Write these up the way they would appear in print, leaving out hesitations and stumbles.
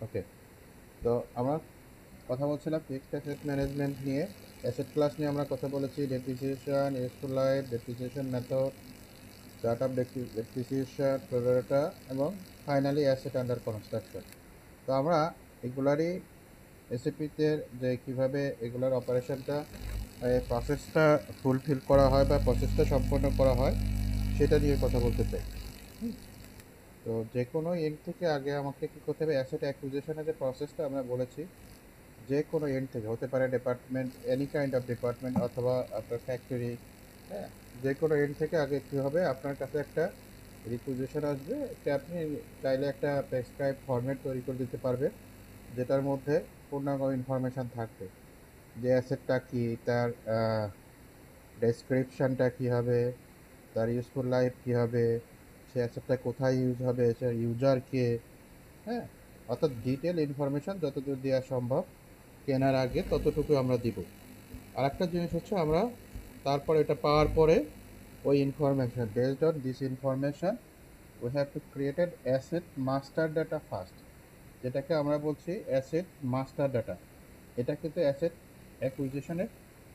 ওকে, তো আমরা কথা বলছিলাম ফিক্সড অ্যাসেট ম্যানেজমেন্ট নিয়ে। অ্যাসেট ক্লাস নিয়ে আমরা কথা বলেছি, depreciation, useful life, depreciation method, start up depreciation, pro rata, এবং ফাইনালি অ্যাসেট আন্ডার কনস্ট্রাকশন। তো আমরা এগুলারই এসিপিতে যে কীভাবে এগুলার অপারেশনটা প্রসেসটা ফুলফিল করা হয় বা প্রসেসটা সম্পন্ন করা হয় সেটা নিয়ে কথা বলতে চাই। তো যে কোনো এন্ড থেকে আগে আমাকে কী করতে হবে, অ্যাসেট অ্যাকুইজিশনের যে প্রসেসটা আমরা বলেছি, যে কোনো এন্ড থেকে হতে পারে department, any kind of department, অথবা আপনার ফ্যাক্টরি, হ্যাঁ, যে কোনো এন্ড থেকে আগে কী হবে, আপনার কাছে একটা রিকুইজিশন আসবে, একটা আপনি চাইলে একটা প্রেসক্রাইব ফরম্যাট তৈরি করে দিতে পারবে, যেটার মধ্যে পূর্ণাঙ্গ ইনফরমেশান থাকবে, যে অ্যাসেটটা কী, তার ডেসক্রিপশানটা কী হবে, তার ইউজফুল লাইফ কী হবে, সে অ্যাসেটটা কোথায় ইউজ হবে, সে ইউজার কে, হ্যাঁ, অর্থাৎ ডিটেল ইনফরমেশান যতদূর দেওয়া সম্ভব কেনার আগে ততটুকু আমরা দিব। আর একটা জিনিস হচ্ছে, আমরা তারপর এটা পাওয়ার পরে ওই information, based on this information we have to created asset master data first, যেটাকে আমরা বলছি অ্যাসেট মাস্টার ডাটা। এটা কিন্তু অ্যাসেট অ্যাকুইজিশনের,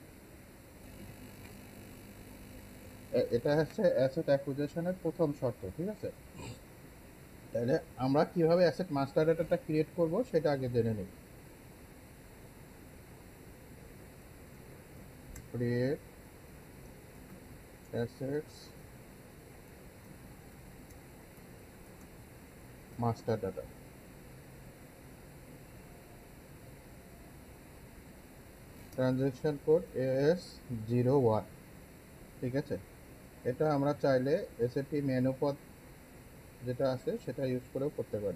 এটা হচ্ছে অ্যাসেট অ্যাকুইজিশনের প্রথম শর্ত, ঠিক আছে? তাহলে আমরা কিভাবে অ্যাসেট মাস্টার ডাটাটা ক্রিয়েট করব সেটা আগে জেনে নিই। Create assets master data. Transaction code AS01, ঠিক আছে? এটা আমরা চাইলে এসএপি মেনু পদ যেটা আছে সেটা ইউজ করেও করতে পারি।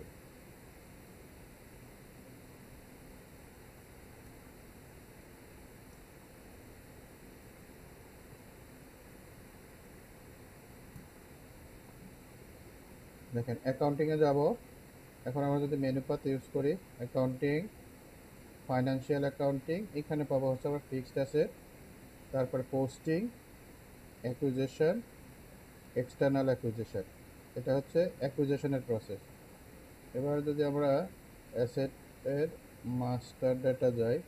দেখেন, অ্যাকাউন্টিংয়ে যাব। এখন আমরা যদি মেনু পাত ইউজ করি, অ্যাকাউন্টিং, ফাইন্যান্সিয়াল অ্যাকাউন্টিং, এখানে পাবো হচ্ছে আমরা ফিক্সড অ্যাসেট, তারপরে পোস্টিং, অ্যাকুইজিশন, এক্সটার্নাল অ্যাকুইজিশন। এটা হচ্ছে অ্যাকুইজিশনের প্রসেস। এবার যদি আমরা অ্যাসেটের মাস্টার ডাটা যাই,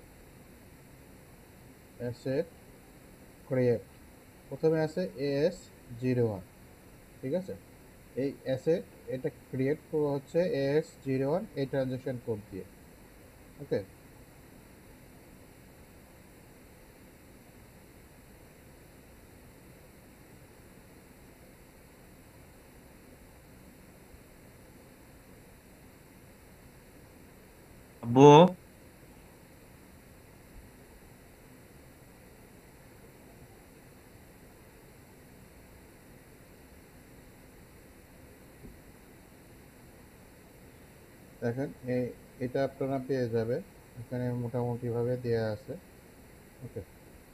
অ্যাসেট ক্রিয়েট, প্রথমে আছে AS01, ঠিক আছে? এই অ্যাসেট এটা ক্রিয়েট করবো হচ্ছে AS01 এই ট্রানজ্যাকশন কোড দিয়ে। ওকে, আব্বু, দেখেন এটা আপনারা পেয়ে যাবে, এখানে মোটামুটিভাবে দেওয়া আছে। ওকে,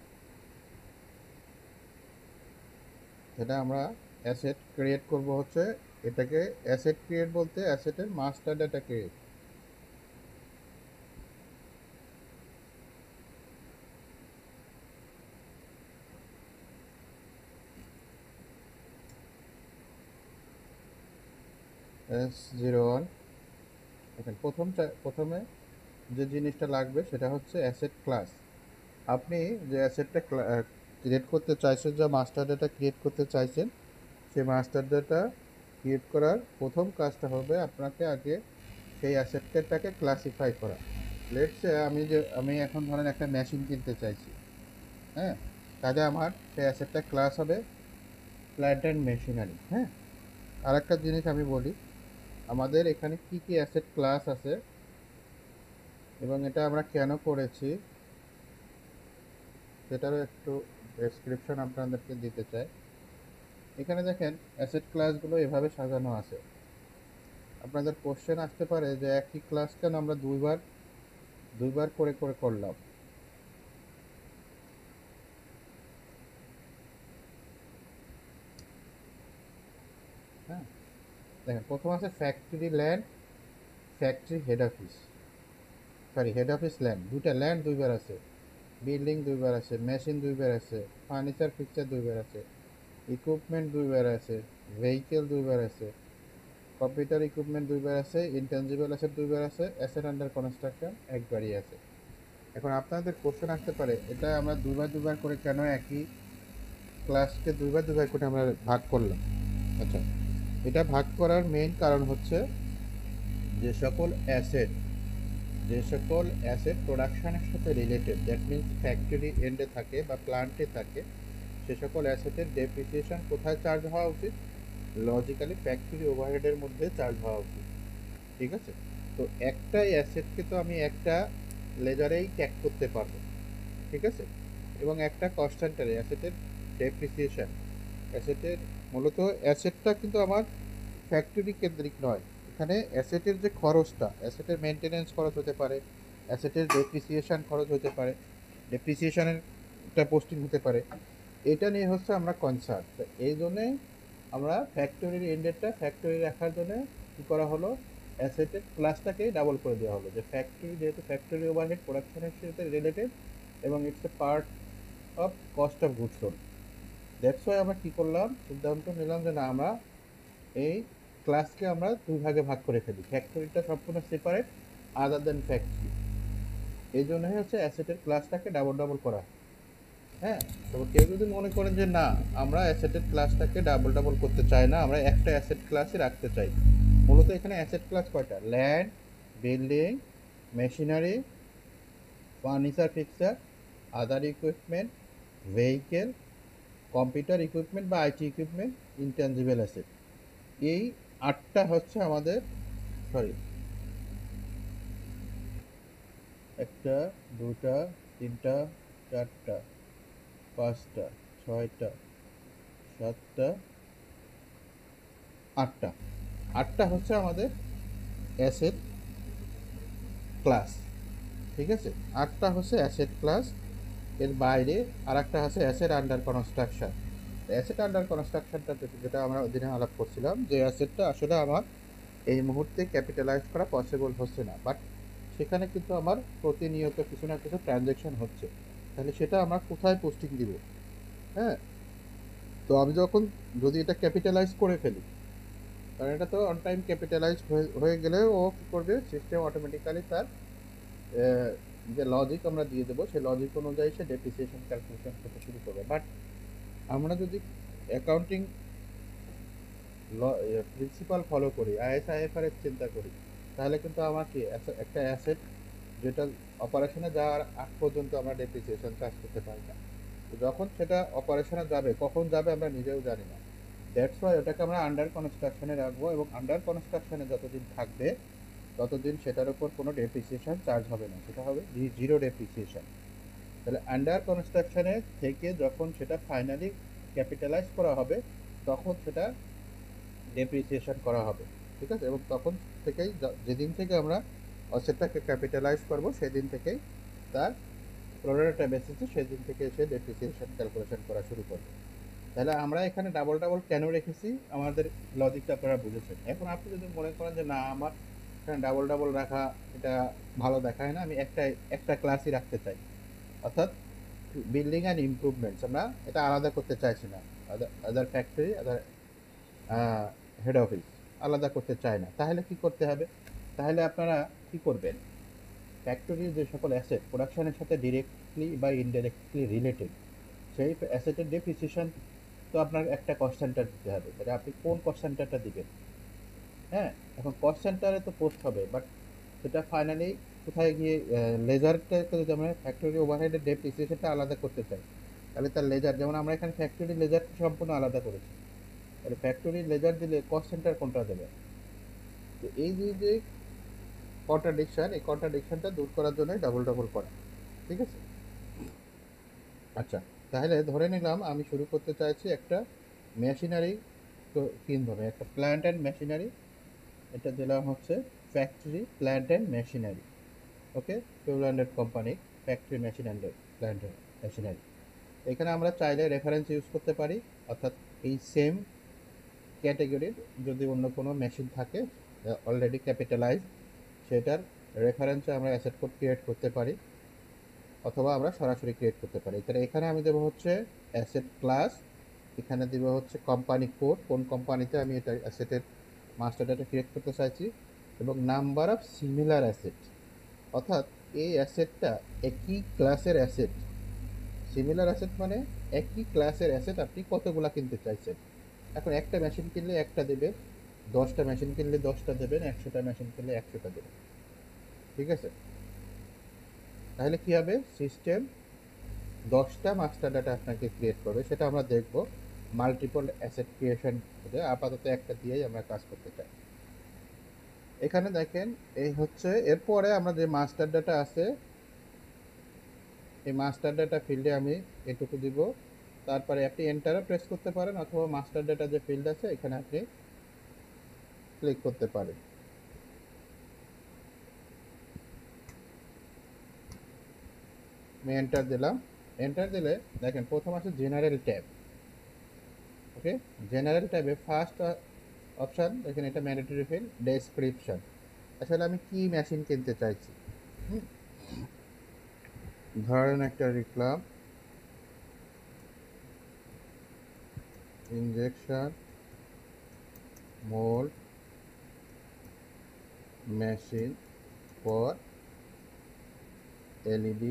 এটা আমরা অ্যাসেট ক্রিয়েট করব হচ্ছে, এটাকে অ্যাসেট ক্রিয়েট বলতে অ্যাসেটের মাস্টার ডাটা ক্রিয়েট। S01, দেখেন প্রথমে যে জিনিসটা লাগবে সেটা হচ্ছে অ্যাসেট ক্লাস। আপনি যে অ্যাসেটটা ক্রিয়েট করতে চাইছেন, যা মাস্টার ডাটা ক্রিয়েট করতে চাইছেন, সেই মাস্টার ডাটা ক্রিয়েট করার প্রথম কাজটা হবে আপনাকে আগে সেই অ্যাসেটটাকে ক্লাসিফাই করা। লেটসে আমি এখন ধরেন একটা মেশিন কিনতে চাইছি, হ্যাঁ, তাহলে আমার সেই অ্যাসেটটা ক্লাস হবে প্ল্যান্ট অ্যান্ড মেশিনারি। হ্যাঁ, আর একটা জিনিস আমি বলি, আমাদের এখানে কি কি অ্যাসেট ক্লাস আছে এবং এটা আমরা কেন করেছি সেটারও একটু ডেসক্রিপশন আপনাদেরকে দিতে চাই। এখানে দেখেন অ্যাসেট ক্লাসগুলো এভাবে সাজানো আছে। আপনাদের কোশ্চেন আসতে পারে যে একই ক্লাস কেন আমরা দুইবার দুইবার করে করে করলাম। হ্যাঁ, দেখেন প্রথম আছে factory land, factory head office, sorry head office land, দুইটা ল্যান্ড দুইবার আছে, বিল্ডিং দুইবার আছে, মেশিন দুইবার আছে, ফার্নিচার ফিক্সচার দুইবার আছে, ইকুইপমেন্ট দুইবার আছে, ভেহিকেল দুইবার আছে, কম্পিউটার ইকুইপমেন্ট দুইবার আছে, ইনটেনজিবল অ্যাসেট দুইবার আছে, অ্যাসেট আন্ডার কনস্ট্রাকশন একবারই আছে। এখন আপনাদের কোশ্চেন আসতে পারে, এটা আমরা দুইবার দুইবার করে কেন একই ক্লাসকে দুইবার দুইবার করে আমরা ভাগ করলাম? আচ্ছা, এটা ভাগ করার মেইন কারণ হচ্ছে যে সকল অ্যাসেট প্রোডাকশনের সাথে রিলেটেড, দ্যাট মিনস ফ্যাক্টরি এন্ডে থাকে বা প্লান্টে থাকে, সে সকল অ্যাসেটের ডেপ্রিসিয়েশন কোথায় চার্জ হওয়া উচিত? লজিক্যালি ফ্যাক্টরি ওভারহেডের মধ্যে চার্জ হওয়া উচিত। ঠিক আছে? তো একটাই অ্যাসেটকে তো আমি একটা লেজারেই ট্যাগ করতে পারবো। ঠিক আছে? এবং একটা কস্ট সেন্টারে অ্যাসেটের ডেপ্রিসিয়েশন, অ্যাসেটের মূলত অ্যাসেটটা কিন্তু আমার ফ্যাক্টরি কেন্দ্রিক নয়। এখানে অ্যাসেটের যে খরচটা, অ্যাসেটের মেনটেনেন্স খরচ হতে পারে, অ্যাসেটের ডেপ্রিসিয়েশন খরচ হতে পারে, ডেপ্রিসিয়েশনের একটা পোস্টিং হতে পারে, এটা নিয়ে হচ্ছে আমরা কনসার্ন। তো এই জন্যে আমরা ফ্যাক্টরির এন্ডেডটা ফ্যাক্টরি রাখার জন্য কী করা হলো, অ্যাসেটের ক্লাসটাকেই ডাবল করে দেওয়া হলো, যে ফ্যাক্টরি যেহেতু ফ্যাক্টরি ওভারহেড প্রোডাকশনের সাথে রিলেটেড এবং it's a part of cost of goods sold. That's why আমরা কী করলাম, সিদ্ধান্ত নিলাম যে না, আমরা এই ক্লাসকে আমরা দুই ভাগে ভাগ করে ফেলি, ফ্যাক্টরিটা সম্পূর্ণ সেপারেট আদার দেন ফ্যাক্টরি। এই জন্যই হচ্ছে অ্যাসেটের ক্লাসটাকে ডাবল ডাবল করা। হ্যাঁ, তো কেউ যদি মনে করেন যে না, আমরা অ্যাসেটের ক্লাসটাকে ডাবল ডাবল করতে চাই না, আমরা একটা অ্যাসেট ক্লাসই রাখতে চাই। মূলত এখানে অ্যাসেট ক্লাস কয়টা? Land, building, machinery, furniture fixture, other equipment, vehicle, computer equipment বা আইটি ইকুইপমেন্ট, ইনট্যাঞ্জিবল অ্যাসেট। এই 8টা হচ্ছে আমাদের, সরি, 1টা 2টা 3টা 4টা 5টা 6টা 7টা 8টা 8টা হচ্ছে আমাদের অ্যাসেট ক্লাস। ঠিক আছে? 8টা হচ্ছে অ্যাসেট ক্লাস। এর বাইরে আর একটা হচ্ছে asset under construction. Asset under কনস্ট্রাকশনটা যেটা আমরা ওদিনে আলাপ করছিলাম, যে অ্যাসেটটা আসলে আমার এই মুহূর্তে ক্যাপিটালাইজ করা পসিবল হচ্ছে না, বাট সেখানে কিন্তু আমার প্রতিনিয়ত কিছু না কিছু ট্রানজ্যাকশন হচ্ছে। তাহলে সেটা আমরা কোথায় পোস্টিং দিব? হ্যাঁ, তো আমি যখন যদি এটা ক্যাপিটালাইজ করে ফেলি, কারণ এটা তো অন টাইম ক্যাপিটালাইজ হয়ে গেলে ও কী করবে, সিস্টেম অটোমেটিক্যালি তার যে লজিক আমরা দিয়ে দেবো, সেই লজিক অনুযায়ী সে ডেপ্রিসিয়েশন ক্যালকুলেশন করতে শুরু করবে। বাট আমরা যদি অ্যাকাউন্টিং প্রিন্সিপাল ফলো করি, আইএসআইএফআর চিন্তা করি, তাহলে কিন্তু আমার কি একটা অ্যাসেট যেটা অপারেশনে যাওয়ার আগ পর্যন্ত আমরা ডেপ্রিসিয়েশন চার্জ করতে পারি না। তো যখন সেটা অপারেশনে যাবে, কখন যাবে আমরা নিজেও জানি না। দ্যাটস ওয়াই ওটাকে আমরা আন্ডার কনস্ট্রাকশনে রাখবো, এবং আন্ডার কনস্ট্রাকশনে যতদিন থাকবে ততদিন সেটার উপর কোনো ডেপ্রিসিয়েশন চার্জ হবে না, সেটা হবে জিরো ডেপ্রিসিয়েশন। তাহলে আন্ডার কনস্ট্রাকশনে থেকে যখন সেটা ফাইনালি ক্যাপিটালাইজ করা হবে, তখন সেটা ডেপ্রিসিয়েশন করা হবে। ঠিক আছে? এবং তখন থেকেই যেদিন থেকে আমরা অ্যাসেটটাকে ক্যাপিটালাইজ করবো, সেদিন থেকেই তার প্রোরেটা বেসিসে সেদিন থেকে এসে ডেপ্রিসিয়েশন ক্যালকুলেশন করা শুরু করবে। তাহলে আমরা এখানে ডাবল ডাবল কেন রেখেছি, আমাদের লজিকটা আপনারা বুঝেছেন। এখন আপনি যদি মনে করেন যে না, আমার এখানে ডাবল ডাবল রাখা এটা ভালো দেখায় না, আমি একটা ক্লাসই রাখতে চাই, অর্থাৎ বিল্ডিং অ্যান্ড ইমপ্রুভমেন্টস আমরা এটা আলাদা করতে চাইছি না, other factory, other head office আলাদা করতে চায় না, তাহলে কি করতে হবে? তাহলে আপনারা কি করবেন, ফ্যাক্টরির যে সকল অ্যাসেট প্রোডাকশনের সাথে ডিরেক্টলি বা ইনডাইরেক্টলি রিলেটেড, সেই অ্যাসেটের ডেপ্রিসিয়েশন তো আপনার একটা কস্ট সেন্টার দিতে হবে। তাহলে আপনি কোন কস্ট সেন্টারটা দিবেন? হ্যাঁ, এখন কস্ট সেন্টারে তো পোস্ট হবে, বাট সেটা ফাইনালি কোথায় গিয়ে, লেজারটাকে যদি আমরা ফ্যাক্টরি ওভারহেডের ডেপ্রিসিয়েশনটা আলাদা করতে চাই, তাহলে তার লেজার, যেমন আমরা এখানে ফ্যাক্টরি লেজারটা সম্পূর্ণ আলাদা করেছি, তাহলে ফ্যাক্টরি লেজার দিলে কস্ট সেন্টার কোনটা দেবে? তো এই যে কন্ট্রাডিকশন, এই কন্ট্রাডিকশনটা দূর করার জন্য ডাবল ডাবল করা। ঠিক আছে? আচ্ছা, তাহলে ধরে নিলাম আমি শুরু করতে চাইছি একটা মেশিনারি কিনবো, একটা প্ল্যান্ট অ্যান্ড মেশিনারি, এটা দিলাম হচ্ছে factory plant and machinery. Okay, ফিউল্যান্ডেড company, factory machine and plant and machinery. এখানে আমরা চাইলে রেফারেন্স ইউজ করতে পারি, অর্থাৎ এই সেম ক্যাটেগরির যদি অন্য কোনো মেশিন থাকে অলরেডি ক্যাপিটালাইজ, সেটার রেফারেন্সে আমরা অ্যাসেট কোড ক্রিয়েট করতে পারি, অথবা আমরা সরাসরি ক্রিয়েট করতে পারি। তাহলে এখানে আমি দেবো হচ্ছে অ্যাসেট ক্লাস, এখানে দেবো হচ্ছে কোম্পানি কোড, কোন কোম্পানিতে আমি এটা অ্যাসেটের মাস্টার ডাটা ক্রিয়েট করতে চাইছি, এবং নাম্বার অফ সিমিলার অ্যাসেট, অর্থাৎ এই অ্যাসেটটা একই ক্লাসের অ্যাসেট। সিমিলার অ্যাসেট মানে একই ক্লাসের অ্যাসেট আপনি কতগুলা কিনতে চাইছেন। এখন একটা মেশিন কিনলে একটা দেবে, 10টা মেশিন কিনলে 10টা দেবেন, 100টা মেশিন কিনলে 100টা দেবেন। ঠিক আছে? তাহলে কি হবে, সিস্টেম 10টা মাস্টার ডাটা আপনাকে ক্রিয়েট করবে, সেটা আমরা দেখব মাল্টিপল অ্যাসেট ক্রিয়েশন। আপাতত একটা দিয়েই আমরা কাজ করতে চাই। এখানে দেখেন এই হচ্ছে, এরপরে আমরা যে মাস্টার ডাটা আছে, এই মাস্টার ডাটা ফিল্ডে আমি এটুকু দিব। তারপরে আপনি এন্টারও প্রেস করতে পারেন, অথবা মাস্টার ডাটা যে ফিল্ড আছে এখানে আপনি ক্লিক করতে পারেন। আমি এন্টার দিলাম। এন্টার দিলে দেখেন প্রথম আছে জেনারেল ট্যাব। ওকে, জেনারেল ট্যাবে ফার্স্ট অপশান দেখেন, এটা ম্যান্ডেটরি ফিল্ড ডেসক্রিপশন। আসলে আমি কি মেশিন কিনতে চাইছি, ধরেন একটা রিক্লাম injection mould machine for LED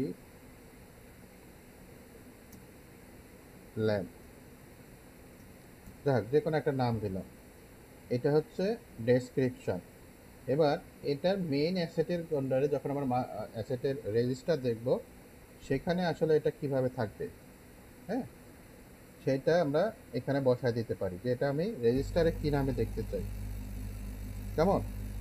lamp, যাক যে কোনো একটা নাম দিলাম। এটা হচ্ছে ডেসক্রিপশন। এবার এটার মেইন অ্যাসেটের আন্ডারে যখন আমরা অ্যাসেটের রেজিস্টার দেখব, সেখানে আসলে এটা কিভাবে থাকবে, হ্যাঁ, সেটা আমরা এখানে বসায় দিতে পারি যে এটা আমি রেজিস্টারে কি নামে দেখতে চাই। কেমন?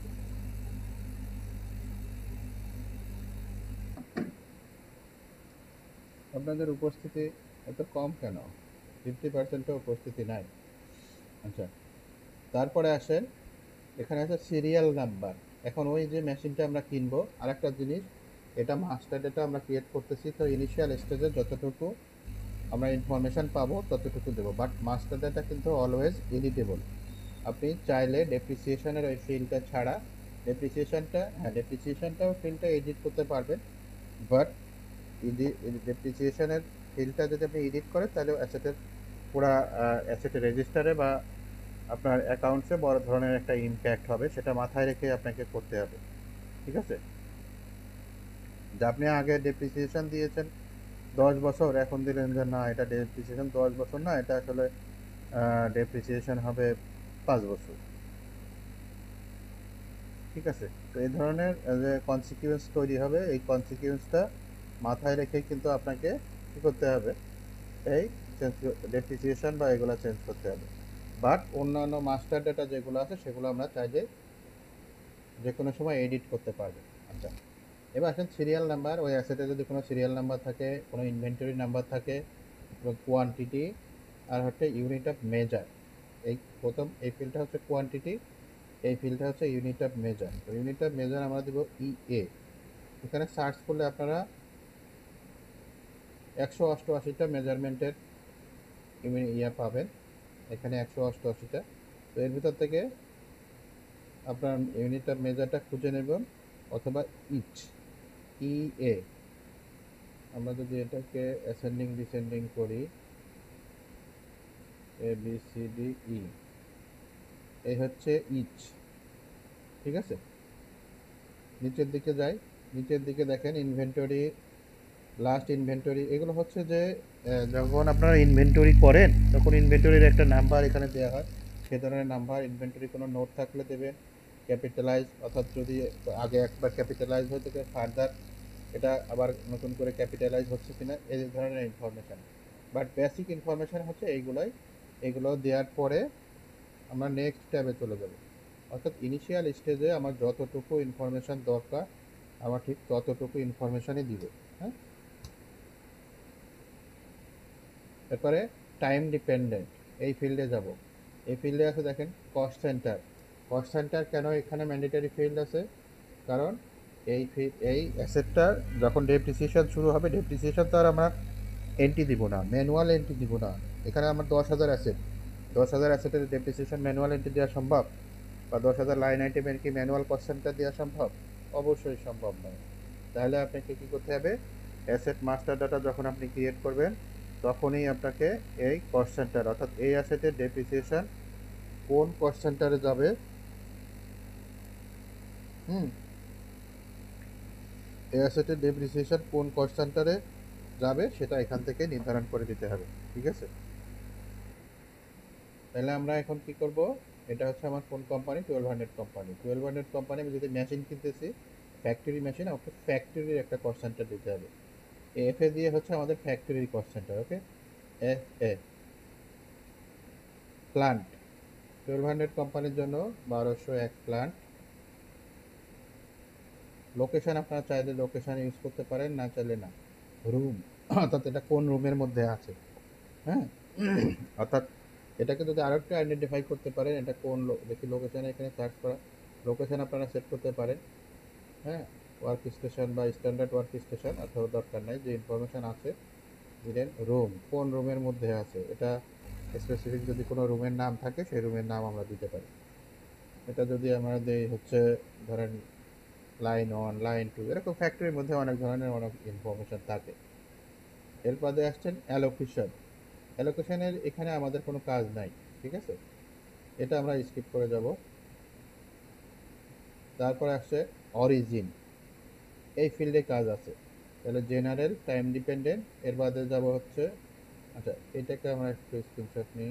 আপনাদের উপস্থিতি এত কম কেন? 50%ও উপস্থিতি নাই। আচ্ছা, তারপরে আসেন, এখানে আছে সিরিয়াল নাম্বার। এখন ওই যে মেশিনটা আমরা কিনবো, আর একটা জিনিস, এটা মাস্টার ডেটা আমরা ক্রিয়েট করতেছি, তো ইনিশিয়াল স্টেজে যতটুকু আমরা ইনফরমেশান পাবো ততটুকু দেবো, বাট মাস্টার ডেটা কিন্তু অলওয়েজ এডিটেবল। আপনি চাইলে ডেপ্রিসিয়েশনের ওই ফিল্ডটা ছাড়া, ডেপ্রিসিয়েশনটাও ফিল্ডটা এডিট করতে পারবেন, বাট ডেপ্রিসিয়েশনের ফিল্ডটা যদি আপনি এডিট করেন তাহলে অ্যাসেটের পুরা অ্যাসেটের রেজিস্টারে বা আপনার অ্যাকাউন্টসে বড় ধরনের একটা ইম্প্যাক্ট হবে, সেটা মাথায় রেখে আপনাকে করতে হবে। ঠিক আছে? যে আপনি আগে ডেপ্রিসিয়েশন দিয়েছেন 10 বছর, এখন দিলেন যে না এটা ডেপ্রিসিয়েশন 10 বছর না, এটা আসলে ডেপ্রিসিয়েশন হবে 5 বছর। ঠিক আছে? তো এই ধরনের যে কনসিকুয়েন্স তৈরি হবে, এই কনসিকুয়েন্সটা মাথায় রেখেই কিন্তু আপনাকে কী করতে হবে, এই চেঞ্জ ডেপ্রিসিয়েশন বা এগুলো চেঞ্জ করতে হবে। বাট অন্যান্য মাস্টার ডেটা যেগুলো আছে সেগুলো আমরা চাইলে যে কোনো সময় এডিট করতে পারবো। আচ্ছা, এবার আসেন সিরিয়াল নাম্বার। ওই অ্যাসেটে যদি কোনো সিরিয়াল নাম্বার থাকে, কোনো ইনভেন্টরি নাম্বার থাকে, এবং কোয়ান্টিটি, আর হচ্ছে ইউনিট অফ মেজার। এই প্রথম এই ফিল্ডটা হচ্ছে কোয়ান্টিটি, এই ফিল্ডটা হচ্ছে ইউনিট অফ মেজার। তো ইউনিট অফ মেজার আমরা দেবো ইএ। এখানে সার্চ করলে আপনারা 188টা মেজারমেন্টের ইয়ে পাবেন, এখানে 188টা। তো এর ভিতর থেকে আপনার ইউনিট অফ মেজারটা খুঁজে নেবেন, অথবা ইচ ইএ। আমরা যদি এটাকে অ্যাসেন্ডিং ডিসেন্ডিং করি, A B C D E, এই হচ্ছে ইচ। ঠিক আছে? নিচের দিকে যাই, নিচের দিকে দেখেন ইনভেন্টরি, লাস্ট ইনভেন্টরি, এগুলো হচ্ছে যে যখন আপনারা ইনভেন্টরি করেন তখন ইনভেন্টরির একটা নাম্বার এখানে দেওয়া হয়, সে ধরনের নাম্বার। ইনভেন্টরি কোনো নোট থাকলে দেবেন ক্যাপিটালাইজ, অর্থাৎ যদি আগে একবার ক্যাপিটালাইজ হয়ে থাকে ফার্দার এটা আবার নতুন করে ক্যাপিটালাইজ হচ্ছে কিনা, এই ধরনের ইনফরমেশান। বাট বেসিক ইনফরমেশান হচ্ছে এইগুলোই। এগুলো দেওয়ার পরে আমরা নেক্সট ট্যাবে চলে যাব, অর্থাৎ ইনিশিয়াল স্টেজে আমার যতটুকু ইনফরমেশান দরকার আমার ঠিক ততটুকু ইনফরমেশানই দিব। হ্যাঁ, এরপরে টাইম ডিপেন্ডেন্ট এই ফিল্ডে যাব। এই ফিল্ডে আছে দেখেন কস্ট সেন্টার। কস্ট সেন্টার কেন এখানে ম্যান্ডেটরি ফিল্ড আছে, কারণ এই অ্যাসেটটার যখন ডেপ্রিসিয়েশন শুরু হবে, ডেপ্রিসিয়েশন তো আর আমরা এন্ট্রি দিব না, ম্যানুয়াল এন্ট্রি দিব না। এখানে আমার 10,000 অ্যাসেট, 10,000 অ্যাসেটের ডেপ্রিসিয়েশন ম্যানুয়াল এন্ট্রি দেওয়া সম্ভব? বা 10,000 লাইন আইটেমের কি ম্যানুয়াল কস্ট সেন্টার দেওয়া সম্ভব? অবশ্যই সম্ভব নয়। তাহলে আপনাকে কী করতে হবে, অ্যাসেট মাস্টার ডাটা যখন আপনি ক্রিয়েট করবেন তখনই আপনাকে এই কস্ট সেন্টার, অর্থাৎ এই অ্যাসেটের ডেপ্রিসিয়েশন কোন কস্ট সেন্টারে যাবে হুম, এই অ্যাসেটের ডেপ্রিসিয়েশন কোন কস্ট সেন্টারে যাবে সেটা এখান থেকে নির্ধারণ করে দিতে হবে। ঠিক আছে, তাহলে আমরা এখন কি করব, এটা হচ্ছে আমার কোন কোম্পানি, 1200 কোম্পানি। 1200 কোম্পানি আমি যদি মেশিন কিনতেছি, ফ্যাক্টরি মেশিন, আমাকে ফ্যাক্টরির একটা কস্ট সেন্টার দিতে হবে। এফ এ দিয়ে হচ্ছে আমাদের ফ্যাক্টরির cost centre. Okay, F A plant, 1200 কোম্পানির জন্য 1201 প্লান্ট। লোকেশন আপনারা চাইলে লোকেশন ইউজ করতে পারেন, না চাইলে না। রুম, অর্থাৎ এটা কোন রুমের মধ্যে আছে। হ্যাঁ, অর্থাৎ এটাকে যদি আরো একটু আইডেন্টিফাই করতে পারেন, এটা কোন দেখি লোকেশন, এখানে সার্চ করা লোকেশন আপনারা সেট করতে পারেন। হ্যাঁ, ওয়ার্ক স্টেশন বা স্ট্যান্ডার্ড ওয়ার্ক স্টেশন অথবা দরকার নাই, যে ইনফরমেশন আছে দিলেন। রুম, কোন রুমের মধ্যে আছে, এটা স্পেসিফিক যদি কোনো রুমের নাম থাকে সেই রুমের নাম আমরা দিতে পারি। এটা যদি আমরা দেই হচ্ছে ধরেন লাইন 1, লাইন 2, এরকম ফ্যাক্টরির মধ্যে অনেক ধরনের অনেক ইনফরমেশন থাকে। এর পদে আসছেন অ্যালোকেশন। অ্যালোকেশনের এখানে আমাদের কোনো কাজ নাই। ঠিক আছে, এটা আমরা স্কিপ করে যাব। তারপরে আসছে অরিজিন, এই ফিল্ডে কাজ আছে। তাহলে জেনারেল, টাইম ডিপেন্ডেন্ট, এর বাদে যাব হচ্ছে, আচ্ছা এটাকে আমরা একটু স্ক্রিনশট নিই।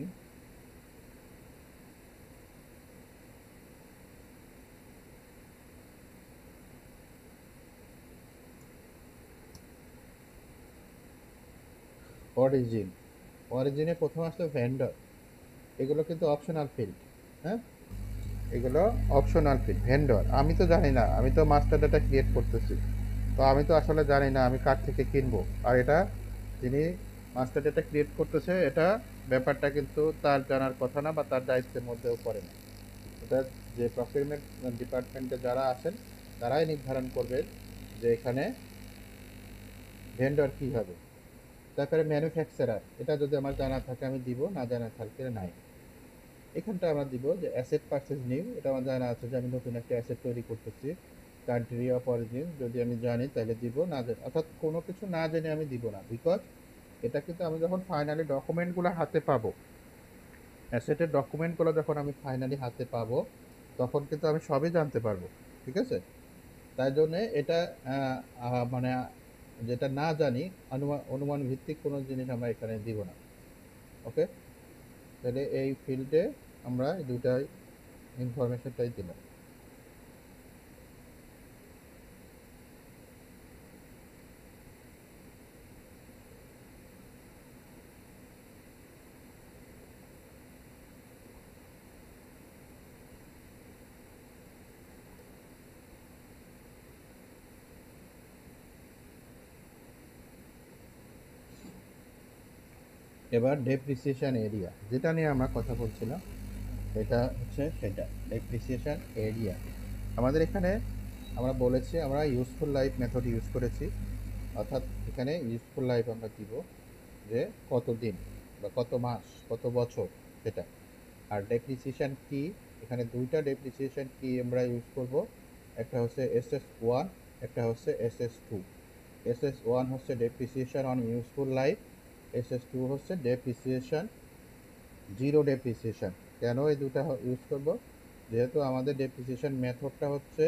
অরিজিন, অরিজিনে প্রথম আসলে ভেন্ডর, এগুলো কিন্তু অপশনাল ফিল্ড। হ্যাঁ, এগুলো অপশনাল ফিল্ড। ভেন্ডর আমি তো জানি না, আমি তো মাস্টার ডাটা ক্রিয়েট করতেছি, তো আমি তো আসলে জানি না আমি কার থেকে কিনবো। আর এটা যিনি মাস্টার ডেটা ক্রিয়েট করতেছে, এটা ব্যাপারটা কিন্তু তার জানার কথা না বা তার দায়িত্বের মধ্যেও পড়ে না। এটা যে প্রকিউরমেন্ট ডিপার্টমেন্টে যারা আছেন তারাই নির্ধারণ করবে যে এখানে ভেন্ডর কী হবে। তারপরে ম্যানুফ্যাকচারার, এটা যদি আমার জানা থাকে আমি দিব, না জানা থাকলে নাই। এখানটা আমরা দিব যে অ্যাসেট পারচেজ নিউ, এটা আমার জানা আছে যে আমি নতুন একটা অ্যাসেট তৈরি করতেছি। কান্ট্রি অফ অরিজিন যদি আমি জানি তাহলে দিব, না জানি অর্থাৎ কোনো কিছু না জেনে আমি দিব না। বিকজ এটা কিন্তু আমি যখন ফাইনালি ডকুমেন্টগুলো হাতে পাবো, অ্যাসেটের ডকুমেন্টগুলো যখন আমি ফাইনালি হাতে পাবো, তখন কিন্তু আমি সবই জানতে পারবো। ঠিক আছে, তাই জন্যে এটা মানে যেটা না জানি, অনুমান অনুমান ভিত্তিক কোনো জিনিস আমরা এখানে দিব না। ওকে, তাহলে এই ফিল্ডে আমরা এই দুটাই ইনফরমেশনটাই দিলাম। এবার ডেপ্রিসিয়েশন এরিয়া, যেটা নিয়ে আমরা কথা বলছিলাম, এটা হচ্ছে সেটা ডেপ্রিসিয়েশন এরিয়া। আমাদের এখানে আমরা বলেছি আমরা ইউজফুল লাইফ মেথড ইউজ করেছি, অর্থাৎ এখানে ইউজফুল লাইফ আমরা দিব যে কত দিন বা কত মাস কত বছর সেটা। আর ডেপ্রিসিয়েশন কি, এখানে দুইটা ডেপ্রিসিয়েশন কি আমরা ইউজ করব, একটা হচ্ছে SS1, একটা হচ্ছে SS2। SS1 হচ্ছে depreciation on useful life, SS2 হচ্ছে ডেপ্রিসিয়েশন, জিরো ডেপ্রিসিয়েশন। কেন এই দুটা ইউজ করব, যেহেতু আমাদের ডেপ্রিসিয়েশন মেথডটা হচ্ছে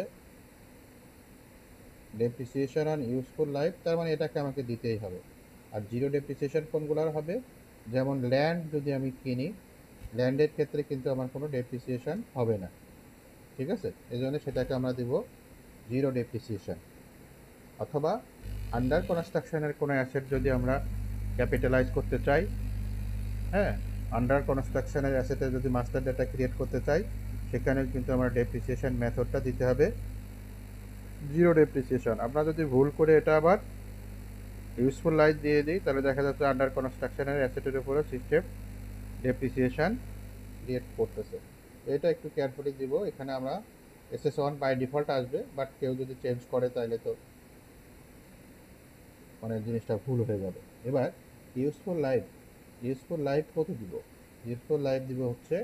ডেপ্রিসিয়েশন অন ইউজফুল লাইফ, তার মানে এটাকে আমাকে দিতেই হবে। আর জিরো ডেপ্রিসিয়েশন কোনগুলোর হবে, যেমন ল্যান্ড যদি আমি কিনি, ল্যান্ডের ক্ষেত্রে কিন্তু আমার কোনো ডেপ্রিসিয়েশন হবে না। ঠিক আছে, এই জন্য সেটাকে আমরা দিব জিরো ডেপ্রিসিয়েশন। অথবা আন্ডার কনস্ট্রাকশনের কোনো অ্যাসেট যদি আমরা ক্যাপিটালাইজ করতে চাই, হ্যাঁ, আন্ডার কনস্ট্রাকশনের অ্যাসেটে যদি মাস্টার ডেটা ক্রিয়েট করতে চাই, সেখানেও কিন্তু আমার ডেপ্রিসিয়েশন মেথডটা দিতে হবে জিরো ডেপ্রিসিয়েশন। আমরা যদি ভুল করে এটা আবার ইউজফুল লাইফ দিয়ে দিই, তাহলে দেখা যাচ্ছে আন্ডার কনস্ট্রাকশনের অ্যাসেটের উপরও সিস্টেম ডেপ্রিসিয়েশন ক্রিয়েট করতেছে। এটা একটু কেয়ারফুলি দিব। এখানে আমরা SS1 বাই ডিফল্ট আসবে, বাট কেউ যদি চেঞ্জ করে তাহলে তো মানে জিনিসটা ভুল হয়ে যাবে। এবার ইউজফুল লাইফ, ইউজফুল লাইফ কত দিব, ইউজফুল লাইফ দিব হচ্ছে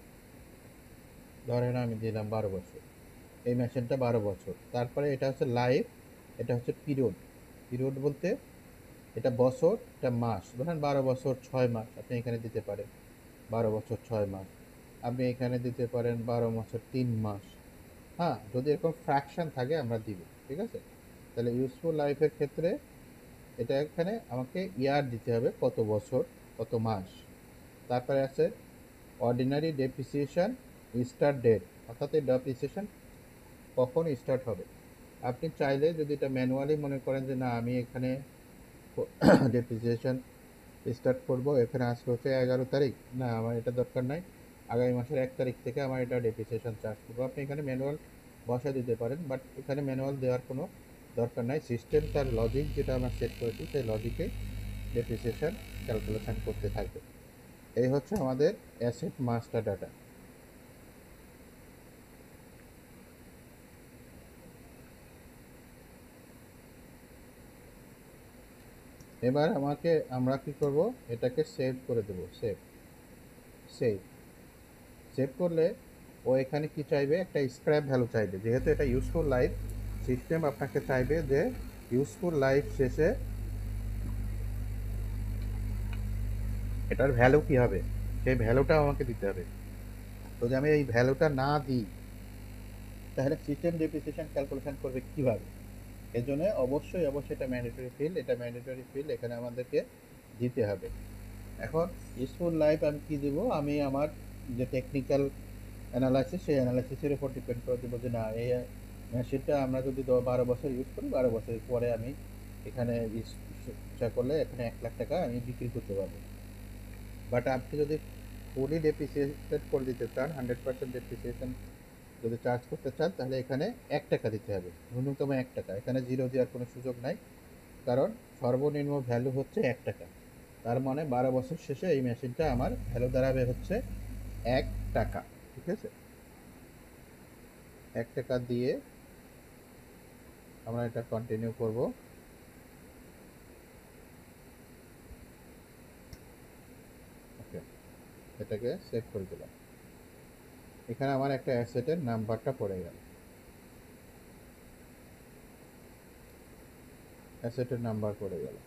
ধরেন আমি দিলাম 12 বছর, এই মেশিনটা 12 বছর। তারপরে এটা হচ্ছে লাইফ, এটা হচ্ছে পিরিয়ড। পিরিয়ড বলতে এটা বছর, এটা মাস। ধরেন 12 বছর 6 মাস আপনি এখানে দিতে পারেন, 12 বছর 6 মাস। আপনি এখানে দিতে পারেন 12 বছর 3 মাস। হ্যাঁ, যদি এরকম ফ্র্যাকশন থাকে আমরা দিব, ঠিক আছে। তাহলে ইউজফুল লাইফের ক্ষেত্রে এটা এখানে আমাকে ইয়ার দিতে হবে, কত বছর কত মাস। তারপরে আছে অর্ডিনারি ডেপ্রিসিয়েশন স্টার্ট ডেট, অর্থাৎ এই ডেপ্রিসিয়েশন কখন স্টার্ট হবে। আপনি চাইলে যদি এটা ম্যানুয়ালি মনে করেন যে না আমি এখানে ডেপ্রিসিয়েশন স্টার্ট করব, এখানে আজকে হচ্ছে 11 তারিখ, না আমার এটা দরকার নাই, আগামী মাসের 1 তারিখ থেকে আমার এটা ডেপ্রিসিয়েশন চার্জ করবো, আপনি এখানে ম্যানুয়াল বসা দিতে পারেন। বাট এখানে ম্যানুয়াল দেওয়ার কোনো দরকার নাই, সিস্টেম তার লজিক যেটা আমরা সেট করেছি সেই লজিকে ডেপ্রিসিয়েশন ক্যালকুলেশন করতে থাকবে। এই হচ্ছে আমাদের অ্যাসেট মাস্টার ডাটা। এবার আমরা কি করব, এটাকে সেভ করে দেব। সেভ সেভ সেভ করলে ও এখানে কি চাইবে, একটা স্ক্র্যাপ ভ্যালু চাইবে। যেহেতু এটা ইউজফুল লাইফ, সিস্টেম আপনাকে চাইবে যে ইউজফুল লাইফ শেষে এটার ভ্যালু কি হবে, সেই ভ্যালুটা আমাকে দিতে হবে। যদি আমি এই ভ্যালুটা না দিই তাহলে সিস্টেম ডেপ্রিসিয়েশন ক্যালকুলেশন করবে কিভাবে। এর জন্য অবশ্যই এটা ম্যান্ডেটরি ফিল্ড, এখানে আমাদেরকে দিতে হবে। এখন ইউজফুল লাইফ আমি কি দেবো, আমি আমার যে টেকনিক্যাল অ্যানালাইসিস সেই অ্যানালাইসিসের উপর ডিপেন্ড করে দেবো যে না এই মেশিনটা আমরা যদি 12 বছর ইউজ করি, 12 বছর পরে আমি এখানে ইচ্ছা করলে এখানে 1 লাখ টাকা আমি বিক্রি করতে পারবো। বাট আপনি যদি ফুলি ডেপ্রিসিয়েটেড করে দিতে চান, 100% ডেপ্রিসিয়েশন যদি চার্জ করতে চান, তাহলে এখানে 1 টাকা দিতে হবে, ন্যূনতম 1 টাকা। এখানে জিরো দেওয়ার কোনো সুযোগ নাই, কারণ সর্বনিম্ন ভ্যালু হচ্ছে 1 টাকা। তার মানে 12 বছর শেষে এই মেশিনটা আমার ভ্যালু দাঁড়াবে হচ্ছে 1 টাকা, ঠিক আছে। 1 টাকা দিয়ে আমরা এটা কন্টিনিউ করব। ওকে, এটাকে সেভ করে দিলাম। এখানে আমার একটা অ্যাসেটের নাম্বারটা পড়ে গেল, অ্যাসেটের নাম্বার পড়ে গেল।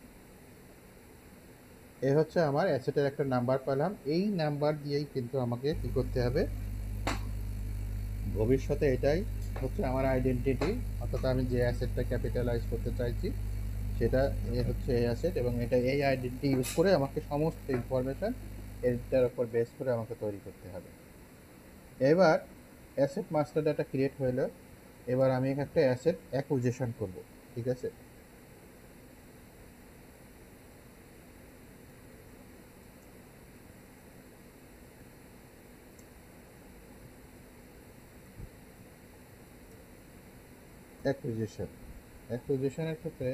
এ হচ্ছে আমার অ্যাসেটের একটা নাম্বার পেলাম। এই নাম্বার দিয়েই কিন্তু আমাকে কি করতে হবে, ভবিষ্যতে এটাই হচ্ছে আমার আইডেন্টিটি, অর্থাৎ আমি যে অ্যাসেটটা ক্যাপিটালাইজ করতে চাইছি সেটা হচ্ছে এই অ্যাসেট, এবং এটা এই আইডেন্টিটি ইউজ করে আমাকে সমস্ত ইনফরমেশান এটার উপর বেস করে আমাকে তৈরি করতে হবে। এবার অ্যাসেট মাস্টার ডাটা ক্রিয়েট হলো, এবার আমি একটা অ্যাসেট অ্যাকুইজিশন করব, ঠিক আছে। অ্যাকুইজিশনের ক্ষেত্রে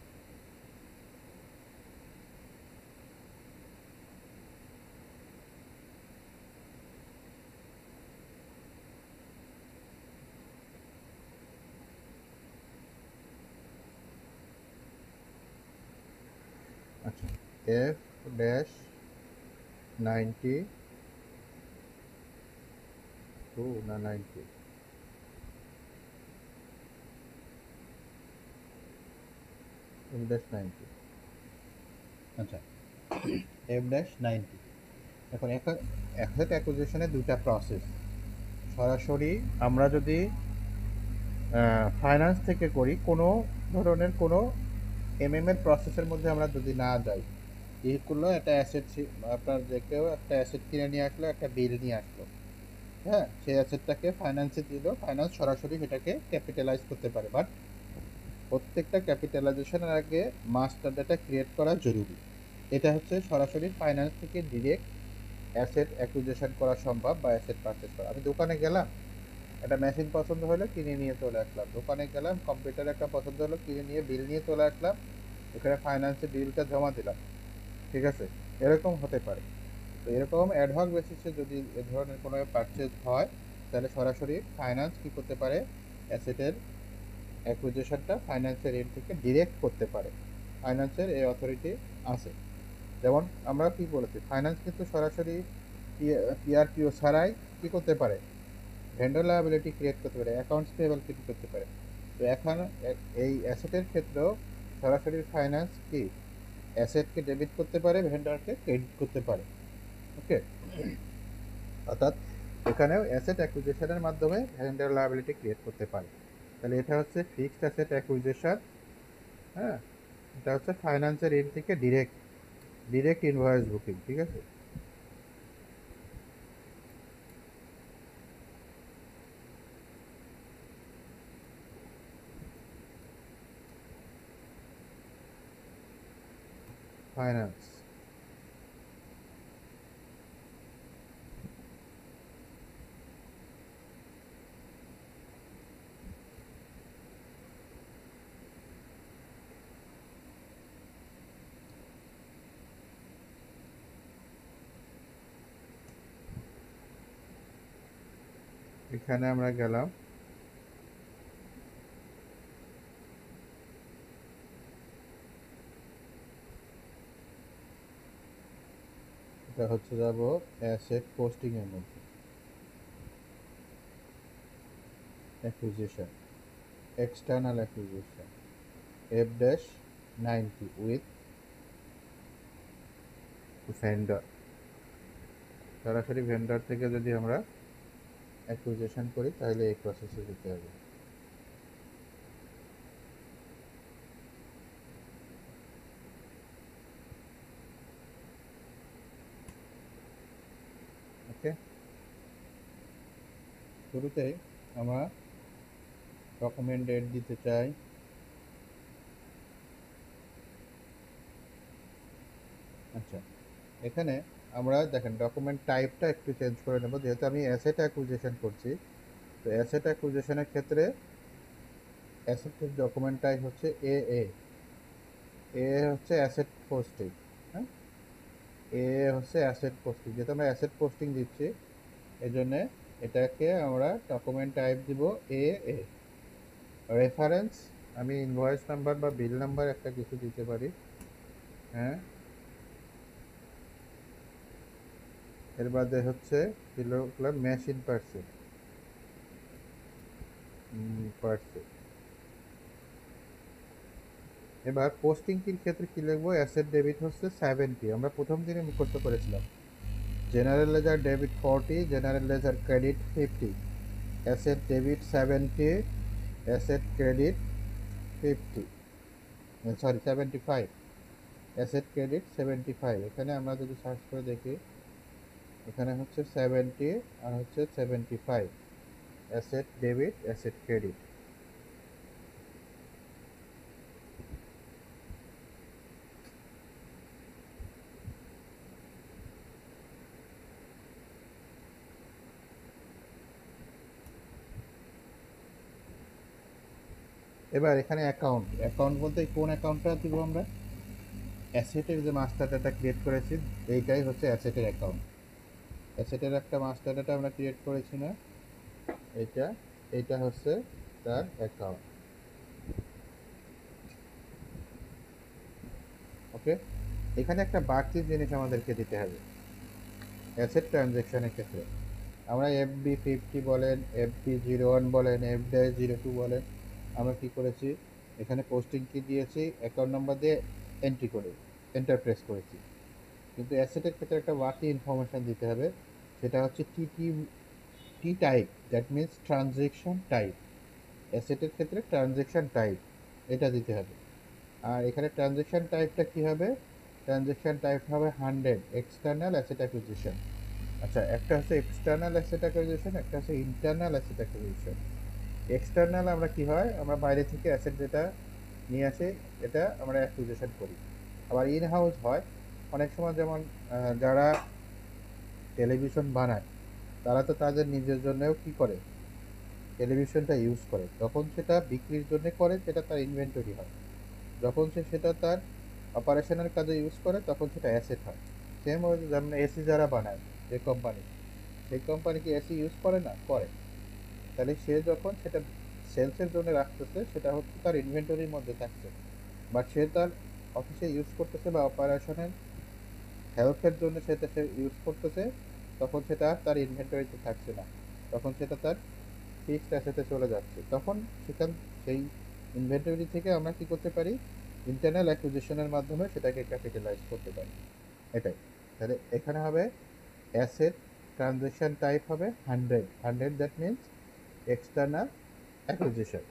আচ্ছা, এফ ড্যাশ 92 না 90, এফ ড্যাশ 90, আচ্ছা এফ ড্যাশ 90। এখন অ্যাসেট অ্যাকুইজিশনের দুইটা প্রসেস। সরাসরি আমরা যদি ফাইন্যান্স থেকে করি, কোনো ধরনের কোনো এর প্রসেসের মধ্যে আমরা যদি না যাই, এই করলো একটা অ্যাসেট, আপনার যে কেউ একটা অ্যাসেট কিনে নিয়ে আসলো, একটা বিল নিয়ে আসলো, হ্যাঁ, সেই অ্যাসেটটাকে ফাইন্যান্সে দিল, ফাইন্যান্স সরাসরি সেটাকে ক্যাপিটালাইজ করতে পারে। বাট প্রত্যেকটা ক্যাপিটালাইজেশনের আগে মাস্টার ডাটা ক্রিয়েট করা জরুরি। এটা হচ্ছে সরাসরি ফাইন্যান্স থেকে ডিরেক্ট অ্যাসেট অ্যাকুইজিশন করা সম্ভব, বা অ্যাসেট পারচেস করা। আমি দোকানে গেলাম, একটা মেশিন পছন্দ হলো, কিনে নিয়ে চলে আসলাম। দোকানে গেলাম, কম্পিউটার একটা পছন্দ হলো, কিনে নিয়ে বিল নিয়ে চলে আসলাম, এখানে ফাইন্যান্সে বিলটা জমা দিলাম, ঠিক আছে। এরকম হতে পারে। তো এরকম অ্যাডহক বেসিসে যদি এ ধরনের কোনো পারচেজ হয়, তাহলে সরাসরি ফাইন্যান্স কী করতে পারে, অ্যাসেটের অ্যাকুইজিশনটা ফাইন্যান্সের এন্ড থেকে ডিরেক্ট করতে পারে। ফাইন্যান্সের এই অথরিটি আছে। যেমন আমরা কি বলেছি, ফাইন্যান্স কিন্তু সরাসরি পিআরপিও ছাড়াই কি করতে পারে, ভেন্ডর লায়াবিলিটি ক্রিয়েট করতে পারে, অ্যাকাউন্টস পেয়েবল ক্রিয়েট করতে পারে। তো এখন এই অ্যাসেটের ক্ষেত্রেও সরাসরি ফাইন্যান্স কি অ্যাসেটকে ডেবিট করতে পারে, ভেন্ডরকে ক্রেডিট করতে পারে। ওকে, অর্থাৎ এখানেও অ্যাসেট অ্যাকুইজিশনের মাধ্যমে ভেন্ডার লায়াবিলিটি ক্রিয়েট করতে পারে। তাহলে এটা হচ্ছে ফিক্সড অ্যাসেট অ্যাকুইজিশন। হ্যাঁ, এটা হচ্ছে ফাইন্যান্সের এন্ড থেকে ডিরেক্ট ইনভয়েস বুকিং, ঠিক আছে। ফাইন্যান্স, এখানে আমরা গেলাম, এটা হচ্ছে যাব অ্যাসেট পোস্টিং এর মধ্যে, acquisition, external acquisition, F-90 with vendor. সরাসরি ভেন্ডর থেকে যদি আমরা অ্যাকুইজিশন করি তাহলে এই প্রসেসে যেতে হবে। ওকে, শুরুতেই আমরা ডকুমেন্ট ডেট দিতে চাই। আচ্ছা, এখানে আমরা দেখেন ডকুমেন্ট টাইপটা একটু চেঞ্জ করে নেব, যেহেতু আমি অ্যাসেট অ্যাকুইজিশন করছি। তো অ্যাসেট অ্যাকুইজিশনের ক্ষেত্রে অ্যাসেটের ডকুমেন্ট টাইপ হচ্ছে এ হচ্ছে অ্যাসেট পোস্টিং। হ্যাঁ, এ হচ্ছে অ্যাসেট পোস্টিং, যেহেতু আমরা অ্যাসেট পোস্টিং দিচ্ছি এই জন্যে এটাকে আমরা ডকুমেন্ট টাইপ দিব এ। রেফারেন্স আমি ইনভয়েস নাম্বার বা বিল নাম্বার একটা কিছু দিতে পারি। হ্যাঁ, এর বাদে হচ্ছে মেশিন পার্সেল। এবার পোস্টিং কির ক্ষেত্রে কি লিখবো, অ্যাসেট ডেবিট হচ্ছে 70, আমরা প্রথম দিনে মুখস্থ করেছিলাম। General ledger debit 40, general ledger credit 50, asset debit 70, asset credit 50, sorry 75, asset credit 75। এখানে আমরা যদি সার্চ করে দেখি, এখানে হচ্ছে 70 আর হচ্ছে 75, অ্যাসেট ডেবিট অ্যাসেট ক্রেডিট। এবার এখানে অ্যাকাউন্ট বলতে কোন অ্যাকাউন্টটা দিব আমরা, অ্যাসেটের যে মাস্টার ডাটা ক্রিয়েট করেছি এইটাই হচ্ছে অ্যাসেটের অ্যাকাউন্ট। অ্যাসেটের একটা মাস্টার ডাটা আমরা ক্রিয়েট করেছি না, এইটা এইটা হচ্ছে তার অ্যাকাউন্ট। ওকে, এখানে একটা বাড়তি জিনিস আমাদেরকে দিতে হবে অ্যাসেট ট্রানজ্যাকশনের ক্ষেত্রে। আমরা FB50 বলেন, FB01 বলেন, F-02 বলেন, আমরা কি করেছি, এখানে পোস্টিং কি দিয়েছি, অ্যাকাউন্ট নাম্বার দিয়ে এন্ট্রি করে এন্টার প্রেস করেছি। কিন্তু অ্যাসেটের ক্ষেত্রে একটা বাড়তি ইনফরমেশান দিতে হবে, সেটা হচ্ছে T type, that means transaction type. অ্যাসেটের ক্ষেত্রে ট্রানজ্যাকশন টাইপ এটা দিতে হবে। আর এখানে ট্রানজ্যাকশন টাইপটা কি হবে, ট্রানজ্যাকশন টাইপ হবে 100 এক্সটার্নাল অ্যাসেট অ্যাকুইজিশন। আচ্ছা, একটা হচ্ছে এক্সটার্নাল অ্যাসেট অ্যাকুইজিশন, একটা হচ্ছে ইন্টারনাল অ্যাসেট অ্যাকুইজিশন। এক্সটার্নাল আমরা কি হয়, আমরা বাইরে থেকে অ্যাসেট যেটা নিয়ে আসি এটা আমরা অ্যাকুইজিশন করি। আবার ইন হাউস হয় অনেক সময়, যেমন যারা টেলিভিশন বানায় তারা তো তাদের নিজের জন্যও কি করে, টেলিভিশনটা ইউজ করে, তখন সেটা বিক্রির জন্য করে, সেটা তার ইনভেন্টরি হয়। যখন সে সেটা তার অপারেশনের কাজে ইউজ করে তখন সেটা অ্যাসেট হয়। সেম ওই যেমন এসি যারা বানায়, যে কোম্পানি, সেই কোম্পানি কি এসি ইউজ করে না, করে। তাহলে সে যখন সেটা সেলসের জন্য রাখতেছে সেটা হচ্ছে তার ইনভেন্টরির মধ্যে থাকছে, বাট সে তার অফিসে ইউজ করতেছে বা অপারেশনের হেল্পের জন্য সেটা সে ইউজ করতেছে, তখন সেটা তার ইনভেন্টরিতে থাকছে না, তখন সেটা তার ফিক্সড অ্যাসেটে চলে যাচ্ছে। তখন সেই ইনভেন্টরি থেকে আমরা কি করতে পারি, ইন্টারনাল অ্যাকুইজিশনের মাধ্যমে সেটাকে ক্যাপিটালাইজ করতে পারি। এটাই, তাহলে এখানে হবে অ্যাসেট ট্রানজ্যাকশন টাইপ হবে 100 দ্যাট মিনস এক্সটার্নাল অ্যাকুইজিশন।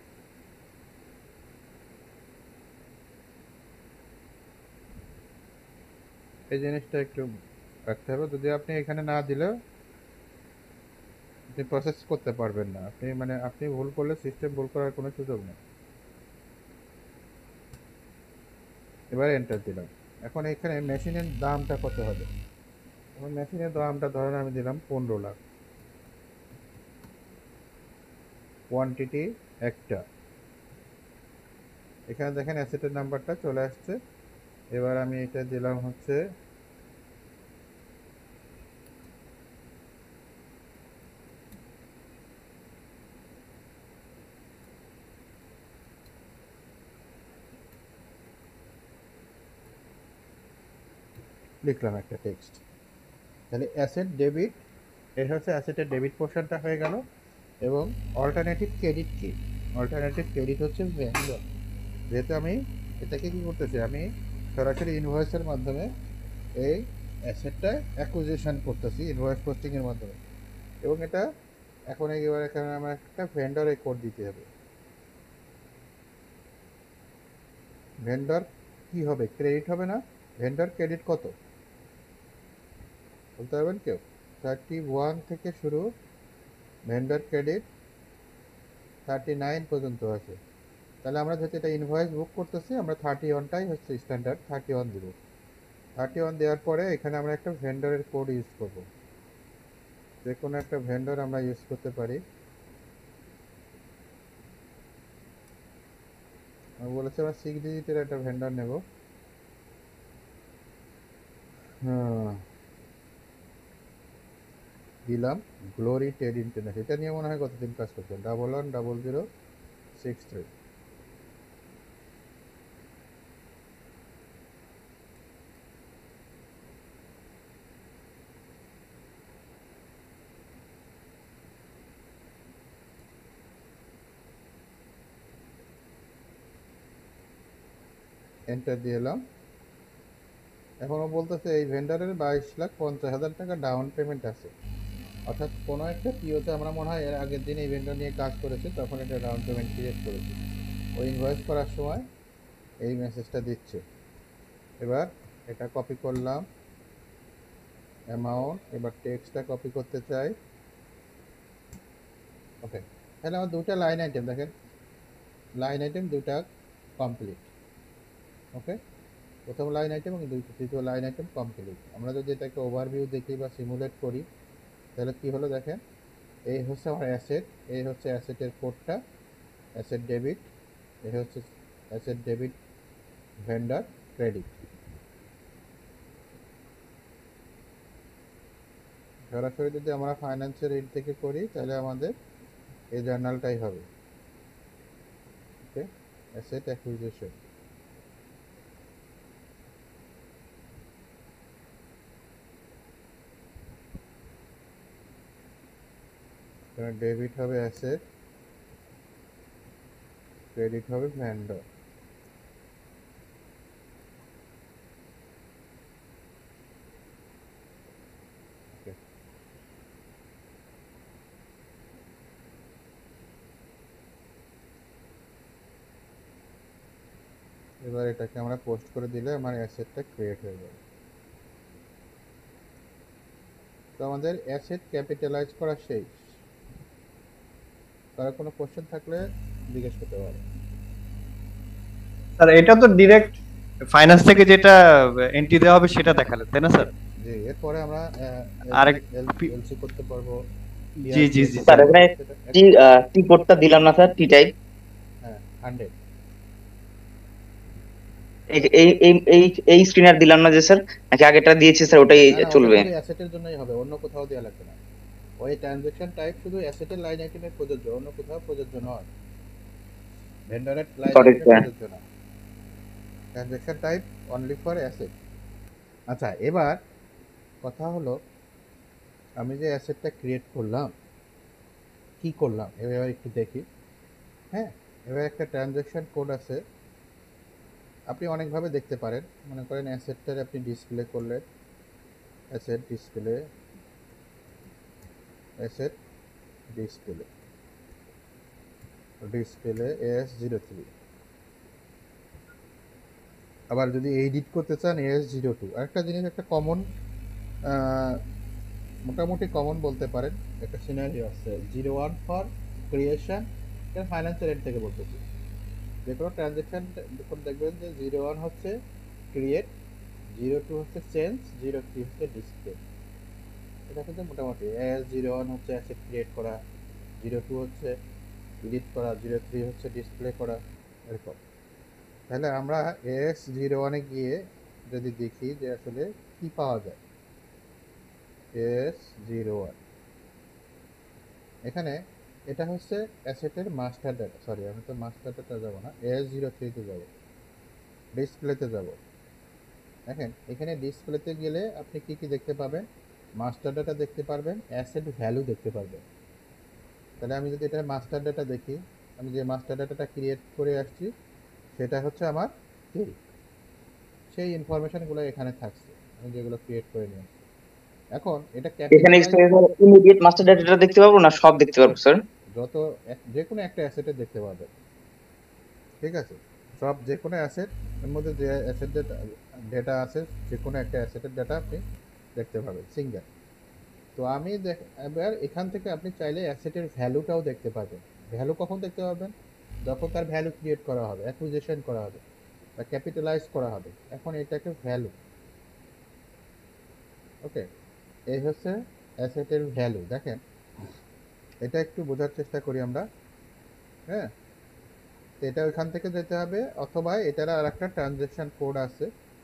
এই জিনিসটা একটু রাখতে হবে, যদি আপনি এখানে না দিলেও আপনি প্রসেস করতে পারবেন না, আপনি ভুল করলে সিস্টেম ভুল করার কোনো সুযোগ নেই। এবার এন্টার দিলাম। এখন এখানে মেশিনের দামটা কত হবে? এখন মেশিনের দামটা ধরেন আমি দিলাম 15 লাখ, কোয়ান্টিটি একটা। এখানে দেখেন অ্যাসেটের নাম্বারটা চলে আসছে। এবার আমি এটা দিলাম হচ্ছে লিখলাম একটা টেক্সট, তাহলে অ্যাসেট ডেবিট, এর হচ্ছে অ্যাসেটের ডেবিট পোর্শনটা হয়ে গেল। এবং অল্টারনেটিভ ক্রেডিট কি? অল্টারনেটিভ ক্রেডিট হচ্ছে ভেন্ডর। যেহেতু আমি এটাকে কি করতেছি, আমি সরাসরি ইনভয়েসের মাধ্যমে এই অ্যাসেটটা অ্যাকুইজিশন করতেছি ইনভয়েস পোস্টিংয়ের মাধ্যমে। এবং এটা এখন এবার এখানে আমার একটা ভেন্ডরে কোড দিতে হবে। ভেন্ডর কি হবে? ক্রেডিট হবে না? ভেন্ডর ক্রেডিট কত বলতে পারবেন কেউ? 31 থেকে শুরু, ভেন্ডর ক্রেডিট 39 পর্যন্ত আছে। তাহলে আমরা যেহেতু এটা ইনভয়েস বুক করতেছি, আমরা 31টাই হচ্ছে স্ট্যান্ডার্ড, 31 দিব। 31 দেওয়ার পরে এখানে আমরা একটা ভেন্ডরের কোড ইউজ করব। যে কোনো একটা ভেন্ডর আমরা ইউজ করতে পারি। আমি বলেছি আমরা 6 ডিজিটের একটা ভেন্ডর নেব। হ্যাঁ, দিলাম গ্লোরি ট্রেড ইন্টারন্যাশনাল। এটা নিয়ে মনে হয় কতদিন কাজ করছে, 110063। এন্টার দিয়ে এলাম। এখনও বলতেছে এই ভেন্ডারের 22,50,000 টাকা ডাউন পেমেন্ট আছে। অর্থাৎ কোনো একটা পিওতে আমরা মনে হয় এর আগের দিন এই ভেন্ডর নিয়ে কাজ করেছি, তখন এটা ডাউন পেমেন্ট ক্রিয়েট করেছি। ওই ইনভয়েস করার সময় এই মেসেজটা দিচ্ছে। এবার এটা কপি করলাম, অ্যামাউন্ট। এবার টেক্সটটা কপি করতে চাই। ওকে, তাহলে আমার দুটা লাইন আইটেম দেখেন, লাইন আইটেম দুটা কমপ্লিট। ওকে, প্রথম লাইন আইটেম এবং দ্বিতীয় লাইন আইটেম কমপ্লিট। আমরা যদি এটাকে ওভারভিউ দেখি বা সিমুলেট করি, তাহলে কি হলো দেখেন, এই হচ্ছে আমার অ্যাসেট, এই হচ্ছে অ্যাসেটের কোডটা, অ্যাসেট ডেবিট, এই হচ্ছে অ্যাসেট ডেবিট ভেন্ডার ক্রেডিট। সরাসরি যদি আমরা ফাইন্যান্সের রিড থেকে করি তাহলে আমাদের এই জার্নালটাই হবে। ওকে, অ্যাসেট অ্যাকুইজিশন, ডেবিট হবে অ্যাসেট, ক্রেডিট হবে ভেন্ডর। ওকে, এবার এটাকে আমরা পোস্ট করে দিলে আমার অ্যাসেটটা ক্রিয়েট হয়ে যাবে। তো আমাদের অ্যাসেট ক্যাপিটালাইজ করা শেষ। কারো কোনো কোশ্চেন থাকলে জিজ্ঞেস করতে পারে। স্যার এটা তো ডিরেক্ট ফাইন্যান্স থেকে যেটা এন্ট্রি দেওয়া হবে সেটা দেখালেন তাই না স্যার? জি, এরপরে আমরা আরেক এলসি করতে পারবো, জি জি টিআরপিএল জি করতে স্যার। স্যার পারবো, এখানে সেটা টি টি কোডটা দিলাম না স্যার, টি টাইপ। হ্যাঁ 100। এই এই এই এই এই স্ক্রিনার দিলাম না যে স্যার, নাকি আগেটা দিয়েছি স্যার ওটাই না না, ওটা চলবে? শুধু অ্যাসেটের জন্যই হবে, অন্য কোথাও দেওয়া লাগবে না। ওই ট্রানজ্যাকশন টাইপ শুধু অ্যাসেটের লাইন আইটেমে প্রযোজ্য, অন্য কোথাও প্রযোজ্য নয়। ভেন্ডরের লাইন সঠিক আইটেমে স্যার। প্রযোজ্য না। Transaction type only for asset. আচ্ছা, এবার কথা হলো আমি যে অ্যাসেটটা ক্রিয়েট করলাম, কি করলাম এবার একটু দেখি। হ্যাঁ, এবার একটা ট্রানজ্যাকশন কোড আছে, আপনি অনেকভাবে দেখতে পারেন। মনে করেন অ্যাসেটটার আপনি ডিসপ্লে করলেন, asset display, asset display AS03। আবার যদি এডিট করতে চান AS02। আরেকটা জিনিস, একটা কমন, মোটামুটি কমন বলতে পারেন, একটা সিনারিও আছে 01 ফর ক্রিয়েশন। এটা ফাইন্যান্সিয়াল এন্ড থেকে বলতেছি। যে কোনো ট্রানজ্যাকশন দেখবেন যে 01 হচ্ছে ক্রিয়েট, 02 হচ্ছে চেঞ্জ, 03 হচ্ছে ডিসপ্লে। এটা কিন্তু মোটামুটি AS01 হচ্ছে অ্যাসেট ক্রিয়েট করা, 02 হচ্ছে এডিট করা, 03 হচ্ছে ডিসপ্লে করা, এরকম। তাহলে আমরা AS01-এ গিয়ে যদি দেখি যে আসলে কি পাওয়া যায়। AS01 এখানে এটা হচ্ছে অ্যাসেটের মাস্টার ডাটা, সরি আমি তো মাস্টার ডাটা যাব না, AS03-তে যাব, ডিসপ্লেতে যাব। দেখেন এখানে ডিসপ্লেতে গেলে আপনি কি কি দেখতে পাবেন? মাস্টার ডাটা দেখতে পারবেন, অ্যাসেট ভ্যালু দেখতে পারবেন। তাহলে আমি যদি এটা মাস্টার ডাটা দেখি, আমি যে মাস্টার ডাটাটা ক্রিয়েট করে আসছি সেটা হচ্ছে আমার কি, সেই ইনফরমেশনগুলো এখানে থাকছে, আমি যেগুলো ক্রিয়েট করে নিয়ে আসছি। এখন এটা এখানে ক্যাপিটালাইজ, ইমিডিয়েট মাস্টার ডাটাটা দেখতে পাবো না সব দেখতে পারবো স্যার? যত যে কোনো একটা অ্যাসেটে দেখতে পাবেন, ঠিক আছে? সব যে কোনো অ্যাসেট এর মধ্যে যে অ্যাসেট ডেটা আছে, যে কোনো একটা অ্যাসেটের ডেটা আপনি দেখতে পাবেন সিঙ্গেল। তো আমি এবার এখান থেকে আপনি চাইলে অ্যাসেটের ভ্যালুটাও দেখতে পাবেন। ভ্যালু কখন দেখতে পাবেন? যখন তার ভ্যালু ক্রিয়েট করা হবে, অ্যাকুইজিশন করা হবে বা ক্যাপিটালাইজ করা হবে, এখন এটাকে ভ্যালু। ওকে, এই হচ্ছে অ্যাসেটের ভ্যালু। দেখেন এটা একটু বোঝার চেষ্টা করি আমরা। হ্যাঁ, তো এটা ওইখান থেকে যেতে হবে, অথবা এটার আর একটা ট্রানজ্যাকশন কোড আছে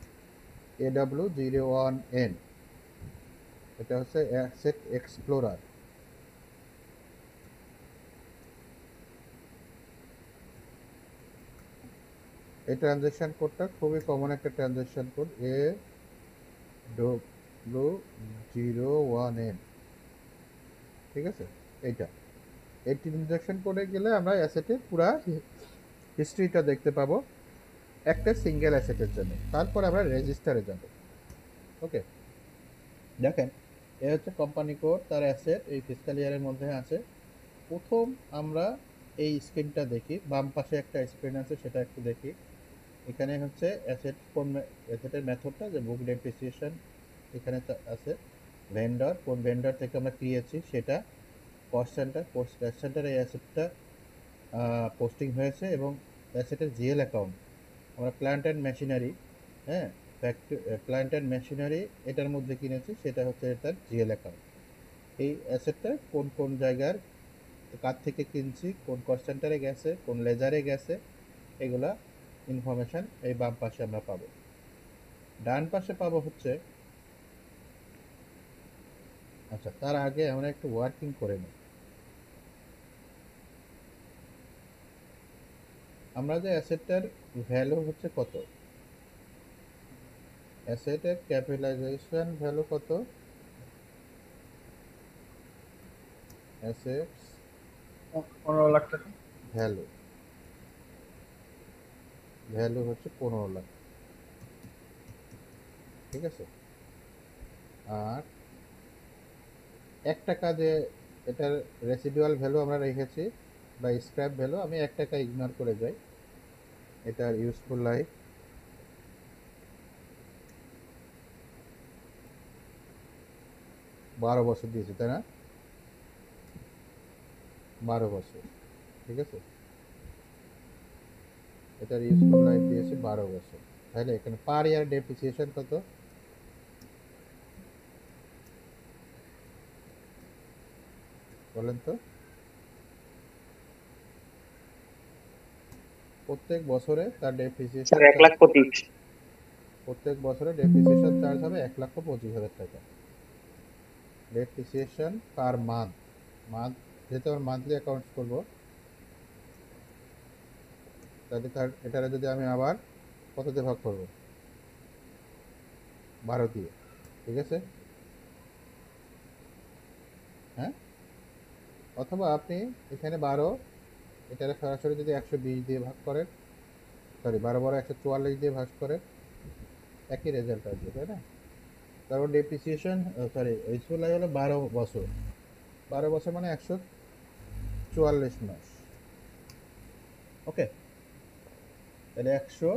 AW01N, এটা হচ্ছে অ্যাসেট এক্সপ্লোরার। এই ট্রানজ্যাকশন কোডটা খুবই কমন একটা ট্রানজ্যাকশন কোড, AW01N, ঠিক আছে? এইটা, এই ট্রানজ্যাকশন কোডে গেলে আমরা অ্যাসেটের পুরা হিস্ট্রিটা দেখতে পাবো একটা সিঙ্গেল অ্যাসেটের জন্য। তারপর আমরা রেজিস্টারে যাব। ওকে, দেখেন এ হচ্ছে কোম্পানি কোড, তার অ্যাসেট এই ফিসকাল ইয়ারের মধ্যে আছে। প্রথম আমরা এই স্ক্রিনটা দেখি, বাম পাশে একটা স্ক্রিন আছে সেটা একটু দেখি। এখানে হচ্ছে অ্যাসেট, কোন অ্যাসেটের মেথডটা, যে বুক ডেপ্রিসিয়েশন এখানে আছে, ভেন্ডর কোন ভেন্ডর থেকে আমরা কিনেছি সেটা, কস্ট সেন্টার, কস্ট সেন্টারে এই অ্যাসেটটা পোস্টিং হয়েছে, এবং অ্যাসেটের জিএল অ্যাকাউন্ট, আমরা প্ল্যান্ট অ্যান্ড মেশিনারি, হ্যাঁ প্ল্যান্ট অ্যান্ড মেশিনারি এটার মধ্যে কিনেছি, সেটা হচ্ছে এটার জিএল অ্যাকাউন্ট। এই অ্যাসেটটা কোন কোন জায়গার, কার থেকে কিনছি, কোন কস্ট সেন্টারে গেছে, কোন লেজারে গেছে, এগুলা ইনফরমেশন এই বাম পাশে আমরা পাবো। ডান পাশে পাবো হচ্ছে, আচ্ছা তার আগে আমরা একটু ওয়ার্কিং করে নিই। আমরা যে অ্যাসেটটার ভ্যালু হচ্ছে কত, অ্যাসেটের ক্যাপিটালাইজেশন ভ্যালু কত, অ্যাসেটস 15 লাখ টাকা। ভ্যালু, ভ্যালু হচ্ছে 15 লাখ, ঠিক আছে? আর 1 টাকা যে এটার রেসিডুয়াল ভ্যালু আমরা রেখেছি বা স্ক্র্যাপ ভ্যালু, আমি 1 টাকা ইগনোর করে যাই। এটার ইউজফুল লাইফ 12 বছর দিয়েছি, তাই না? 12 বছর, ঠিক আছে? এটার ইউজফুল লাইফ দিয়েছি 12 বছর। তাহলে এখানে পার ইয়ার ডেপ্রিসিয়েশন কত? বলেন তো। প্রত্যেক বছরে তার ডেপ্রিসিয়েশন, স্যার 1,25,000। প্রত্যেক বছরে ডেপ্রিসিয়েশন চার্জ হবে 1,25,000 টাকা। ডেপ্রিসিয়েশন পার মান্থ, যেহেতু আমরা মান্থলি অ্যাকাউন্টস করবো, তাহলে এটারে যদি আমি আবার কততে ভাগ করব, 12 দিয়ে, ঠিক আছে? হ্যাঁ, অথবা আপনি এখানে 12, এটারে সরাসরি যদি 120 দিয়ে ভাগ করেন, সরি 12 144 দিয়ে ভাগ করেন, একই রেজাল্ট আসবে, তাই না? তারপর ডেপ্রিসিয়েশন, সরি ইউজফুল লাইফ হলো 12 বছর, 12 বছর মানে 144 মাস। ওকে, তাহলে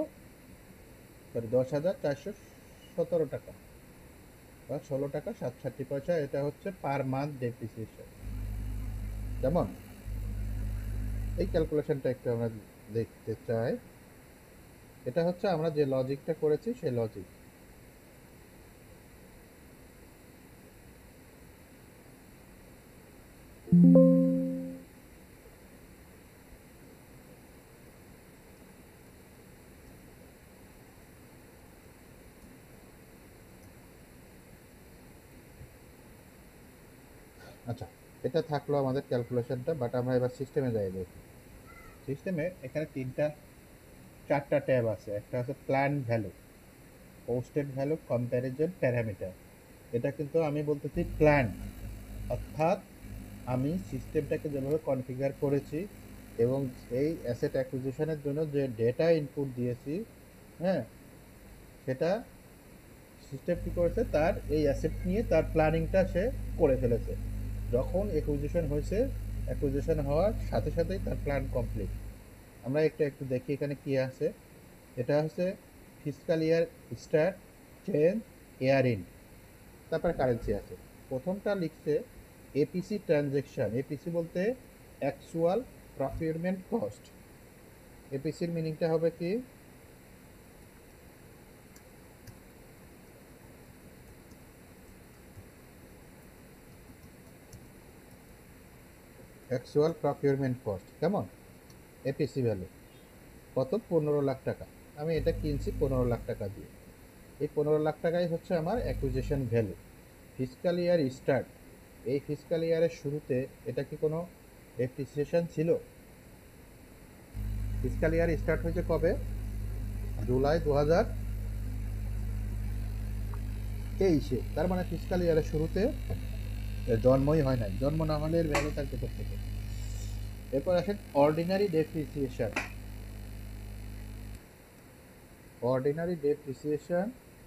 10,417 টাকা বা 16 টাকা 67 পয়সা, এটা হচ্ছে পার মান্থ ডেপ্রিসিয়েশন। যেমন এই ক্যালকুলেশনটা একটু আমরা দেখতে চাই। এটা হচ্ছে আমরা যে লজিকটা করেছি সেই লজিক। আচ্ছা, এটা থাকলো আমাদের ক্যালকুলেশনটা, বাট আমরা এবার সিস্টেমে যাই। দেখি সিস্টেমে এখানে চারটা ট্যাব আছে। একটা আছে plan value, posted value, comparison, parameter. এটা কিন্তু আমি বলতেছি প্ল্যান, অর্থাৎ আমি সিস্টেমটাকে যেভাবে কনফিগার করেছি এবং এই অ্যাসেট অ্যাকুইজিশনের জন্য যে ডেটা ইনপুট দিয়েছি, হ্যাঁ, সেটা সিস্টেম কী করেছে, তার এই অ্যাসেট নিয়ে তার প্ল্যানিংটা সে করে ফেলেছে। যখন অ্যাকুইজিশন হয়েছে, অ্যাকুইজিশন হওয়ার সাথে সাথেই তার প্ল্যান কমপ্লিট। আমরা একটু দেখি এখানে কি আছে। এটা হচ্ছে fiscal year start, change, year in, তারপর কারেন্সি আছে। প্রথমটা লিখছে এপিসি ট্রানজ্যাকশন। এপিসি বলতে অ্যাকচুয়াল প্রকিউরমেন্ট কস্ট। এপিসির মিনিংটা হবে কি, অ্যাকচুয়াল প্রকিউরমেন্ট কস্ট। কেমন? এপিসি ভ্যালু কত? 15 লাখ টাকা। আমি এটা কিনছি 15 লাখ টাকা দিয়ে। এই 15 লাখ টাকাই হচ্ছে আমার acquisition value. Fiscal year start, এই ফিসকাল ইয়ারের শুরুতে এটা কি কোনো ডেপ্রিসিয়েশন ছিল? ফিসকাল ইয়ার স্টার্ট হয়েছে কবে? জুলাই 2023-এ। তার মানে ফিসকাল ইয়ারের শুরুতে এর জন্মই হয় নাই। জন্ম না হলে এর ভ্যালু থাকবে কোথেকে? এরপর আসেন অর্ডিনারি ডেপ্রিসিয়েশন। Ordinary depreciation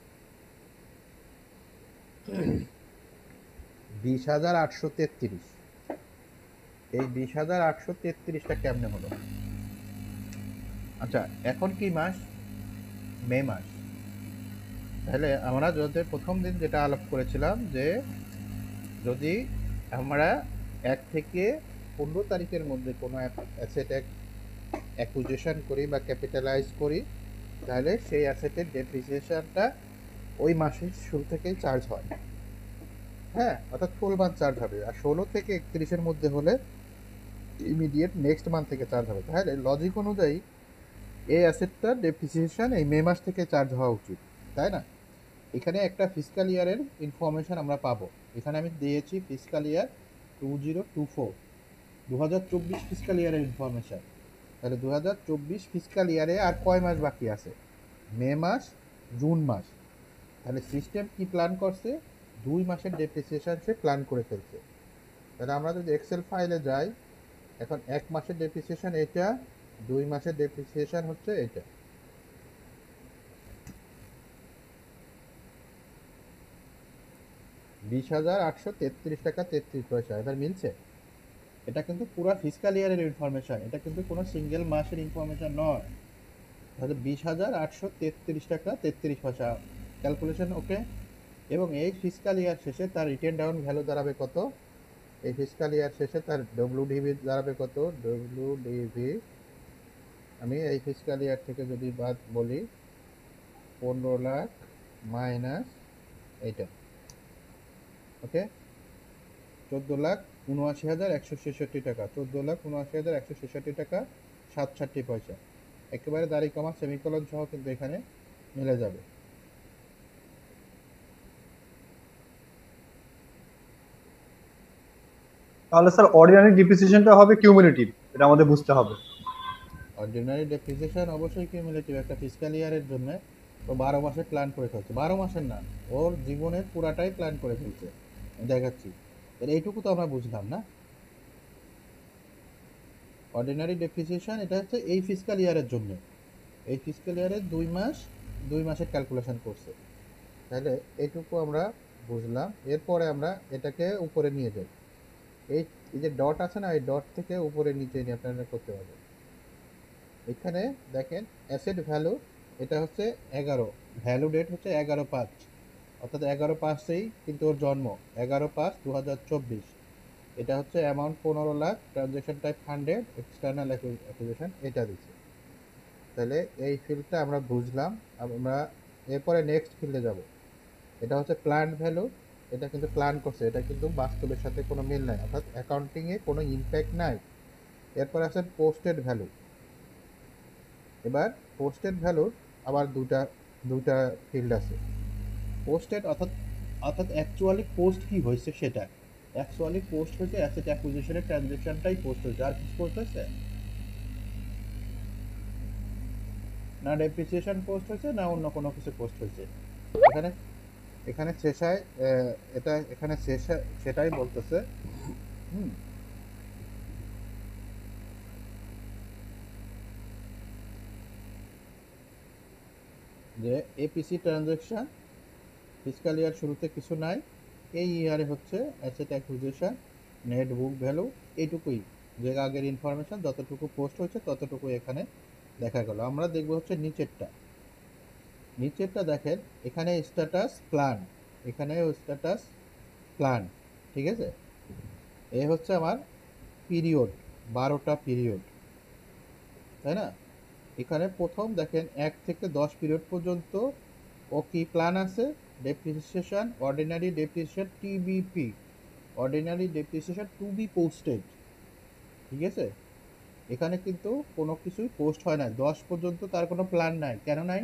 20,833। এই 20,833টা কেমনে হলো? আচ্ছা, এখন কি মাস? মে মাস। তাহলে আমরা যদি প্রথম দিন যেটা আলাপ করেছিলাম যে যদি আমরা 1 থেকে 15 তারিখের মধ্যে কোনো অ্যাসেট অ্যাকুইজিশন করি বা ক্যাপিটালাইজ করি, তাহলে সেই অ্যাসেটের ডেপ্রিসিয়েশনটা ওই মাসের শুরু থেকেই চার্জ হয়। হ্যাঁ, অর্থাৎ ফুল মান্থ চার্জ হবে। আর 16 থেকে 31-এর মধ্যে হলে ইমিডিয়েট নেক্সট মান্থ থেকে চার্জ হবে। তাহলে লজিক অনুযায়ী এই অ্যাসেটটার ডেপ্রিসিয়েশন এই মে মাস থেকে চার্জ হওয়া উচিত, তাই না? এখানে একটা ফিসকাল ইয়ারের ইনফরমেশন আমরা পাবো। এখানে আমি দিয়েছি ফিসকাল ইয়ার 2024, 2024 ফিসকাল ইয়ারের ইনফরমেশন। তাহলে 2024 ফিসকাল ইয়ারে আর কয় মাস বাকি আছে? মে মাস, জুন মাস। তাহলে সিস্টেম কি প্ল্যান করছে? 2 মাসের ডেপ্রিসিয়েশন সে প্ল্যান করে ফেলছে। তাহলে আমরা যদি এক্সেল ফাইলে যাই, এখন 1 মাসের ডেপ্রিসিয়েশন এটা, 2 মাসের ডেপ্রিসিয়েশন হচ্ছে এটা। $20,833 33 এবার মিলছে? এটা কিন্তু পুরো ফিসকাল ইয়ারের ইনফরমেশন, এটা কিন্তু কোনো সিঙ্গেল মাসের ইনফরমেশন নয়। তাহলে 20,833 টাকা 33 পয়সা ক্যালকুলেশন ওকে। এবং এই ফিসকাল ইয়ার শেষে তার রিটেন ডাউন ভ্যালু দাঁড়াবে কত? এই ফিসকাল ইয়ার শেষে তার ডব্লিউডিভি দাঁড়াবে কত? ডব্লিউডিভি আমি এই ফিসকাল ইয়ার থেকে যদি বাদ বলি 15 লাখ মাইনাস এইটা, ওকে, 14,79,166 টাকা। 14,79,166 টাকা 67 পয়সা। একেবারে দাড়ি কমা সেমিকলন সহ কিন্তু এখানে মিলে যাবে। তাহলে স্যার অর্ডিনারি ডিপ্রিসিয়েশনটা হবে কিউমুলেটিভ, এটা আমাদের বুঝতে হবে। অর্ডিনারি ডেপ্রিসিয়েশন অবশ্যই কিউমুলেটিভ। একটা ফিসকাল ইয়ারের জন্য ও 12 মাসের প্ল্যান করে ফেলছে। 12 মাসের না, ওর জীবনের পুরাটাই প্ল্যান করে ফেলছে। দেখাচ্ছি, এইটুকু তো আমরা বুঝলাম না। অর্ডিনারি ডেপ্রিসিয়েশন এটা হচ্ছে এই ফিসকাল ইয়ারের জন্য, এই ফিসকাল ইয়ারের 2 মাসের ক্যালকুলেশন করছে। তাহলে এইটুকু আমরা বুঝলাম। এরপরে আমরা এটাকে উপরে নিয়ে যাই। এই এই যে ডট আছে না, এই ডট থেকে উপরে নিচে নিয়ে আপনারা করতে পারবেন। এখানে দেখেন অ্যাসেট ভ্যালু, এটা হচ্ছে 11, ভ্যালু ডেট হচ্ছে 11/5, অর্থাৎ 11/5-এই কিন্তু ওর জন্ম, 11/5/2024। এটা হচ্ছে amount 15 lakh, transaction type 100, external acquisition এটা দিচ্ছে। তাহলে এই ফিল্ডটা আমরা বুঝলাম। আমরা এরপরে নেক্সট ফিল্ডে যাব। এটা হচ্ছে প্ল্যান্ড ভ্যালু। এটা কিন্তু প্ল্যান করছে, এটা কিন্তু বাস্তবের সাথে কোনো মিল নাই, অর্থাৎ অ্যাকাউন্টিংয়ে কোনো ইম্প্যাক্ট নাই। এরপর আছে পোস্টেড ভ্যালু। এবার পোস্টেড ভ্যালুর আবার দুটা ফিল্ড আছে। পোস্টেড অর্থাৎ অর্থাৎ অ্যাকচুয়ালি পোস্ট কি হয়েছে সেটা। অ্যাকচুয়ালি পোস্ট হয়েছে অ্যাসেট অ্যাকুইজিশনের ট্রানজ্যাকশনটাই পোস্ট হয়েছে, আর কিছু পোস্ট হয়েছে না, ডেপ্রিসিয়েশন পোস্ট হয়েছে না অন্য কোনো কিছু পোস্ট হয়েছে। এখানে এখানে শেষায় এটা এখানে শেষে সেটাই বলতেছে। হুম, যে এপিসি ট্রানজ্যাকশন ফিসকাল ইয়ার শুরুতে কিছু নাই, এই ইয়ারে হচ্ছে asset acquisition, net book value, এইটুকুই, যে আগের ইনফরমেশন যতটুকু পোস্ট হয়েছে ততটুকু এখানে দেখা গেল। আমরা দেখবো হচ্ছে নিচেরটা। নিচেরটা দেখেন, এখানে স্ট্যাটাস প্ল্যান, এখানেও স্ট্যাটাস প্ল্যান, ঠিক আছে। এ হচ্ছে আমার পিরিয়ড, 12টা পিরিয়ড, তাই না। এখানে প্রথম দেখেন 1 থেকে 10 পিরিয়ড পর্যন্ত ও কি প্ল্যান আছে, depreciation, ordinary depreciation TBP, ordinary depreciation to be posted, ঠিক আছে। এখানে কিন্তু কোনো কিছুই পোস্ট হয় না 10 পর্যন্ত, তার কোনো প্ল্যান নাই। কেন নাই?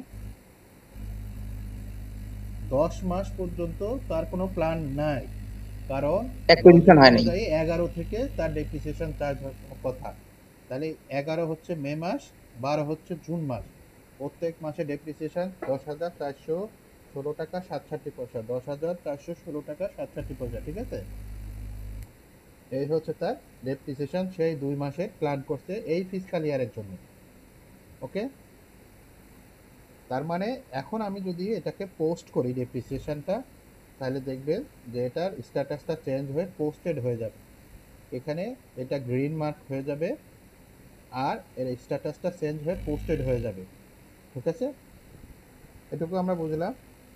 10 মাস পর্যন্ত তার কোনো প্ল্যান নাই, কারণ অ্যাকুইজিশন লজিক হয় নাই। অনুযায়ী 11 থেকে তার ডেপ্রিসিয়েশন চার্জ কথা। তাহলে 11 হচ্ছে মে মাস, 12 হচ্ছে জুন মাস। প্রত্যেক মাসে ডেপ্রিসিয়েশন 10,416 টাকা 67 পয়সা, 10,416 টাকা 67 পয়সা, ঠিক আছে। এই হচ্ছে তার ডেপ্রিসিয়েশন, সেই 2 মাসে প্ল্যান করছে এই ফিসকাল ইয়ারের জন্য। ওকে, তার মানে এখন আমি যদি এটাকে পোস্ট করি ডেপ্রিসিয়েশনটা, তাহলে দেখবেন যে এটার স্ট্যাটাসটা চেঞ্জ হয়ে পোস্টেড হয়ে যাবে। এখানে এটা গ্রিন মার্ক হয়ে যাবে, আর এর স্ট্যাটাসটা চেঞ্জ হয়ে পোস্টেড হয়ে যাবে, ঠিক আছে। এটুকু আমরা বুঝলাম।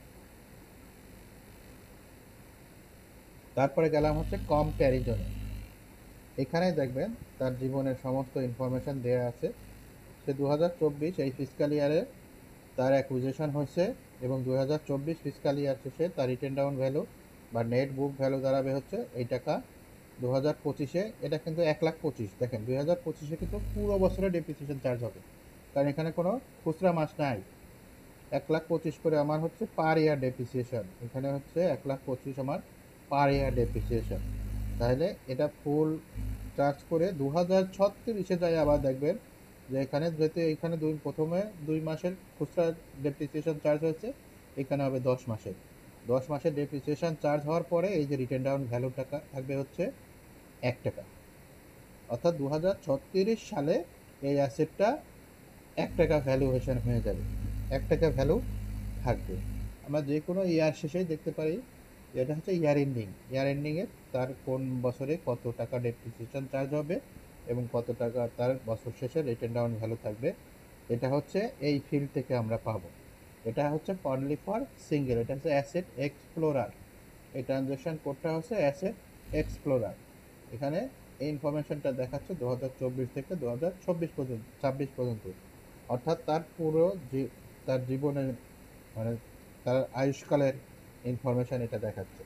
তারপরে গেলাম হচ্ছে কম্প্যারিজনে। এখানে দেখবেন তার জীবনের সমস্ত ইনফরমেশন দেওয়া আছে। সে 2024 এই ফিসকাল ইয়ারে তার অ্যাকুইজিশন হয়েছে, এবং 2024 ফিসকাল ইয়ার শেষে তার রিটেন ডাউন ভ্যালু বা নেট বুক ভ্যালু দাঁড়াবে হচ্ছে এই টাকা। 2025-এ এটা কিন্তু 1,25,000, দেখেন 2025-এ কিন্তু পুরো বছরে ডেপ্রিসিয়েশন চার্জ হবে, কারণ এখানে কোনো খুচরা মাস নাই। 1,25,000 করে আমার হচ্ছে পার ইয়ার ডেপ্রিসিয়েশন, এখানে হচ্ছে 1,25,000 আমার পার ইয়ার ডেপ্রিসিয়েশন। তাহলে এটা ফুল চার্জ করে 2036-এ যায়, আবার দেখবেন যে এখানে যেহেতু এখানে প্রথমে 2 মাসের খুচরা ডেপ্রিসিয়েশন চার্জ হয়েছে, এখানে হবে 10 মাসের। 10 মাসের ডেপ্রিসিয়েশন চার্জ হওয়ার পরে এই যে রিটেন ডাউন ভ্যালু টাকা থাকবে হচ্ছে 1 টাকা, অর্থাৎ 2036 সালে এই অ্যাসেটটা 1 টাকা ভ্যালুয়েশন হয়ে যাবে, 1 টাকা ভ্যালু থাকবে। আমরা যে কোনো ইয়ার শেষেই দেখতে পারি যে এটা হচ্ছে ইয়ার এন্ডিং, ইয়ার এন্ডিংয়ে তার কোন বছরে কত টাকা ডেপ্রিসিয়েশন চার্জ হবে এবং কত টাকা তার বছর শেষে রিটেন ডাউন ভ্যালু থাকবে। এটা হচ্ছে এই ফিল্ড থেকে আমরা পাবো। এটা হচ্ছে অনলি ফর সিঙ্গেল, এটা হচ্ছে অ্যাসেট এক্সপ্লোরার। এই ট্রানজ্যাকশন কোডটা হচ্ছে অ্যাসেট এক্সপ্লোরার। এখানে এই ইনফরমেশনটা দেখাচ্ছে 2024 থেকে 2026 পর্যন্ত, অর্থাৎ তার পুরো তার জীবনের, মানে তার আয়ুষ্কালের ইনফরমেশন এটা দেখাচ্ছে।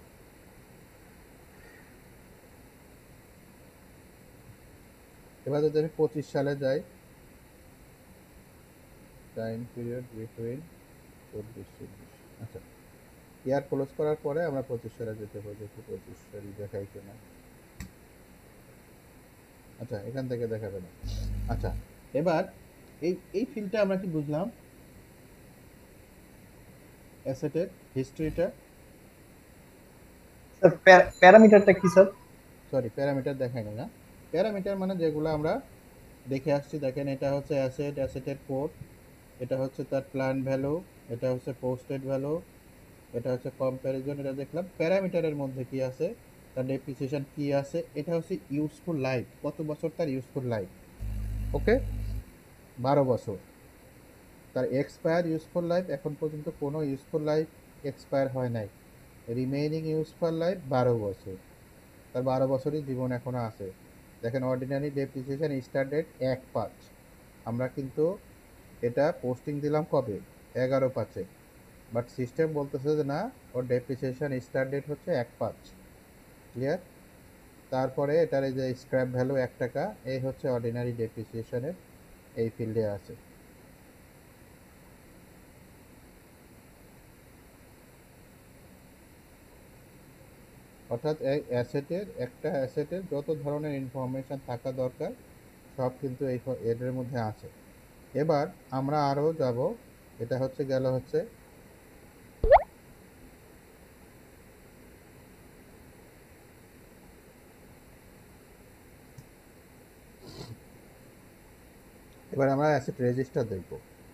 এবার যদি আমি 25 সালে যাই, টাইম পিরিয়ড বিটুইন 24-26, আচ্ছা, ইয়ার ক্লোজ করার পরে আমরা 25 সালে যেতে হবে, দেখি 25 সাল দেখাই কিনা। আচ্ছা, এখান থেকে দেখাবে না। আচ্ছা, এবার এই ফিল্ডটা আমরা কি বুঝলাম, অ্যাসেটের হিস্ট্রিটা, স্যার প্যারামিটারটা কি স্যার? সরি প্যারামিটার দেখায়নি না। প্যারামিটার মানে যেগুলো আমরা দেখে আসছি, দেখেন এটা হচ্ছে অ্যাসেট, অ্যাসেটের কোড, এটা হচ্ছে তার প্ল্যান ভ্যালু, এটা হচ্ছে পোস্টেড ভ্যালু, এটা হচ্ছে কম্প্যারিজন, এটা দেখলাম। প্যারামিটারের মধ্যে কি আছে, তার ডেপ্রিসিয়েশন কি আছে, এটা হচ্ছে ইউজফুল লাইফ, কত বছর তার ইউজফুল লাইফ। ওকে, 12 বছর। তার এক্সপায়ার ইউজফুল লাইফ, এখন পর্যন্ত কোনো ইউজফুল লাইফ এক্সপায়ার হয় নাই। রিমেইনিং ইউজফুল লাইফ 12 বছর, তার 12 বছরই জীবন এখনো আছে। দেখেন অর্ডিনারি ডেপ্রিসিয়েশন স্টার্ট ডেট 1/5, আমরা কিন্তু এটা পোস্টিং দিলাম কবে, 11/5-এ, বাট সিস্টেম বলতেছে যে না, ওর ডেপ্রিসিয়েশন স্টার্ট ডেট হচ্ছে 1/5। ক্লিয়ার? তারপরে এটার এই যে স্ক্র্যাপ ভ্যালু 1 টাকা, এই হচ্ছে অর্ডিনারি ডেপ্রিসিয়েশনের এই ফিল্ডে আছে। অর্থাৎ এই অ্যাসেটের, একটা অ্যাসেটের যত ধরনের ইনফরমেশন থাকা দরকার সব কিন্তু এদের মধ্যে আছে। এবার আমরা আরও যাব, এটা হচ্ছে গেল হচ্ছে এবার আমরা অ্যাসেট রেজিস্টার দেখব।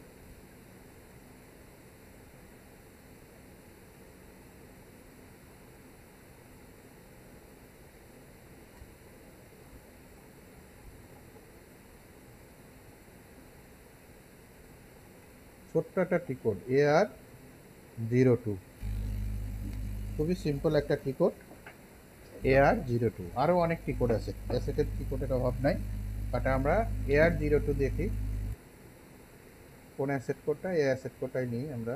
ছোট্ট একটা টিকোড AR02, খুবই সিম্পল একটা টিকোড AR02। আরও অনেক টিকোড আছে, অ্যাসেটের টিকোডের অভাব নাই, বাট আমরা AR02 দেখি কোন অ্যাসেট কোডটা, এই অ্যাসেট কোডটাই নিই আমরা।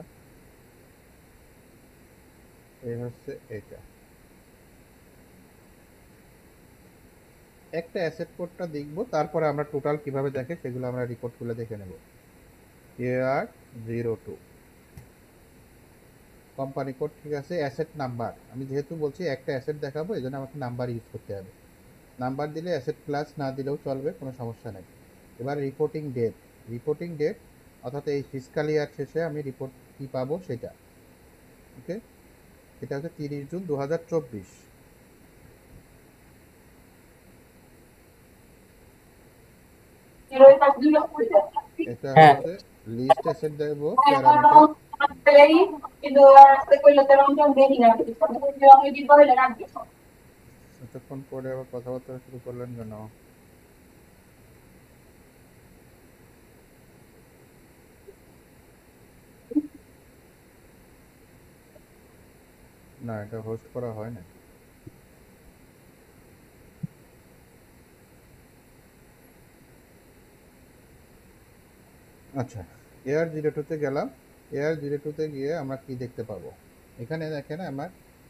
এই হচ্ছে এটা, একটা অ্যাসেট কোডটা দেখব, তারপরে আমরা টোটাল কিভাবে দেখে সেগুলো আমরা রিপোর্ট খুলে দেখে নেব। AR02 কোম্পানি কোড, ঠিক আছে। অ্যাসেট নাম্বার, আমি যেহেতু বলছি একটা অ্যাসেট দেখাবো এই জন্য আমাকে নাম্বার ইউজ করতে হবে। নাম্বার দিলে অ্যাসেট ক্লাস, না দিলেও চলবে, কোনো সমস্যা নেই। এবার রিপোর্টিং ডেট, রিপোর্টিং ডেট অর্থাৎ এই ফিসকাল ইয়ার শেষে আমি রিপোর্ট কী পাবো সেটা। ওকে, এটা হচ্ছে 30 জুন 2024। এটা হ্যাঁ। হচ্ছে লিস্ট অ্যাসেট দেব প্যারামিটার। এতক্ষণ পরে আবার কথাবার্তা শুরু করলেন কেন? না, এটা হোস্ট করা হয় না। আচ্ছা, AR02-তে গেলাম। AR02-তে গিয়ে আমরা কি দেখতে পাবো, এখানে দেখেন আমার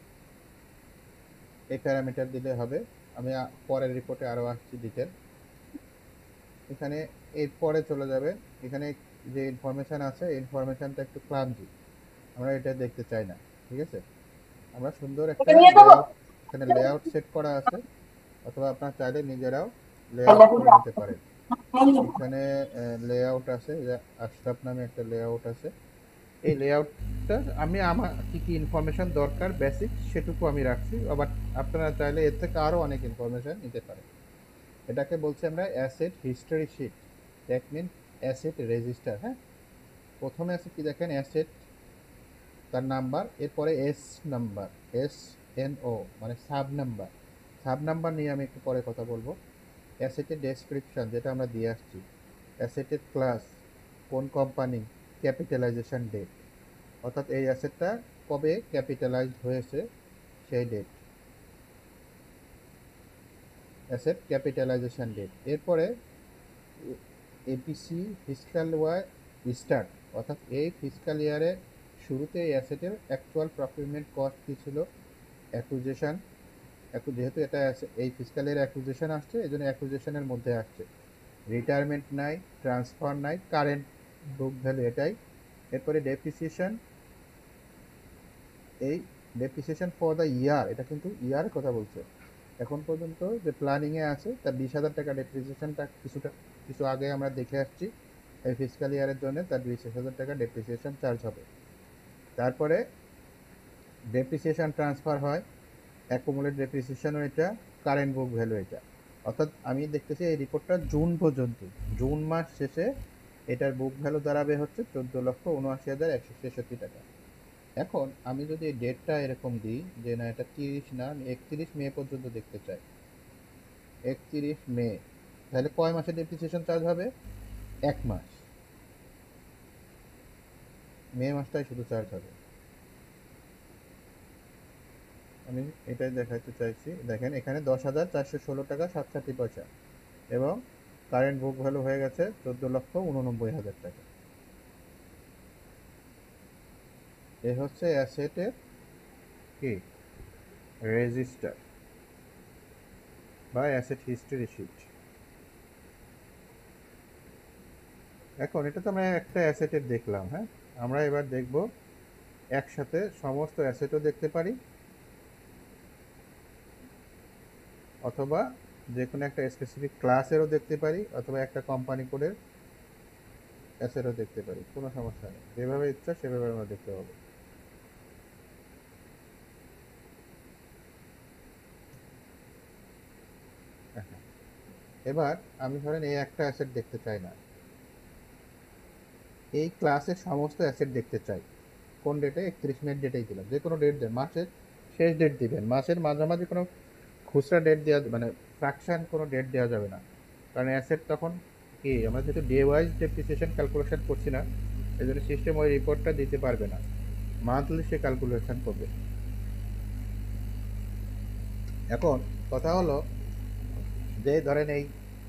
এই প্যারামিটার দিলে হবে। আমি পরের রিপোর্টে আরও আসছি ডিটেল। এখানে এর পরে চলে যাবে, এখানে যে ইনফরমেশান আছে এই ইনফরমেশানটা একটু ক্লামজি, আমরা এটা দেখতে চাই না। ঠিক আছে, আমরা সুন্দর একটা লেআউট, এখানে লেআউট সেট করা আছে, অথবা আপনারা চাইলে নিজেরাও লেআউট করে নিতে পারেন। এখানে লেআউট আছে, আশরাফ নামে একটা লেআউট আছে। এই লেআউটটা আমি আমার কী কী ইনফরমেশান দরকার বেসিক সেটুকু আমি রাখছি, আবার আপনারা চাইলে এর থেকে আরও অনেক ইনফরমেশান নিতে পারেন। এটাকে বলছি আমরা asset history sheet, that mean asset register. হ্যাঁ, প্রথমে আছে কি দেখেন, অ্যাসেট, তার নাম্বার, এরপরে নাম্বার, SNO মানে সাব নাম্বার। সাব নাম্বার নিয়ে আমি একটু পরে কথা বলবো। অ্যাসেটের ডেসক্রিপশন যেটা আমরা দিয়ে আসছি, অ্যাসেটের ক্লাস, কোন কোম্পানি, ক্যাপিটালাইজেশন ডেট, অর্থাৎ এই অ্যাসেটটা কবে ক্যাপিটালাইজড হয়েছে সেই ডেট, অ্যাসেট ক্যাপিটালাইজেশন ডেট। এরপরে এপিসি ফিসকাল ওয়ার স্টার্ট, অর্থাৎ এই ফিসকাল ইয়ারের শুরুতে এই অ্যাসেটের অ্যাকচুয়াল প্রকিউরমেন্ট কস্ট কী ছিল, অ্যাকুইজিশন, যেহেতু এটা এই ফিসকাল ইয়ারে অ্যাকুইজিশন আসছে এই জন্য অ্যাকুইজিশনের মধ্যে আসছে, রিটায়ারমেন্ট নাই, ট্রান্সফার নাই, কারেন্ট বুক ভ্যালু এটাই। এরপরে ডেপ্রিসিয়েশন, এই ডেপ্রিসিয়েশন ফর দ্য ইয়ার, এটা কিন্তু ইয়ার কথা বলছে। এখন পর্যন্ত যে প্ল্যানিংয়ে আছে তার 20,000 টাকা ডেপ্রিসিয়েশনটা কিছু আগে আমরা দেখে আসছি, এই ফিসকাল ইয়ারের জন্য তার 20,000 টাকা ডেপ্রিসিয়েশন চার্জ হবে। তারপরে ডেপ্রিসিয়েশন ট্রান্সফার হয়, অ্যাকুমুলেট ডেপ্রিসিয়েশনও এটা, কারেন্ট বুক ভ্যালু এটা। অর্থাৎ আমি দেখতেছি এই রিপোর্টটা জুন পর্যন্ত, জুন মাস শেষে এটার বুক ভ্যালু দাঁড়াবে হচ্ছে 14,79,163 টাকা। এখন আমি যদি এই ডেটটা এরকম দিই যে না এটা 30 না, আমি 31 মে পর্যন্ত দেখতে চাই, 31 মে, তাহলে কয় মাসের ডেপ্রিসিয়েশন চার্জ হবে? 1 মাস, মে মাসটাই শুধু চার্জ হবে। আমি এটাই দেখাতে চাইছি, দেখেন এখানে 10,416 টাকা 67 পয়সা, এবং কারেন্ট বুক ভ্যালু হয়ে গেছে 14,89,000 টাকা। এ হচ্ছে অ্যাসেটের কি রেজিস্টার বা অ্যাসেট হিস্টরি শিট। এখন এটা তো আমরা একটা অ্যাসেটের দেখলাম, হ্যাঁ, আমরা এবার দেখব একসাথে সমস্ত অ্যাসেটও দেখতে পারি, অথবা যে কোনো একটা স্পেসিফিক ক্লাসেরও দেখতে পারি, অথবা একটা কোম্পানি কোডের অ্যাসেটও দেখতে পারি, কোনো সমস্যা নেই, যেভাবে ইচ্ছা সেভাবে আমরা দেখতে পাবো। হ্যাঁ, এবার আমি ধরেন এই একটা অ্যাসেট দেখতে চাই না, এই ক্লাসের সমস্ত অ্যাসেট দেখতে চাই। কোন ডেটে? 31 মে ডেটেই দিলাম, যে কোনো ডেট দেন, মাসের শেষ ডেট দিবেন, মাসের মাঝামাঝি কোনো খুচরা ডেট দেওয়া, মানে ফ্র্যাকশন কোনো ডেট দেওয়া যাবে না, কারণ অ্যাসেট তখন কি, আমরা যেহেতু ডে ওয়াইজ ডেপ্রিসিয়েশন ক্যালকুলেশন করছি না, এই জন্য সিস্টেম ওই রিপোর্টটা দিতে পারবে না, মান্থলি সে ক্যালকুলেশন করবে। এখন কথা হলো যে ধরেন এই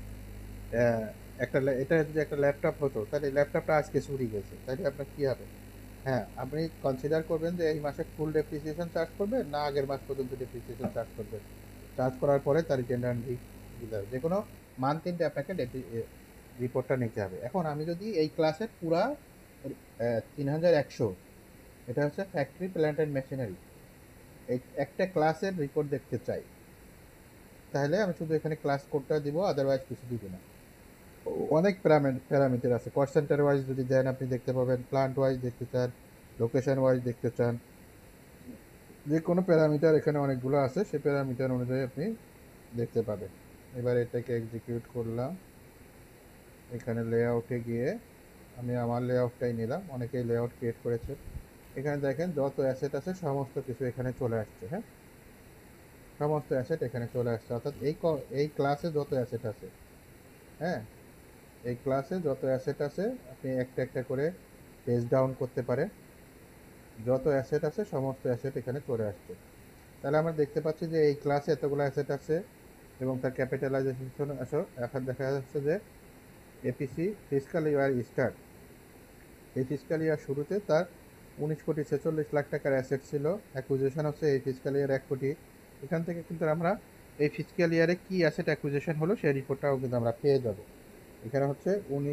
এটা যদি একটা ল্যাপটপ হতো, তাহলে ল্যাপটপটা আজকে চুরি গেছে, তাহলে আপনার কি হবে? হ্যাঁ, আপনি কনসিডার করবেন যে এই মাসে ফুল ডেপ্রিসিয়েশন চার্জ করবেন না আগের মাস পর্যন্ত ডেপ্রিসিয়েশন চার্জ করবেন, চার্জ করার পরে তার রিটার্ন দিতে হবে, যে কোনো মান্থ এন্ডে আপনাকে রিপোর্টটা নিতে হবে। এখন আমি যদি এই ক্লাসের পুরা 3,100, এটা হচ্ছে ফ্যাক্টরি প্ল্যান্ট অ্যান্ড মেশিনারি, এই একটা ক্লাসের রিপোর্ট দেখতে চাই, তাহলে আমি শুধু এখানে ক্লাস কোডটা দিব, আদারওয়াইজ কিছু দিব না। অনেক প্যারামিটার আছে, কস্ট সেন্টার ওয়াইজ যদি দেন আপনি দেখতে পাবেন, প্লান্ট ওয়াইজ দেখতে চান, লোকেশন ওয়াইজ দেখতে চান, যে কোনো প্যারামিটার এখানে অনেকগুলো আছে, সেই প্যারামিটার অনুযায়ী আপনি দেখতে পাবেন। এবার এটাকে এক্সিকিউট করলাম, এখানে লেআউটে গিয়ে আমি আমার লেআউটটাই নিলাম, অনেকেই লেআউট ক্রিয়েট করেছে। এখানে দেখেন যত অ্যাসেট আছে সমস্ত কিছু এখানে চলে আসছে, হ্যাঁ, সমস্ত অ্যাসেট এখানে চলে আসছে, অর্থাৎ এই ক্লাসে যত অ্যাসেট আছে, হ্যাঁ, এই ক্লাসে যত অ্যাসেট আছে আপনি একটা একটা করে পেজ ডাউন করতে পারেন, যত অ্যাসেট আছে সমস্ত অ্যাসেট এখানে চলে আসছে। তাহলে আমরা দেখতে পাচ্ছি যে এই ক্লাসে এতগুলো অ্যাসেট আছে এবং তার ক্যাপিটালাইজেশন এখন দেখা যাচ্ছে যে এপিসি ফিসকাল ইয়ার স্টার্ট, এই ফিসকাল ইয়ার শুরুতে তার 19,46,00,000 টাকার অ্যাসেট ছিল, অ্যাকুইজিশন হচ্ছে এই ফিসকাল ইয়ার 1 কোটি। এখান থেকে কিন্তু আমরা এই ফিসকাল ইয়ারে কি অ্যাসেট অ্যাকুইজিশন হলো সেই রিপোর্টটাও কিন্তু আমরা পেয়ে যাব। এখানে হচ্ছে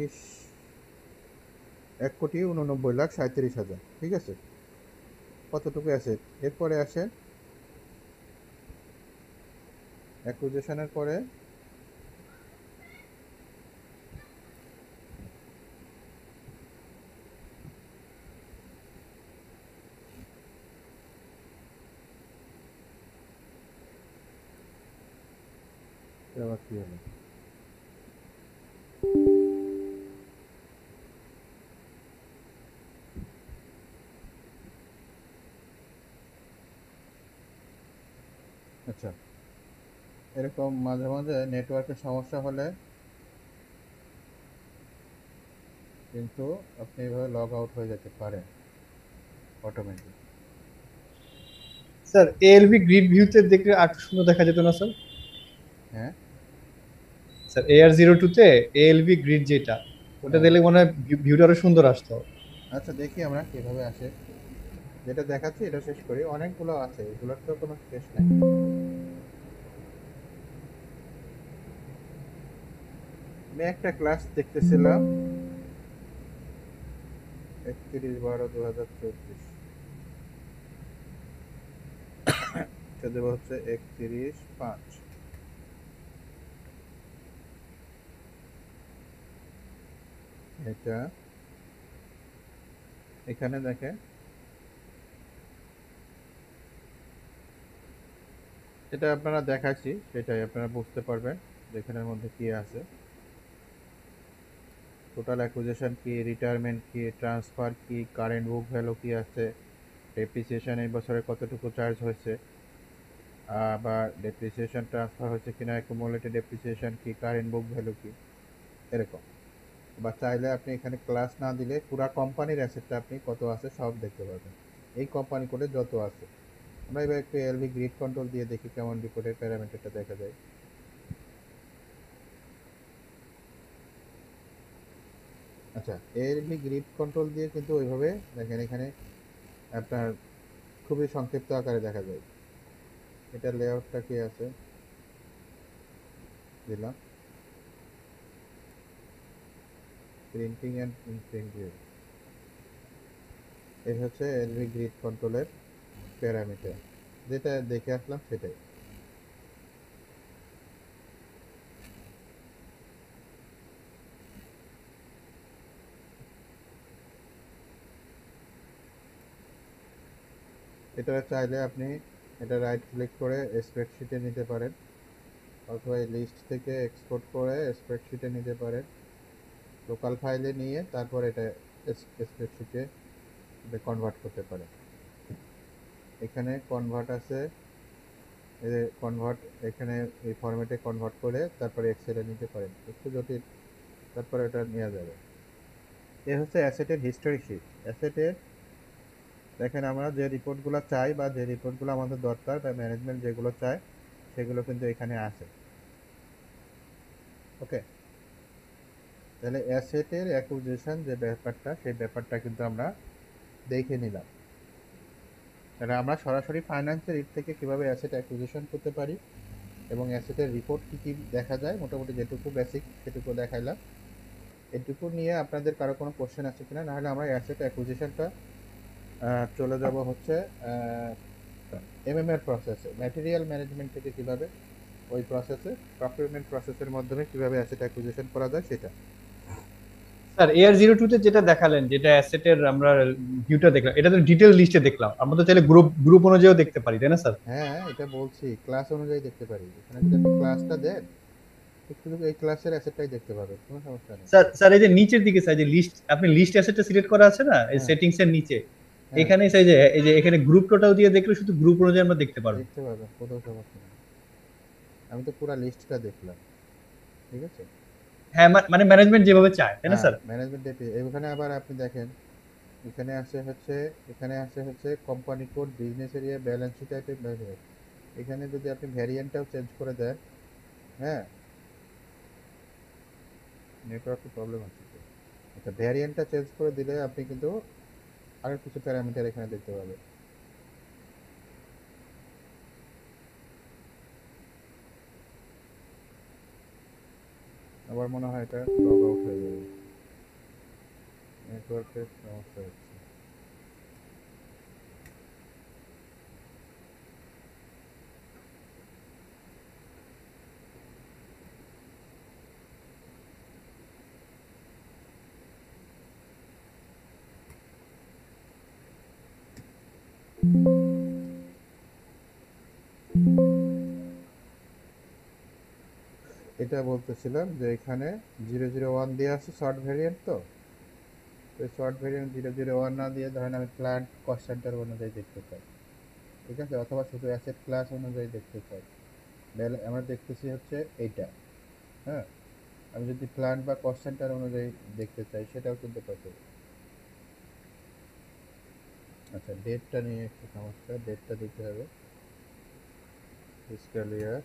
1,89,37,000, ঠিক আছে, কতটুকু অ্যাসেট। এরপরে আসেন অ্যাকুইজিশনের পরে আবার কি হলো, আচ্ছা, এরকম মাঝে মাঝে নেটওয়ার্কের সমস্যা হলে কিন্তু আপনি এভাবে লগ আউট হয়ে যেতে পারেন অটোমেটিক। স্যার এএলভি গ্রিড ভিউতে দেখলে আর একটু সুন্দর দেখা যেত না স্যার? হ্যাঁ, স্যার AR02 তে এএলভি গ্রিড যেটা, ওটা হ্যাঁ, দিলে মনে হয় ভিউটা আরো সুন্দর আসতো। আচ্ছা দেখি আমরা কিভাবে আসে, যেটা দেখাচ্ছি এটা শেষ করি, অনেকগুলো আছে, এগুলোর তো কোনো শেষ নাই। আমি একটা ক্লাস দেখতেছিলাম 31/12/2024, এটা দেবো হচ্ছে 31/5, এটা এখানে দেখেন, এটা আপনারা দেখাচ্ছি সেটাই আপনারা বুঝতে পারবেন যেখানের মধ্যে কি আছে, টোটাল অ্যাকুইজিশন কি, রিটায়ারমেন্ট কি, ট্রান্সফার কি, কারেন্ট বুক ভ্যালু কি আছে, ডেপ্রিসিয়েশন এই বছরে কতটুকু চার্জ হয়েছে, বা ডেপ্রিসিয়েশন ট্রান্সফার হচ্ছে কিনা, অ্যাকুমুলেটেড ডেপ্রিসিয়েশন কি, কারেন্ট বুক ভ্যালু কি, এরকম। বা চাইলে আপনি এখানে ক্লাস না দিলে পুরা কোম্পানির অ্যাসেটটা আপনি কত আছে সব দেখতে পাবেন, এই কোম্পানি কোডে যত আছে। আমরা এবার একটু এলভি গ্রিড কন্ট্রোল দিয়ে দেখি কেমন রিপোর্টের প্যারামিটারটা দেখা যায়। আচ্ছা, এলভি গ্রিড কন্ট্রোল দিয়ে কিন্তু ওইভাবে দেখেন এখানে আপনার খুবই সংক্ষিপ্ত আকারে দেখা যায়। এটা লেআউটটা কি আছে দিলাম, প্রিন্টিং অ্যান্ড প্রিন্টিং, এই হচ্ছে এলভি গ্রিড কন্ট্রোলের প্যারামিটার, যেটা দেখে আসলাম সেটাই। এটা চাইলে আপনি এটা রাইট ক্লিক করে স্প্রেডশিটে নিতে পারেন, অথবা এই লিস্ট থেকে এক্সপোর্ট করে স্প্রেডশিটে নিতে পারেন, লোকাল ফাইলে নিয়ে তারপর এটা স্প্রেডশিটে কনভার্ট করতে পারেন। এখানে কনভার্ট আছে, এই যে কনভার্ট, এখানে এই ফরম্যাটে কনভার্ট করে তারপরে এক্সেলে নিতে পারেন, একটু জটিল, তারপরে এটা নেওয়া যাবে। এ হচ্ছে অ্যাসেটের হিস্টোরি শিট। অ্যাসেটের দেখেন আমরা যে রিপোর্টগুলো চাই বা যে রিপোর্টগুলো আমাদের দরকার বা ম্যানেজমেন্ট যেগুলো চায় সেগুলো কিন্তু এখানে আছে। ওকে, তাহলে অ্যাসেটের অ্যাকুইজিশন যে ব্যাপারটা, সেই ব্যাপারটা কিন্তু আমরা দেখে নিলাম। তাহলে আমরা সরাসরি ফাইন্যান্সের দিক থেকে কিভাবে অ্যাসেট অ্যাকুইজিশন করতে পারি এবং অ্যাসেটের রিপোর্ট কী কী দেখা যায়, মোটামুটি যেটুকু বেসিক সেটুকু দেখাইলাম। এটুকু নিয়ে আপনাদের কারো কোনো কোশ্চেন আছে কিনা, নাহলে আমরা অ্যাসেট অ্যাকুইজিশনটা চলে যাব হচ্ছে এমএমএর প্রসেসে, ম্যাটেরিয়াল ম্যানেজমেন্ট থেকে কিভাবে ওই প্রসেসে প্রকিউরমেন্ট প্রসেসের মাধ্যমে কিভাবে অ্যাসেট অ্যাকুইজিশন করা যায় সেটা। স্যার AR02 তে যেটা দেখালেন, যেটা অ্যাসেটের আমরা ভিউটা দেখলাম, এটা তো ডিটেল লিস্টে দেখলাম, আমরা তো চাইলে গ্রুপ গ্রুপ অনুযায়ীও দেখতে পারি, তাই না স্যার? হ্যাঁ, এটা বলছি ক্লাস অনুযায়ী দেখতে পারি, এখানে যদি আপনি ক্লাসটা দেন শুধু এই ক্লাসের অ্যাসেটটাই দেখতে পাবেন, কোনো সমস্যা নেই। স্যার স্যার এই যে নিচের দিকে স্যার, যে লিস্ট, আপনি লিস্ট অ্যাসেটটা সিলেক্ট করা আছে না এই হ্যাঁ সেটিংস এর নিচে, হ্যাঁ, এখানে স্যার এই যে এখানে গ্রুপ টোটাল দিয়ে দেখলে শুধু গ্রুপ অনুযায়ী আমরা দেখতে পারবো। দেখতে পাবেন, কোনো সমস্যা নেই। আমি তো পুরো লিস্টটা দেখলাম, ঠিক আছে। হ্যাঁ, মানে ম্যানেজমেন্ট যেভাবে চায়, তাই না হ্যাঁ, স্যার? ম্যানেজমেন্ট ডেপি এখানে আবার আপনি দেখেন, এখানে আসে হচ্ছে company code, business area, balance sheet item, এখানে যদি আপনি ভ্যারিয়েন্টটাও চেঞ্জ করে দেন, হ্যাঁ, নেটওয়ার্কের প্রবলেম আছে তো। আচ্ছা, ভ্যারিয়েন্টটা চেঞ্জ করে দিলে আপনি কিন্তু আরো কিছু প্যারামিটার এখানে দেখতে পাবেন। আবার মনে হয় এটা লগ আউট হয়ে যাবে, নেটওয়ার্কের সমস্যা হচ্ছে। এটা বলতেছিলাম যে এখানে 001 দিয়ে আছে শর্ট ভ্যারিয়েন্ট, তো শর্ট ভ্যারিয়েন্ট 001 না দিয়ে ধরেন আমি প্ল্যান্ট কস্ট সেন্টার অনুযায়ী দেখতে চাই, ঠিক আছে, অথবা শুধু অ্যাসেট ক্লাস অনুযায়ী দেখতে চাই। আমরা দেখতেছি হচ্ছে এইটা, হ্যাঁ, আমি যদি প্ল্যান্ট বা কস্ট সেন্টার অনুযায়ী দেখতে চাই সেটাও কিন্তু পসিবল। আচ্ছা, ডেটটা নিয়ে একটু সমস্যা, ডেটটা দিতে হবে ফিসক্যাল ইয়ার,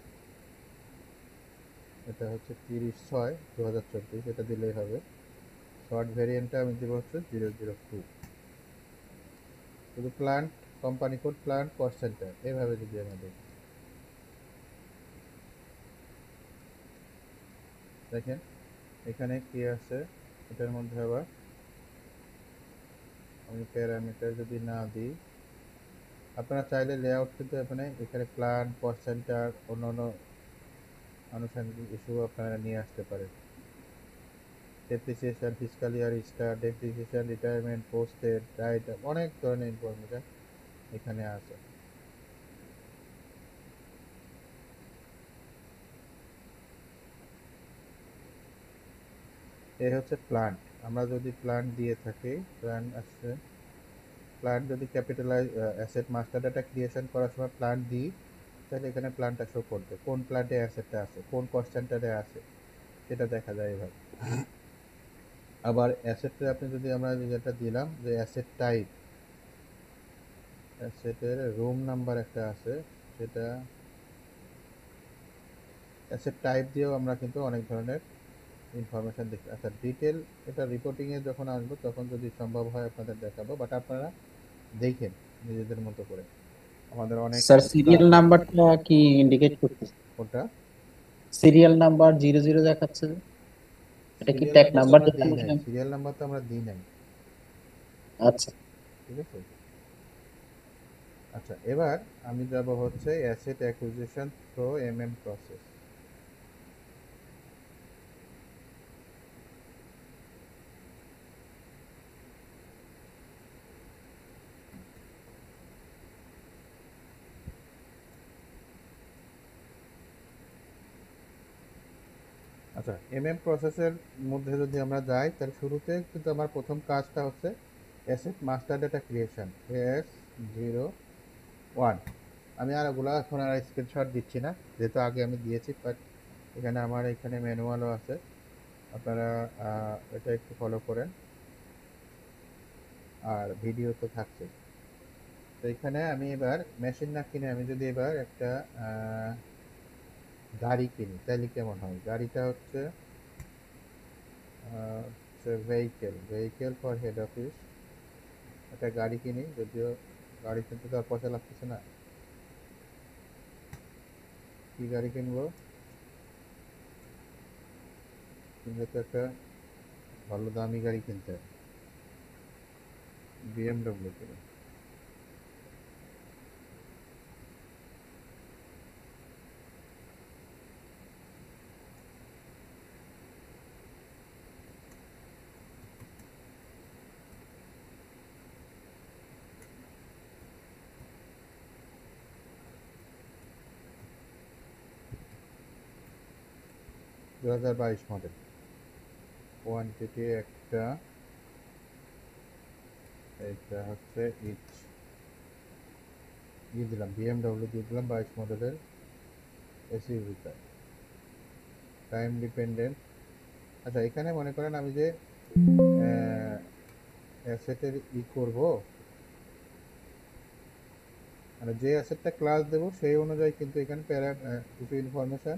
এটা হচ্ছে 30/6/2024, এটা দিলেই হবে। শর্ট ভ্যারিয়েন্টটা আমি দেবো হচ্ছে 002, শুধু plant, company code, plant, cost center, এইভাবে যদি আমরা দেখি, দেখেন এখানে কি আছে। এটার মধ্যে আবার আমি প্যারামিটার যদি না দিই, আপনারা চাইলে লেআউট কিন্তু এখানে প্ল্যান্ট, কস্ট সেন্টার, অন্যান্য আনুষঙ্গিক ইস্যু আপনারা নিয়ে আসতে পারেন। Depreciation, fiscal year start, depreciation, retirement, posted, right, অনেক ধরনের ইনফরমেশন এখানে আছে। এই হচ্ছে প্ল্যান্ট, আমরা যদি প্ল্যান্ট দিয়ে থাকি, প্ল্যান্ট আসছে প্ল্যান্ট যদি capitalize asset master data creation করার সময় প্ল্যান্ট দিই, তাহলে এখানে প্ল্যান্টটা শো করবে কোন প্ল্যান্টে অ্যাসেটটা আছে, কোন কস্ট সেন্টারে আছে, সেটা দেখা যায় এভাবে। আবার অ্যাসেটে আপনি যদি আমরা যেটা দিলাম যে অ্যাসেট টাইপ, অ্যাসেটের রুম নাম্বার একটা আছে, সেটা অ্যাসেট টাইপ দিয়েও আমরা কিন্তু অনেক ধরনের ইনফরমেশন দেখি। আচ্ছা, ডিটেল এটা রিপোর্টিংয়ে যখন আসবো তখন যদি সম্ভব হয় আপনাদের দেখাবো, বাট আপনারা দেখেন নিজেদের মতো করে। আমাদের অনেক স্যার সিরিয়াল কাজ আছে। নাম্বারটা কি ইন্ডিকেট করতেছে? কোনটা? সিরিয়াল নাম্বার 00 দেখাচ্ছে যে। এটা কি সিরিয়াল ট্যাগ নাম্বার তো নাম্বার আমরা দিই নাই, দেখানো? সিরিয়াল নাম্বার তো আমরা দিই নাই। আচ্ছা ঠিক আছে। আচ্ছা, এবার আমি যাব হচ্ছে অ্যাসেট অ্যাকুইজিশন থ্রো প্রসেস। আচ্ছা, প্রসেসের মধ্যে যদি আমরা যাই, তাহলে শুরুতে কিন্তু আমার প্রথম কাজটা হচ্ছে asset master data creation S01। আমি আর ওগুলো এখন আর স্ক্রিনশট দিচ্ছি না, যেহেতু আগে আমি দিয়েছি, বাট এখানে আমার এখানে ম্যানুয়ালও আছে, আপনারা এটা একটু ফলো করেন, আর ভিডিও তো থাকছে। তো এখানে আমি এবার মেশিন না কিনে আমি যদি এবার একটা গাড়ি কিনি, তাহলে কেমন হয়? গাড়িটা হচ্ছে ভেহিকেল ফর হেড অফিস। একটা গাড়ি কিনি, যদিও গাড়ি কিনতে তো আর পয়সা লাগতেছে না। কি গাড়ি কিনবো? কিনলে তো একটা ভালো দামি গাড়ি কিনতে হবে, বিএমডব্লিউ কিনি। দু 2022 মডেল, কোয়ান্টিটি একটা, এটা হচ্ছে দিলাম বিএমডব্লিউ দিয়ে দিলাম 22 মডেলের এসইউভিটা, টাইম ডিপেন্ডেন্ট। আচ্ছা, এখানে মনে করেন আমি যে অ্যাসেটের করব, মানে যে অ্যাসেটটা ক্লাস দেব সেই অনুযায়ী কিন্তু এখানে কিছু ইনফরমেশন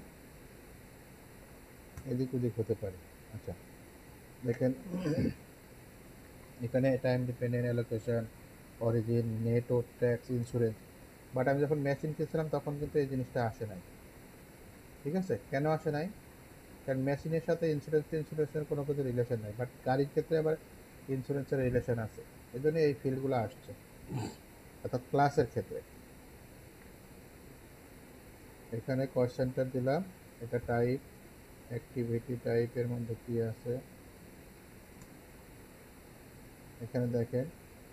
এদিক ওদিক হতে পারে। আচ্ছা, দেখেন এখানে time dependent allocation, origin, net ও ট্যাক্স, ইন্স্যুরেন্স। বাট আমি যখন মেশিন কিনছিলাম তখন কিন্তু এই জিনিসটা আসে নাই। ঠিক আছে, কেন আসে নাই? কারণ মেশিনের সাথে ইন্স্যুরেন্সের কোনো কিছু রিলেশন নাই, বাট গাড়ির ক্ষেত্রে আবার ইন্স্যুরেন্সের রিলেশন আছে, এই জন্য এই ফিল্ডগুলো আসছে, অর্থাৎ ক্লাসের ক্ষেত্রে। এখানে কস্ট সেন্টার দিলাম, এটা টাইপ, অ্যাক্টিভিটি টাইপের মধ্যে কি আছে এখানে দেখেন।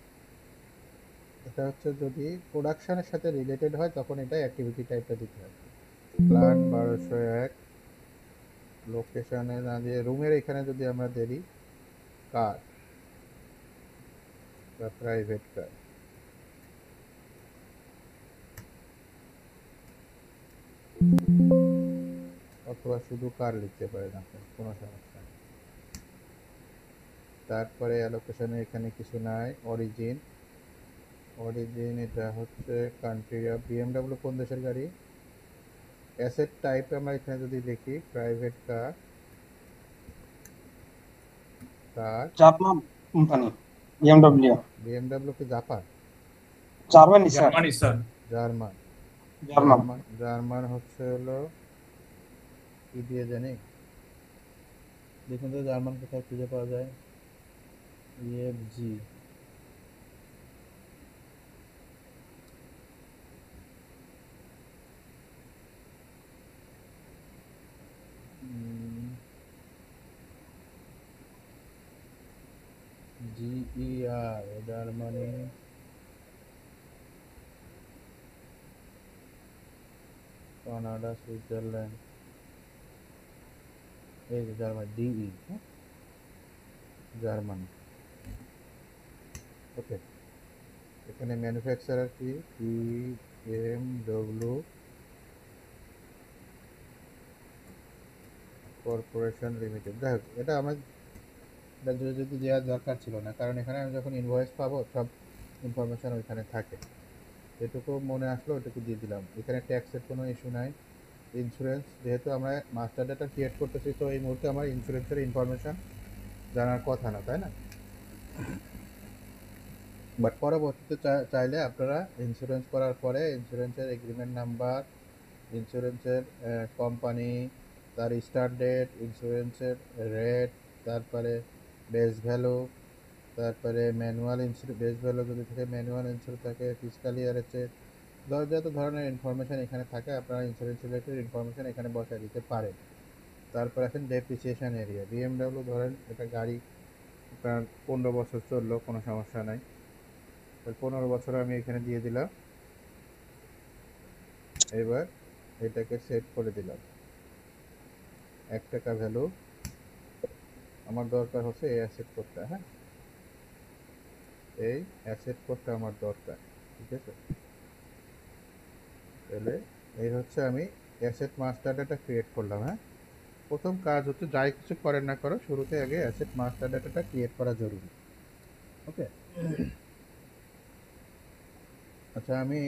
এটা হচ্ছে যদি প্রোডাকশনের সাথে রিলেটেড হয় তখন এটা অ্যাক্টিভিটি টাইপটা দিতে হয়। প্ল্যান্ট 1201, লোকেশনে না দিয়ে রুমের এখানে যদি আমরা দেই কার বা প্রাইভেট কার, অথবা শুধু কার লিখতে পারেন আপনার, কোনো সমস্যা নেই। তারপরে অ্যালোকেশনে এখানে কিছু নাই। অরিজিন এটা হচ্ছে কান্ট্রি অফ বিএমডব্লিউ, কোন দেশের গাড়ি। অ্যাসেট টাইপ আমরা এখানে যদি লিখি private car, German company BMW. BMW কি Japan? Germany sir. Germany sir. German. German. German হচ্ছে হলো কি দিয়ে জানি, দেখুন তো জার্মান কোথায় খুঁজে পাওয়া যায়। EFG, GER, Germany, Canada, Switzerland, এই যে জার্মানি, ডিই, জার্মানি। ওকে, এখানে ম্যানুফ্যাকচারার কি BMW কর্পোরেশন লিমিটেড। যাই হোক, এটা আমার যদি দেওয়ার দরকার ছিল না, কারণ এখানে আমি যখন ইনভয়েস পাবো সব ইনফরমেশন ওইখানে থাকে। যেটুকু মনে আসলো ওইটুকু দিয়ে দিলাম। এখানে ট্যাক্সের কোনো ইস্যু নাই। ইন্স্যুরেন্স, যেহেতু আমরা মাস্টার ডেটা ক্রিয়েট করতেছি, তো এই মুহূর্তে আমার ইন্স্যুরেন্সের ইনফরমেশন জানার কথা না, তাই না? বাট পরবর্তীতে চাইলে আপনারা ইন্স্যুরেন্স করার পরে ইন্স্যুরেন্সের এগ্রিমেন্ট নাম্বার, ইন্স্যুরেন্সের কোম্পানি, তার স্টার্ট ডেট, ইন্স্যুরেন্সের রেট, তারপরে বেস ভ্যালু, তারপরে ম্যানুয়াল বেস ভ্যালু যদি থাকে, ম্যানুয়াল ইন্স্যুরেন্স থাকে, ফিসকাল ইয়ারের চেক, যত ধরনের ইনফরমেশন এখানে থাকে আপনারা ইন্স্যুরেন্স রিলেটেড ইনফরমেশন এখানে বসায় দিতে পারেন। তারপর আছেন ডেপ্রিসিয়েশন এরিয়া। BMW ধরেন এটা গাড়ি আপনার 15 বছর চললো, কোনো সমস্যা নাই। 15 বছর আমি এখানে দিয়ে দিলাম। এবার এটাকে সেট করে দিলাম 1 টাকা ভ্যালু। আমার দরকার হচ্ছে এই অ্যাসেট কোডটা। হ্যাঁ, এই অ্যাসেট কোডটা আমার দরকার, ঠিক আছে? তাহলে এই হচ্ছে আমি অ্যাসেট মাস্টার ডাটা ক্রিয়েট করলাম। হ্যাঁ, প্রথম কাজ হচ্ছে যাই কিছু করেন না করো, শুরুতে আগে অ্যাসেট মাস্টার ডাটাটা ক্রিয়েট করা জরুরি। ওকে, আচ্ছা আমি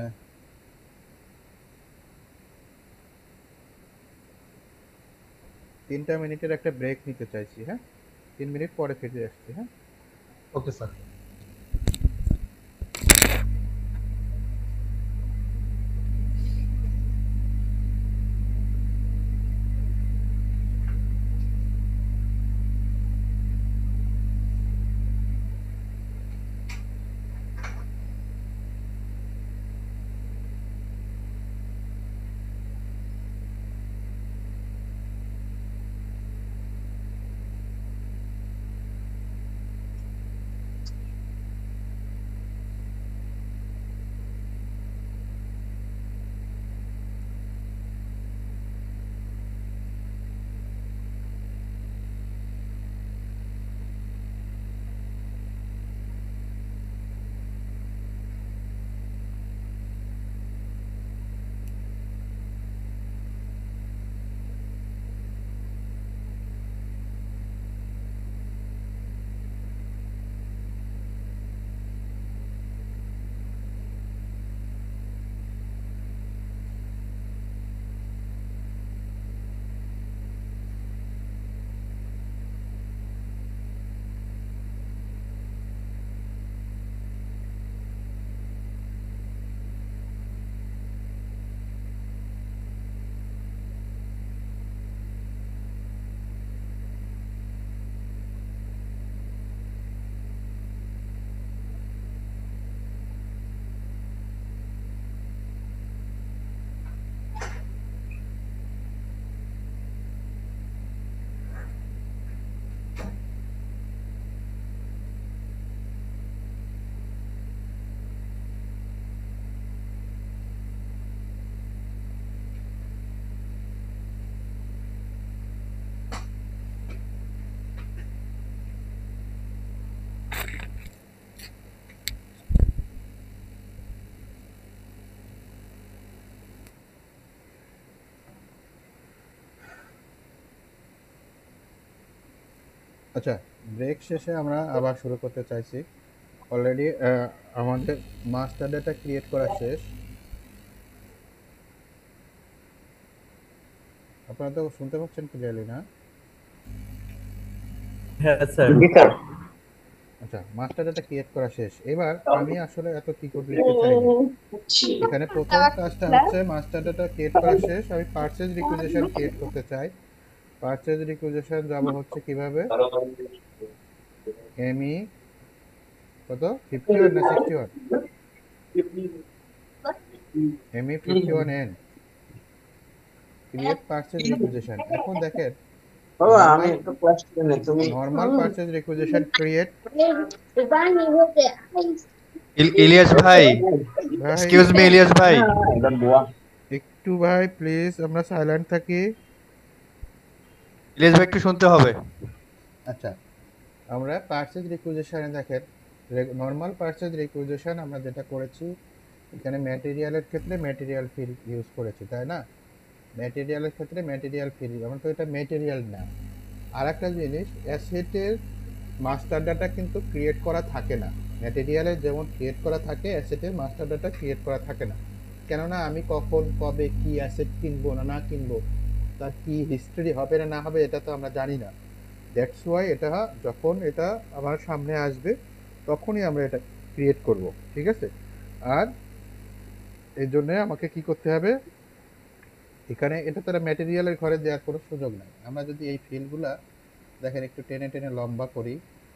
3টা মিনিটের একটা ব্রেক নিতে চাইছি। হ্যাঁ, 3 মিনিট পরে ফিরে আসছি। হ্যাঁ, ওকে স্যার। আচ্ছা, ব্রেক শেষে আমরা আবার শুরু করতে চাইছি। অলরেডি আমাদের মাস্টার ডেটা ক্রিয়েট করা শেষ। আপনারা তো শুনতে পাচ্ছেন ক্লিয়ারলি না? হ্যাঁ স্যার। জি স্যার। আচ্ছা, মাস্টার ডেটা ক্রিয়েট করা শেষ। এবার আমি আসলে এত কি কোড লিখতে চাইনি। এখানে প্রথম কাজটা হচ্ছে মাস্টার ডেটা ক্রিয়েট করা শেষ, আমি পারচেজ রিকুইজিশন ক্রিয়েট করতে চাই। পারচেজ রিকুইজিশন যাব হচ্ছে কিভাবে, এমই কত 51 না 61, ME 51N create purchase requisition. এখন দেখেন বাবা আমি একটা ক্লাস করে নেই, তুমি normal purchase requisition create. Ilias ভাই, ভাই এক্সকিউজ মি ইলিয়াস ভাই, এটা বুয়া একটু ভাই প্লিজ আমরা সাইলেন্ট থাকি। ইলিয়াস ভাই একটু শুনতে হবে। আচ্ছা, আমরা পারচেজ রিকুইজিশনে দেখেন নর্মাল পারচেজ রিকুইজিশন আমরা যেটা করেছি এখানে ম্যাটেরিয়ালের ক্ষেত্রে ম্যাটেরিয়াল ফি ইউজ করেছি, তাই না? ম্যাটেরিয়ালের ক্ষেত্রে ম্যাটেরিয়াল ফি, আমরা তো এটা ম্যাটেরিয়াল না। আর একটা জিনিস, অ্যাসেটের মাস্টার ডাটা কিন্তু ক্রিয়েট করা থাকে না। ম্যাটেরিয়ালের যেমন ক্রিয়েট করা থাকে, অ্যাসেটের মাস্টার ডাটা ক্রিয়েট করা থাকে না। কেননা আমি কখন কবে কি অ্যাসেট কিনবো না কিনবো, তার কি হিস্ট্রি হবে না না হবে, এটা তো আমরা জানি না। দ্যাটস ওয়াই এটা যখন এটা আমার সামনে আসবে তখনই আমরা এটা ক্রিয়েট করব, ঠিক আছে? আর এই জন্য আমাকে কি করতে হবে, এখানে এটা তারা ম্যাটেরিয়ালের ঘরে দেওয়ার কোনো সুযোগ নাই। আমরা যদি এই ফিল্ডগুলা দেখেন একটু টেনে টেনে লম্বা করি,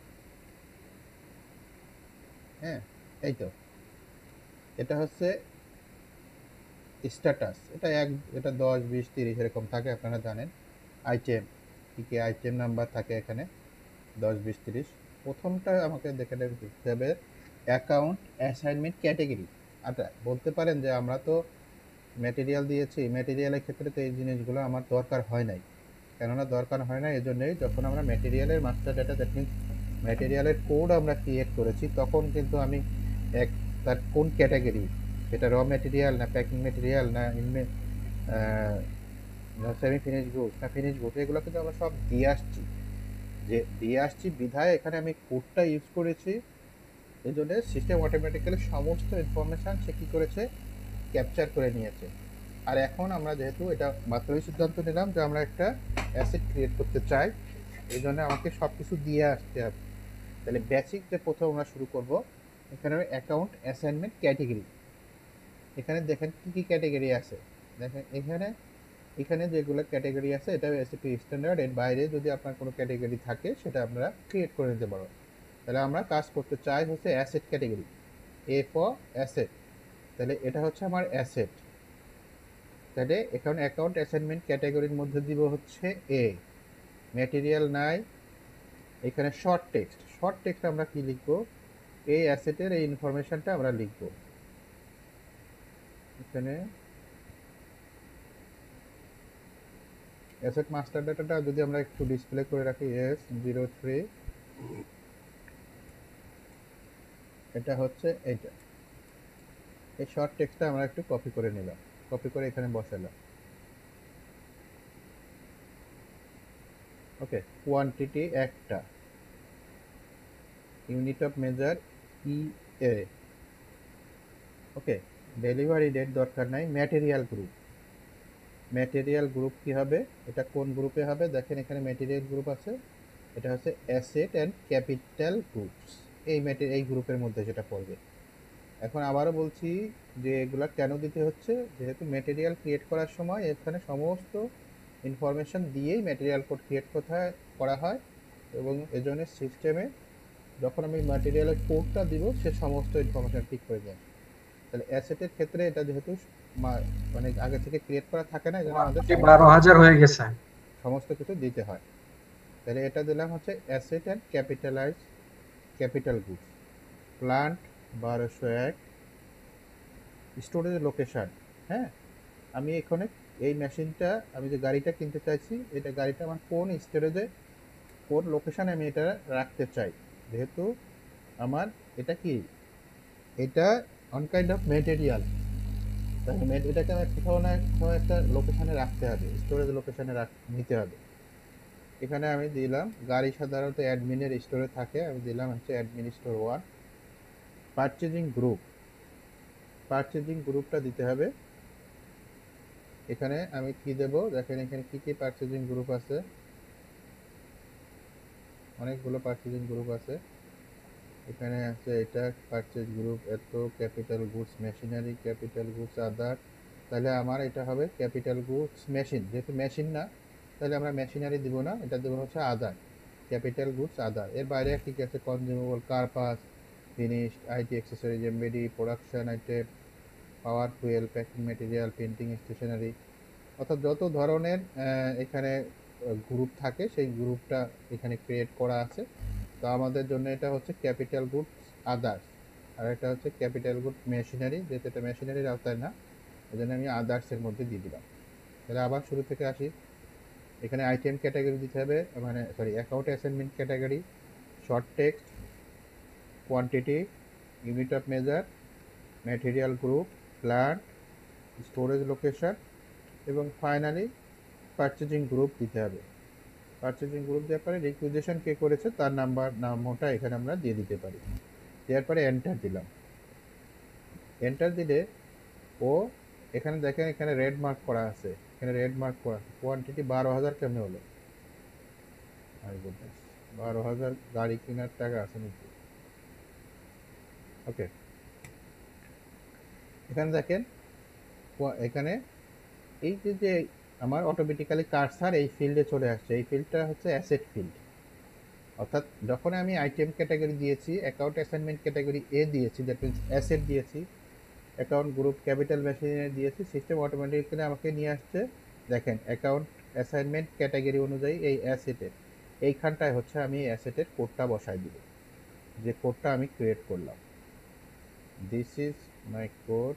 হ্যাঁ, এই তো এটা হচ্ছে স্ট্যাটাস, এটা 10 20 30 এরকম থাকে, আপনারা জানেন। আইটেম কি কি আইটেম নাম্বার থাকে এখানে 10 20 30। প্রথমটা আমাকে দেখে দেখতে হবে অ্যাকাউন্ট অ্যাসাইনমেন্ট ক্যাটেগরি। আচ্ছা, বলতে পারেন যে আমরা তো ম্যাটেরিয়াল দিয়েছি, ম্যাটেরিয়ালের ক্ষেত্রে তো এই জিনিসগুলো আমার দরকার হয় নাই। কেননা দরকার হয় না এজন্যই, যখন আমরা ম্যাটেরিয়ালের মাস্টার ডাটা, দ্যাট মিনস ম্যাটেরিয়ালের কোড আমরা ক্রিয়েট করেছি, তখন কিন্তু আমি তার কোন ক্যাটাগরি, সেটা র ম্যাটেরিয়াল না প্যাকিং ম্যাটেরিয়াল না সেমি ফিনিশ গুডস না ফিনিশ গুডস, এগুলো কিন্তু আমরা সব দিয়ে আসছি বিধায় এখানে আমি কোডটা ইউজ করেছি। এই জন্য সিস্টেম অটোমেটিক্যালি সমস্ত ইনফরমেশান সে কী করেছে, ক্যাপচার করে নিয়েছে। আর এখন আমরা যেহেতু এটা মাত্রই সিদ্ধান্ত নিলাম যে আমরা একটা অ্যাসেট ক্রিয়েট করতে চাই, এই জন্য আমাকে সব কিছু দিয়ে আসতে হবে। তাহলে বেসিক যে প্রথম আমরা শুরু করব, এখানে অ্যাকাউন্ট অ্যাসাইনমেন্ট ক্যাটেগরি। এখানে দেখেন কী কী ক্যাটেগরি আছে, দেখেন এখানে যেগুলো ক্যাটেগরি আছে এটা এসএপি স্ট্যান্ডার্ড। এর বাইরে যদি আপনার কোনো ক্যাটেগরি থাকে সেটা আমরা ক্রিয়েট করে নিতে পারবো। তাহলে আমরা কাজ করতে চাই হচ্ছে asset category, A for asset. তাহলে এটা হচ্ছে আমার অ্যাসেট। তাহলে এখন অ্যাকাউন্ট অ্যাসাইনমেন্ট ক্যাটাগরির মধ্যে দিব হচ্ছে এ, ম্যাটেরিয়াল নাই। এখানে শর্ট টেক্সট আমরা কি লিখব, এই অ্যাসেটের এই ইনফরমেশনটা আমরা লিখব। এখানে অ্যাসেট মাস্টার ডাটাটা যদি আমরা একটু ডিসপ্লে করে রাখি, S03, এটা হচ্ছে এইটা। এই শর্ট টেক্সটটা আমরা একটু কপি করে নিলাম, কপি করে এখানে বসালাম। ওকে, কোয়ান্টিটি একটা, unit of measure EA। Okay, delivery date দরকার নাই। ম্যাটেরিয়াল গ্রুপ কি হবে, এটা কোন গ্রুপে হবে, দেখেন এখানে ম্যাটেরিয়াল গ্রুপ আছে, এটা হচ্ছে অ্যাসেট অ্যান্ড ক্যাপিটাল গুডস, এই গ্রুপের মধ্যে যেটা পড়বে। এখন আবারও বলছি যে এগুলা কেন দিতে হচ্ছে, যেহেতু ম্যাটেরিয়াল ক্রিয়েট করার সময় এখানে সমস্ত ইনফরমেশন দিয়েই ম্যাটেরিয়াল কোড ক্রিয়েট করা হয়, এবং এজন্য সিস্টেমে যখন আমি ম্যাটেরিয়ালের কোডটা দিব সে সমস্ত ইনফরমেশন ঠিক হয়ে যায়। তাহলে অ্যাসেটের ক্ষেত্রে এটা যেহেতু মানে আগে থেকে ক্রিয়েট করা থাকে না, এজন্য আমাদের 12,000 হয়ে গেছে। সমস্ত কিছু দিতে হয়। তাহলে এটা দিলাম হচ্ছে asset and capital goods. Plant 1201, storage location. হ্যাঁ, আমি এখানে এই মেশিনটা, আমি যে গাড়িটা কিনতে চাইছি, এটা গাড়িটা আমার কোন স্টোরেজে কোন লোকেশানে আমি এটা রাখতে চাই, যেহেতু আমার এটা কি, এটা অন কাইন্ড অফ ম্যাটেরিয়াল, তাহলে এটাকে আমার কোথাও না কোথাও একটা লোকেশানে রাখতে হবে, স্টোরেজ লোকেশানে নিতে হবে। এখানে আমি দিলাম গাড়ি সাধারণত অ্যাডমিনের স্টোরে থাকে, আমি দিলাম হচ্ছে অ্যাডমিন স্টোর 1। পারচেজিং গ্রুপটা দিতে হবে। এখানে আমি কি দেব, দেখেন এখানে কি কি পারচেজিং গ্রুপ আছে, অনেকগুলো পারচেজিং গ্রুপ আছে। এখানে আছে এটা পারচেজ গ্রুপ, এত capital goods machinery, capital goods other. তাহলে আমার এটা হবে ক্যাপিটাল গুডস মেশিন, যেহেতু মেশিন না তাহলে আমরা মেশিনারি দিব না, এটা দেবো হচ্ছে আদার, ক্যাপিটাল গুডস আদার। এর বাইরে কি কি আছে, consumable, car pass, finished, IT accessories, MBD, production item, power fuel, packing material, printing stationery, অর্থাৎ যত ধরনের এখানে গ্রুপ থাকে সেই গ্রুপটা এখানে ক্রিয়েট করা আছে। তো আমাদের জন্য এটা হচ্ছে ক্যাপিটাল গুডস আদার্স, আর এটা হচ্ছে ক্যাপিটাল গুড মেশিনারি, যেহেতু এটা মেশিনারির আওতায় না এই জন্য আমি আদার্সের মধ্যে দিয়ে দিলাম। তাহলে আবার শুরু থেকে আসি, এখানে আইটেম ক্যাটাগরি দিতে হবে, মানে sorry account assignment category, short text, quantity, unit of measure, material group, plant, storage location এবং ফাইনালি পারচেজিং গ্রুপ দিতে হবে। পারচেজিং গ্রুপ দেওয়ার পরে রিকুইজিশন কে করেছে তার নামটা এখানে আমরা দিয়ে দিতে পারি। দেওয়ার পরে এন্টার দিলাম। এন্টার দিলে ও এখানে দেখেন এখানে রেড মার্ক করা আছে, এখানে রেড মার্ক করা কোয়ান্টিটি 12,000 কেমনে হলো? 12,000 গাড়ি কেনার টাকা আছে নাকি? ওকে, এখানে দেখেন এখানে এই যে আমার অটোমেটিক্যালি কার্সার এই ফিল্ডে চলে আসছে। এই ফিল্ডটা হচ্ছে অ্যাসেট ফিল্ড, অর্থাৎ যখন আমি আইটেম ক্যাটাগরি দিয়েছি, অ্যাকাউন্ট অ্যাসাইনমেন্ট ক্যাটাগরি এ দিয়েছি, দ্যাট মিনস অ্যাসেট দিয়েছি, অ্যাকাউন্ট গ্রুপ ক্যাপিটাল মেশিনে দিয়েছি, সিস্টেম অটোমেটিক্যালি আমাকে নিয়ে আসছে। দেখেন অ্যাকাউন্ট অ্যাসাইনমেন্ট ক্যাটাগরি অনুযায়ী এই অ্যাসেটের এইখানটায় হচ্ছে আমি অ্যাসেটের কোডটা বসাই দিব, যে কোডটা আমি ক্রিয়েট করলাম। This is my code.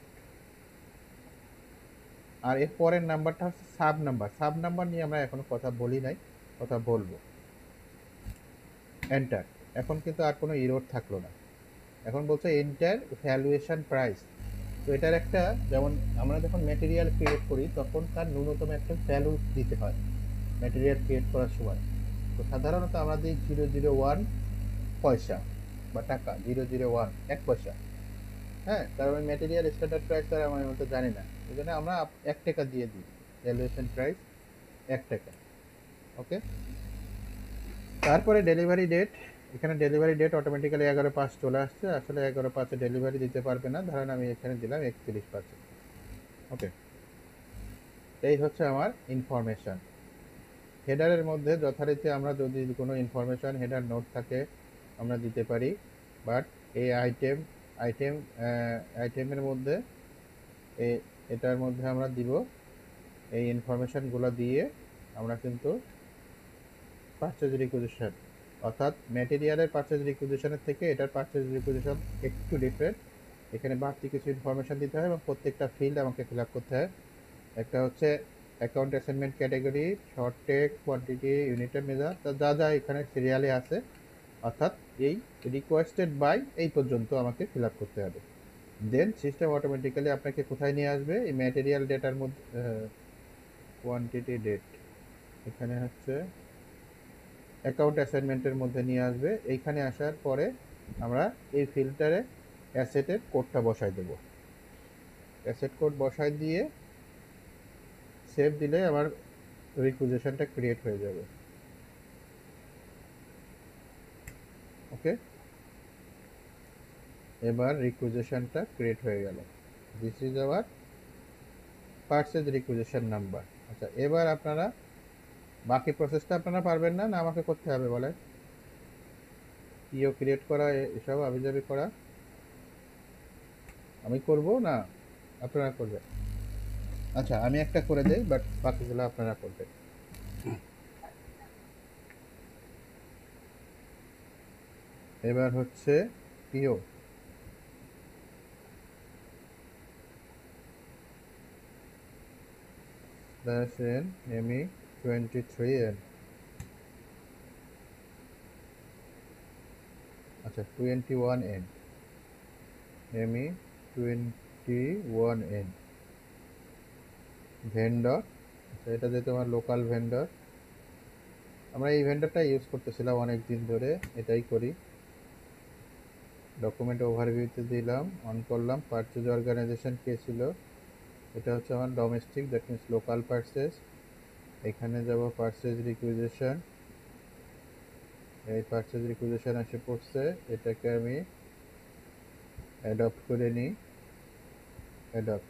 আর এর পরের নাম্বারটা হচ্ছে সাব নাম্বার। সাব নাম্বার নিয়ে আমরা এখনো কথা বলি নাই, কথা বলবো। এন্টার। এখন কিন্তু আর কোনো ইরোর থাকলো না। এখন বলছে এন্টার ভ্যালুয়েশন প্রাইস। তো এটার একটা, যেমন আমরা যখন ম্যাটেরিয়াল ক্রিয়েট করি তখন তার ন্যূনতম একটা ভ্যালু দিতে হয় ম্যাটেরিয়াল ক্রিয়েট করার সময়। তো সাধারণত আমরা দিই 001 পয়সা বা টাকা, 001 1 পয়সা। হ্যাঁ, কারণ ম্যাটেরিয়াল স্ট্যান্ডার্ড প্রাইস তার আমার মতো জানি না, এই জন্য আমরা 1 টাকা দিয়ে দিই, ভ্যালুয়েশন প্রাইস 1 টাকা। ওকে, তারপরে ডেলিভারি ডেট। এখানে ডেলিভারি ডেট অটোমেটিক্যালি 11/5 চলে আসছে, আসলে 11/5 ডেলিভারি দিতে পারবে না, ধরেন আমি এখানে দিলাম 31/5। ওকে, এই হচ্ছে আমার ইনফরমেশন। হেডারের মধ্যে যথারীতি আমরা যদি কোনো ইনফরমেশন হেডার নোট থাকে আমরা দিতে পারি, বাট এই আইটেমের মধ্যে এটার মধ্যে আমরা দিব এই ইনফরমেশনগুলো দিয়ে আমরা কিন্তু পারচেজ রিকুইজিশন, অর্থাৎ ম্যাটেরিয়ালের পারচেজ রিকুইজিশনের থেকে এটার পারচেজ রিকুইজিশন একটু ডিফারেন্ট। এখানে বাড়তি কিছু ইনফরমেশন দিতে হয় এবং প্রত্যেকটা ফিল্ড আমাকে ফিল আপ করতে হয়। একটা হচ্ছে account assignment category, short text, quantity, ইউনিটের মেজার, যা যা এখানে সিরিয়ালে আছে, অর্থাৎ এই রিকোয়েস্টেড বাই এই পর্যন্ত আমাকে ফিল আপ করতে হবে। দেন সিস্টেম অটোমেটিক্যালি আপনাকে কোথায় নিয়ে আসবে, এই ম্যাটেরিয়াল ডেটার মধ্যে, কোয়ান্টিটি ডেট, এখানে হচ্ছে অ্যাকাউন্ট অ্যাসাইনমেন্টের মধ্যে নিয়ে আসবে। এইখানে আসার পরে আমরা এই ফিল্টারে অ্যাসেটের কোডটা বসাই দেব। অ্যাসেট কোড বসাই দিয়ে সেভ দিলে আমার রিকুইজিশনটা ক্রিয়েট হয়ে যাবে। ওকে, এবার রিকুইজিশনটা ক্রিয়েট হয়ে গেল। This is our purchase requisition number. আচ্ছা, এবার আপনারা বাকি প্রসেসটা আপনারা পারবেন না, না আমাকে করতে হবে বলেন? পিও ক্রিয়েট করা, এসব আবিজাবি করা আমি করব না আপনারা করবেন? আচ্ছা, আমি একটা করে দেই, বাট বাকিগুলো আপনারা করবেন। এবার হচ্ছে পিও, n me 23n, আচ্ছা 21n, me 21n, ভেন্ডর, আচ্ছা এটা যেহেতু আমার লোকাল ভেন্ডর, আমরা এই ভেন্ডরটা ইউজ করতেছিলাম অনেক দিন ধরে, এটাই করি। ডকুমেন্ট ওভারভিউতে দিলাম, অন করলাম। পারচেজ অর্গানাইজেশন কে ছিল, এটা হচ্ছে আমার domestic, that means local purchase. এখানে যাব পারচেজ রিকুইজিশন, এই পারচেজ রিকুইজিশন এসে পড়ছে, এটাকে আমি অ্যাডপ্ট করে নিই, অ্যাডপ্ট।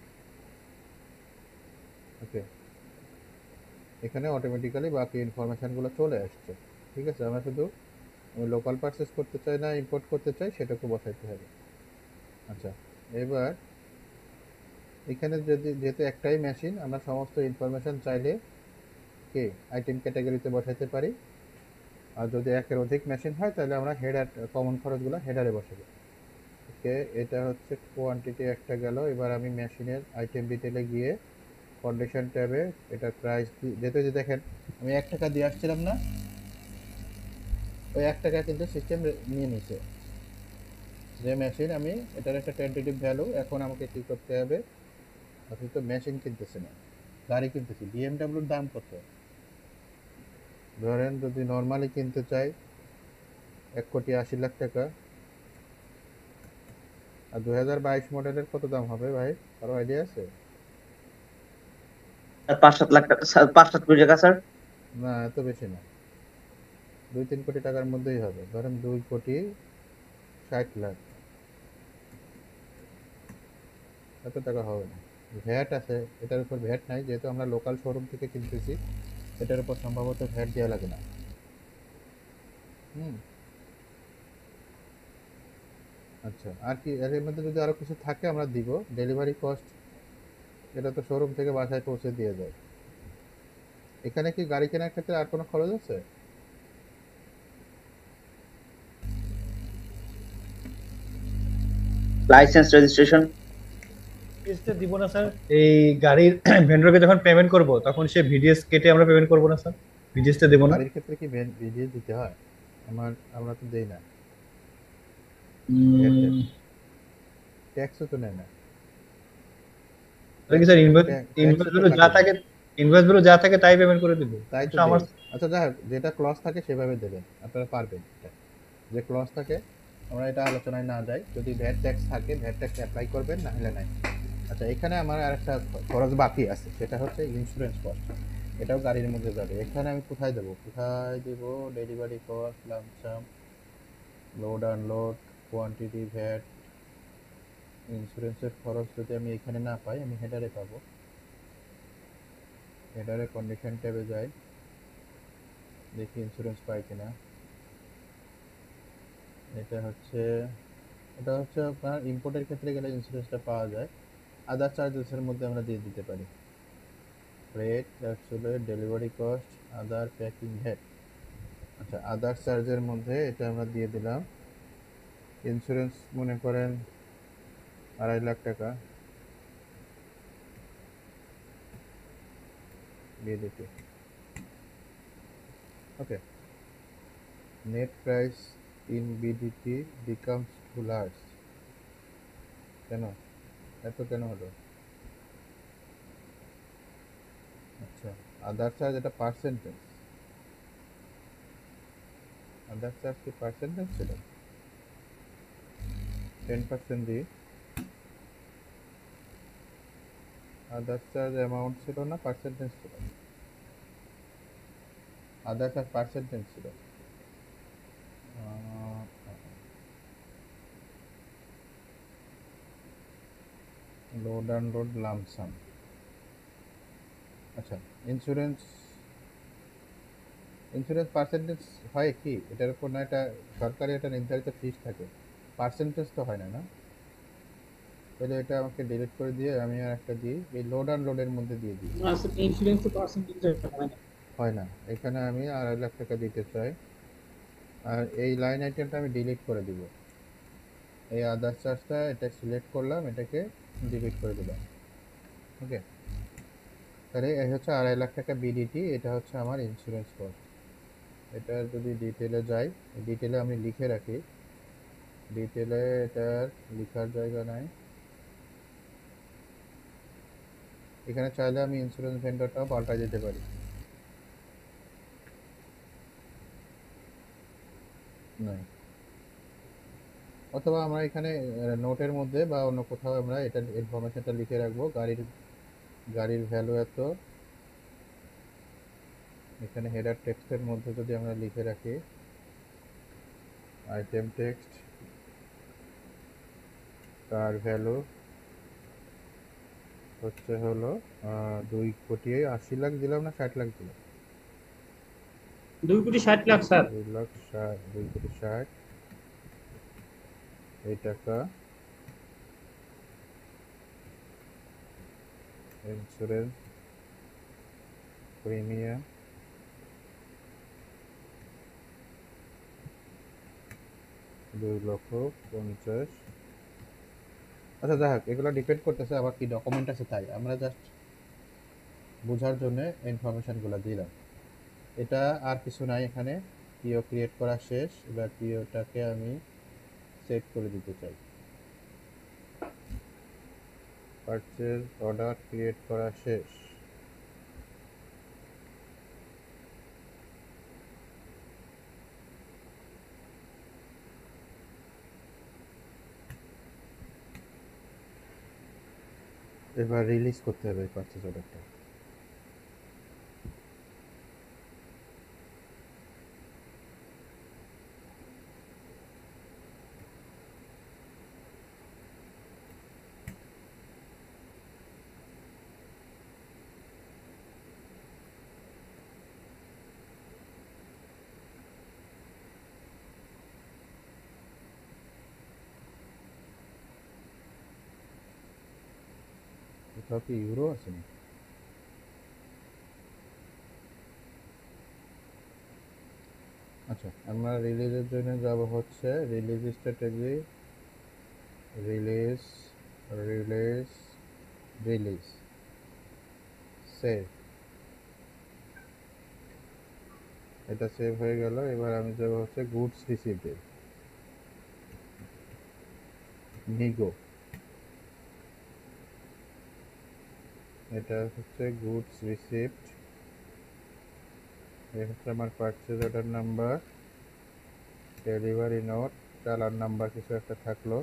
ওকে, এখানে অটোমেটিক্যালি বাকি ইনফরমেশনগুলো চলে আসছে। ঠিক আছে, আমরা শুধু আমি লোকাল পারচেজ করতে চাই না ইম্পোর্ট করতে চাই সেটাকে বসাইতে হবে। আচ্ছা, এবার এখানে যেহেতু একটাই মেশিন, আমরা সমস্ত ইনফরমেশন চাইলে কে আইটেম ক্যাটাগরিতে বসাইতে পারি, আর যদি একের অধিক মেশিন হয় তাহলে আমরা হেডার, কমন খরচগুলো হেডারে বসাবো। ওকে, এটা হচ্ছে কোয়ান্টিটি একটা গেল। এবার আমি মেশিনের আইটেম ডিটেলে গিয়ে কন্ডিশন ট্যাবে এটা প্রাইস যেতে যে দেখেন আমি 1 টাকা দিয়ে আসছিলাম না, ওই 1 টাকা কিন্তু সিস্টেম নিয়ে নিছে। যে মেশিন আমি এটার একটা টেন্টেটিভ ভ্যালু, এখন আমাকে কি করতে হবে, আপনি তো মেশিন কিনতেছি না, গাড়ি কিনতেছি। বিএমডাব্লিউর দাম কত? ধরেন যদি নর্মালি কিনতে চাই 1,80,00,000 টাকা, আর 2022 মডেলের কত দাম হবে ভাই, কারো আইডিয়া আছে? 5-7 লাখ টাকা, 5-7 কোটি টাকা স্যার। না, এত বেশি না, 2-3 কোটি টাকার মধ্যেই হবে। ধরেন 2,60,00,000, এত টাকা হবে না। ভ্যাট আছে, এটার উপর ভ্যাট নাই, যেহেতু আমরা লোকাল শোরুম থেকে কিনতেছি, এটার উপর সম্ভবত ভ্যাট দেওয়া লাগে না। হুম, আচ্ছা, আর কি এর মধ্যে যদি আরো কিছু থাকে আমরা দিব। ডেলিভারি কস্ট, এটা তো শোরুম থেকে বাসায় পৌঁছে দিয়ে যায়। এখানে কি গাড়ি কেনার ক্ষেত্রে আর কোনো খরচ আছে? Licence registration. ভিডিএসটা দিব না স্যার, এই গাড়ির ভেন্ডরকে যখন পেমেন্ট করব তখন সে ভিডিএস কেটে আমরা পেমেন্ট করব না স্যার, ভিডিএসটা দেব না। গাড়ির ক্ষেত্রে কি ভিডিও দিতে হয়? আমরা তো দেই না, উম, ট্যাক্সও তো নেয় না। তাহলে কি স্যার ট্যাক্স তো ইনভয়েস যা কাটে না। থাকে, ইনভয়েস গুলো যা থাকে তাই পেমেন্ট করে দিব। তাই তো আমার দেই। আচ্ছা যাই হোক, যেটা ক্লজ থাকে সেভাবে দেবেন, আপনারা পারবেন এটা। যে ক্লজ থাকে আমরা এটা আলোচনায় না যাই, যদি ভ্যাট ট্যাক্স থাকে ভ্যাট ট্যাক্স অ্যাপ্লাই করবেন, না হলে নাই। আচ্ছা, এখানে আমার আরেকটা খরচ বাকি আছে, সেটা হচ্ছে ইন্স্যুরেন্স কস্ট। এটাও গাড়ির মধ্যে যাবে। এখানে আমি কোথায় দেবো, delivery cost, lump sum, load unload, quantity, VAT, ইন্স্যুরেন্সের খরচ যদি আমি এখানে না পাই, আমি হেডারে পাবো। হেডারে কন্ডিশন ট্যাবে যাই, দেখি ইন্স্যুরেন্স পাই কিনা। এটা হচ্ছে আপনার ইম্পোর্টের ক্ষেত্রে গেলে ইন্স্যুরেন্সটা পাওয়া যায়। আদার চার্জেসের মধ্যে আমরা দিয়ে দিতে পারি, rate, actually delivery cost, other packing, VAT. আচ্ছা, আদার চার্জের মধ্যে এটা আমরা দিয়ে দিলাম। ইন্স্যুরেন্স মনে করেন 2.5 লাখ টাকা দিয়ে দিতে। Okay, net price in BDT becomes too large. কেন এত কেন হলো? আচ্ছা, আদার চার্জ এটা পার্সেন্টেজ, আদার চার্জ কি পার্সেন্টেজ ছিল? 10% দিই। আদার চার্জ অ্যামাউন্ট ছিল না পার্সেন্টেজ ছিল? আদার চার্জ পার্সেন্টেজ ছিল। Load unload, lump sum. আচ্ছা, ইন্স্যুরেন্স ইন্স্যুরেন্স পার্সেন্টেজ হয় কি এটার উপর? না, এটা সরকারি একটা নির্ধারিত ফিস থাকে, পার্সেন্টেজ তো হয় না। না, তাহলে এটা আমাকে ডিলিট করে দিয়ে আমি আর একটা দিই, এই লোড আনলোডের মধ্যে দিয়ে দিই। ইন্স্যুরেন্স পার্সেন্টেজ হয় না। হয় না, এখানে আমি 2.5 লাখ টাকা দিতে চাই, আর এই লাইন আইটেমটা আমি ডিলিট করে দিব। এই আদার চার্জটা এটা সিলেক্ট করলাম, এটাকে ডিলিট করে দিলাম। ওকে, তাহলে এই হচ্ছে 2.5 লাখ টাকা বিডিটি, এটা হচ্ছে আমার ইন্স্যুরেন্স কস্ট। এটা যদি ডিটেলে যাই, ডিটেলে আমি লিখে রাখি, ডিটেলে এটার লেখার জায়গা নাই। এখানে চাইলে আমি ইন্স্যুরেন্স ভেন্ডরটাও পাল্টাই দিতে পারি, নাই। অথবা আমরা এখানে নোটের মধ্যে বা অন্য কোথাও আমরা এটা ইনফরমেশনটা লিখে রাখবো, গাড়ির ভ্যালু এত। এখানে হেডার টেক্সটের মধ্যে যদি আমরা লিখে রাখি, আইটেম টেক্সট, কার ভ্যালু হচ্ছে হলো 2,80,00,000 দিলাম না 60 লাখ দিলাম? 2,60,00,000 স্যার। 2,60,00,000, এই টাকা ইন্স্যুরেন্স প্রিমিয়াম 2,50,000। আচ্ছা যাই হোক, এগুলো ডিপেন্ড করতেছে আবার কি ডকুমেন্ট আছে তাই, আমরা জাস্ট বোঝার জন্য ইনফরমেশনগুলো দিলাম। এটা আর কিছু নাই এখানে। পিও ক্রিয়েট করা শেষ, এবার পিওটাকে আমি সেট করে দিতে চাই। পারচেজ অর্ডার ক্রিয়েট করা শেষ। এবার রিলিজ করতে হবে পারচেজ অর্ডারটা। কোথাও কি ইউরো আছে না? আচ্ছা, আমরা রিলিজের জন্য যাব হচ্ছে release strategy, release release release save. এটা সেভ হয়ে গেল। এবার আমি যাব হচ্ছে গুডস রিসিভে, নিগো। এটা হচ্ছে গুডস রিসিভড। এই হচ্ছে আমার purchase order number, delivery note, challan number কিছু একটা থাকলো।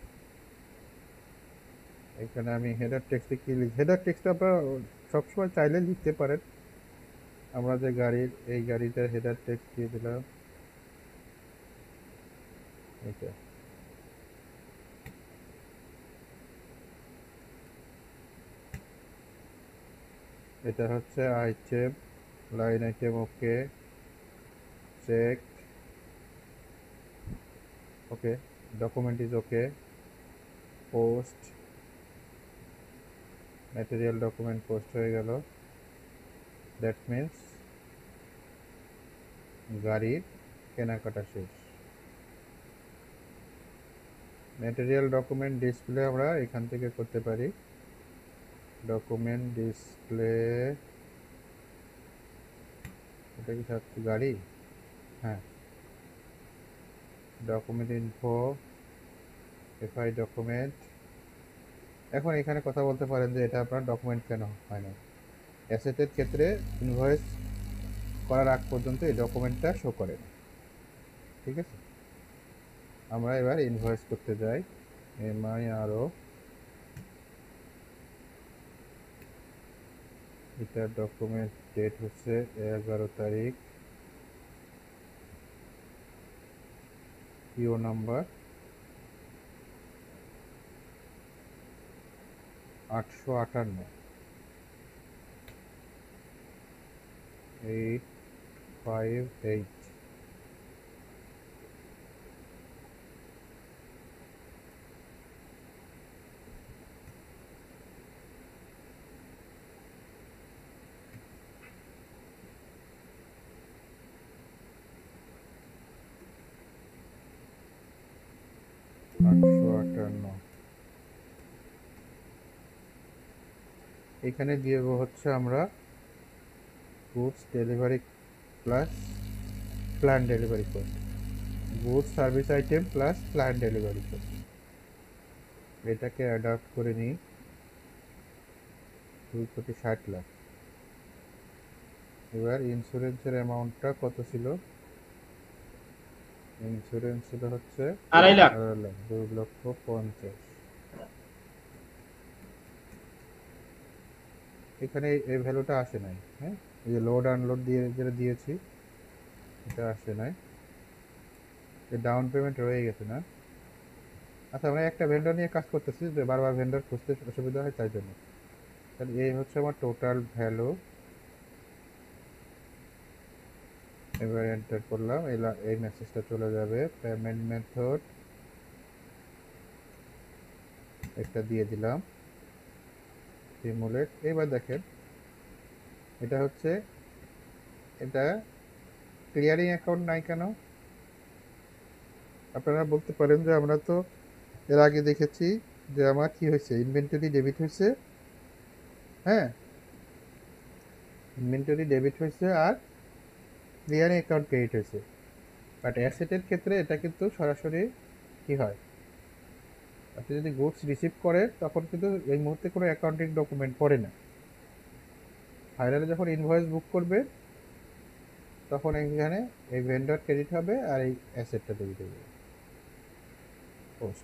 এখানে আমি হেডার টেক্সটে কি লিখি? হেডার টেক্সট আপনারা সবসময় চাইলে লিখতে পারেন। আমরা যে গাড়ির এই গাড়িটার হেডার টেক্সট দিয়ে দিলাম এটা। এটা হচ্ছে item, line item okay, check okay, document is okay, post, material document post হয়ে গেল। দ্যাট মিন্স গাড়ির কেনাকাটা শেষ। ম্যাটেরিয়াল ডকুমেন্ট ডিসপ্লে আমরা এখান থেকে করতে পারি। ডকুমেন্ট ডিসপ্লে, এটা কি থাকছে গাড়ি? হ্যাঁ, ডকুমেন্ট ইনফো, এফআই ডকুমেন্ট। এখন এখানে কথা বলতে পারেন যে এটা আপনার ডকুমেন্ট কেন হয় না। অ্যাসেটের ক্ষেত্রে ইনভয়েস করার আগ পর্যন্ত এই ডকুমেন্টটা শো করে না। ঠিক আছে, আমরা এবার ইনভয়েস করতে যাই। MIRO, এটার ডকুমেন্ট ডেট হচ্ছে 11 তারিখ, পিও নাম্বার 858, 858। এখানে দিয়ে হচ্ছে আমরা goods delivery plus plan delivery cost, goods service item plus plan delivery cost. এটাকে অ্যাডাপ্ট করে নিই 2,60,00,000। এবার ইন্স্যুরেন্সের অ্যামাউন্টটা কত ছিল? ইন্স্যুরেন্স ছিল হচ্ছে 2,50,000। এখানে এই ভ্যালুটা আসে নাই। হ্যাঁ, এই যে লোড আনলোড দিয়ে যেটা দিয়েছি এটা আসে নাই, ডাউন পেমেন্ট রয়ে গেছে না। আচ্ছা, আমরা একটা ভেন্ডর নিয়ে কাজ করতেছি যে বারবার ভেন্ডর খুঁজতে অসুবিধা হয় তাই জন্য। তাহলে এই হচ্ছে আমার টোটাল ভ্যালু। এবার এন্টার করলাম, এই মেসেজটা চলে যাবে। পেমেন্ট মেথড একটা দিয়ে দিলাম, সিমুলেট। এবার দেখেন এটা হচ্ছে, এটা ক্লিয়ারিং অ্যাকাউন্ট নাই কেন? আপনারা বলতে পারেন যে আমরা তো এর আগে দেখেছি যে আমার কি হয়েছে, ইনভেন্টরি ডেবিট হয়েছে। হ্যাঁ, ইনভেন্টরি ডেবিট হয়েছে আর ক্লিয়ারিং অ্যাকাউন্ট ক্রেডিট হয়েছে। বাট অ্যাসেটের ক্ষেত্রে এটা কিন্তু সরাসরি কি হয়, আপনি যদি গুডস রিসিভ করেন তখন কিন্তু এই মুহূর্তে কোনো অ্যাকাউন্টিং ডকুমেন্ট পড়ে না। ফাইনালে যখন ইনভয়েস বুক করবে তখন এখানে এই ভেন্ডর ক্রেডিট হবে আর এই অ্যাসেটটা ডেবিট হবে পোস্ট।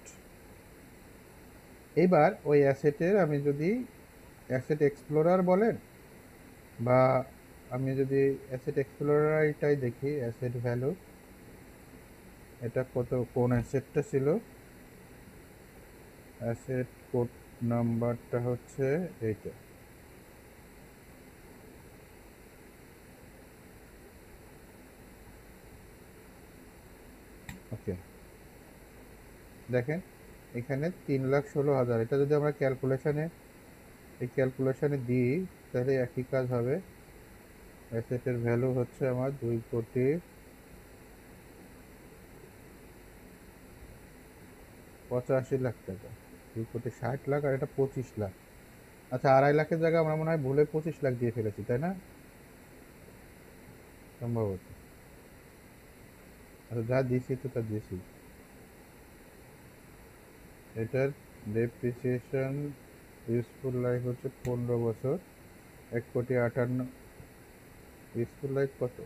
এইবার ওই অ্যাসেটের আমি যদি অ্যাসেট এক্সপ্লোরার বলেন বা আমি যদি অ্যাসেট এক্সপ্লোরারটাই দেখি, অ্যাসেট ভ্যালু, এটা কোন অ্যাসেটটা ছিল, অ্যাসেট কোড নাম্বারটা হচ্ছে এইটা। ওকে, দেখেন এখানে 3,16,000। এটা যদি আমরা ক্যালকুলেশনে দিই তাহলে একই কাজ হবে। অ্যাসেটের ভ্যালু হচ্ছে আমার 2,85,00,000 টাকা, 2,60,00,000 আর এটা 25 লাখ। আচ্ছা, 2.5 লাখের জায়গায় আমরা মনে হয় ভুলে 25 লাখ দিয়ে ফেলেছি, তাই না? সম্ভবত। আচ্ছা, যা দিয়েছি তো তা দিয়েছি। এটার ডেপ্রিসিয়েশন ইউজফুল লাইফ হচ্ছে 15 বছর, 1,58,00,000। ইউজফুল লাইফ কত?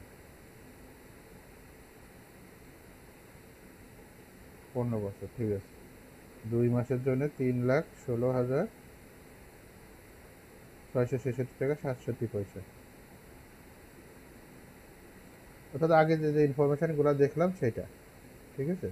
15 বছর, ঠিক আছে। 2 মাসের জন্য 3,16,666 টাকা 67 পয়সা। অর্থাৎ আগে যে ইনফরমেশনগুলো দেখলাম সেটা, ঠিক আছে।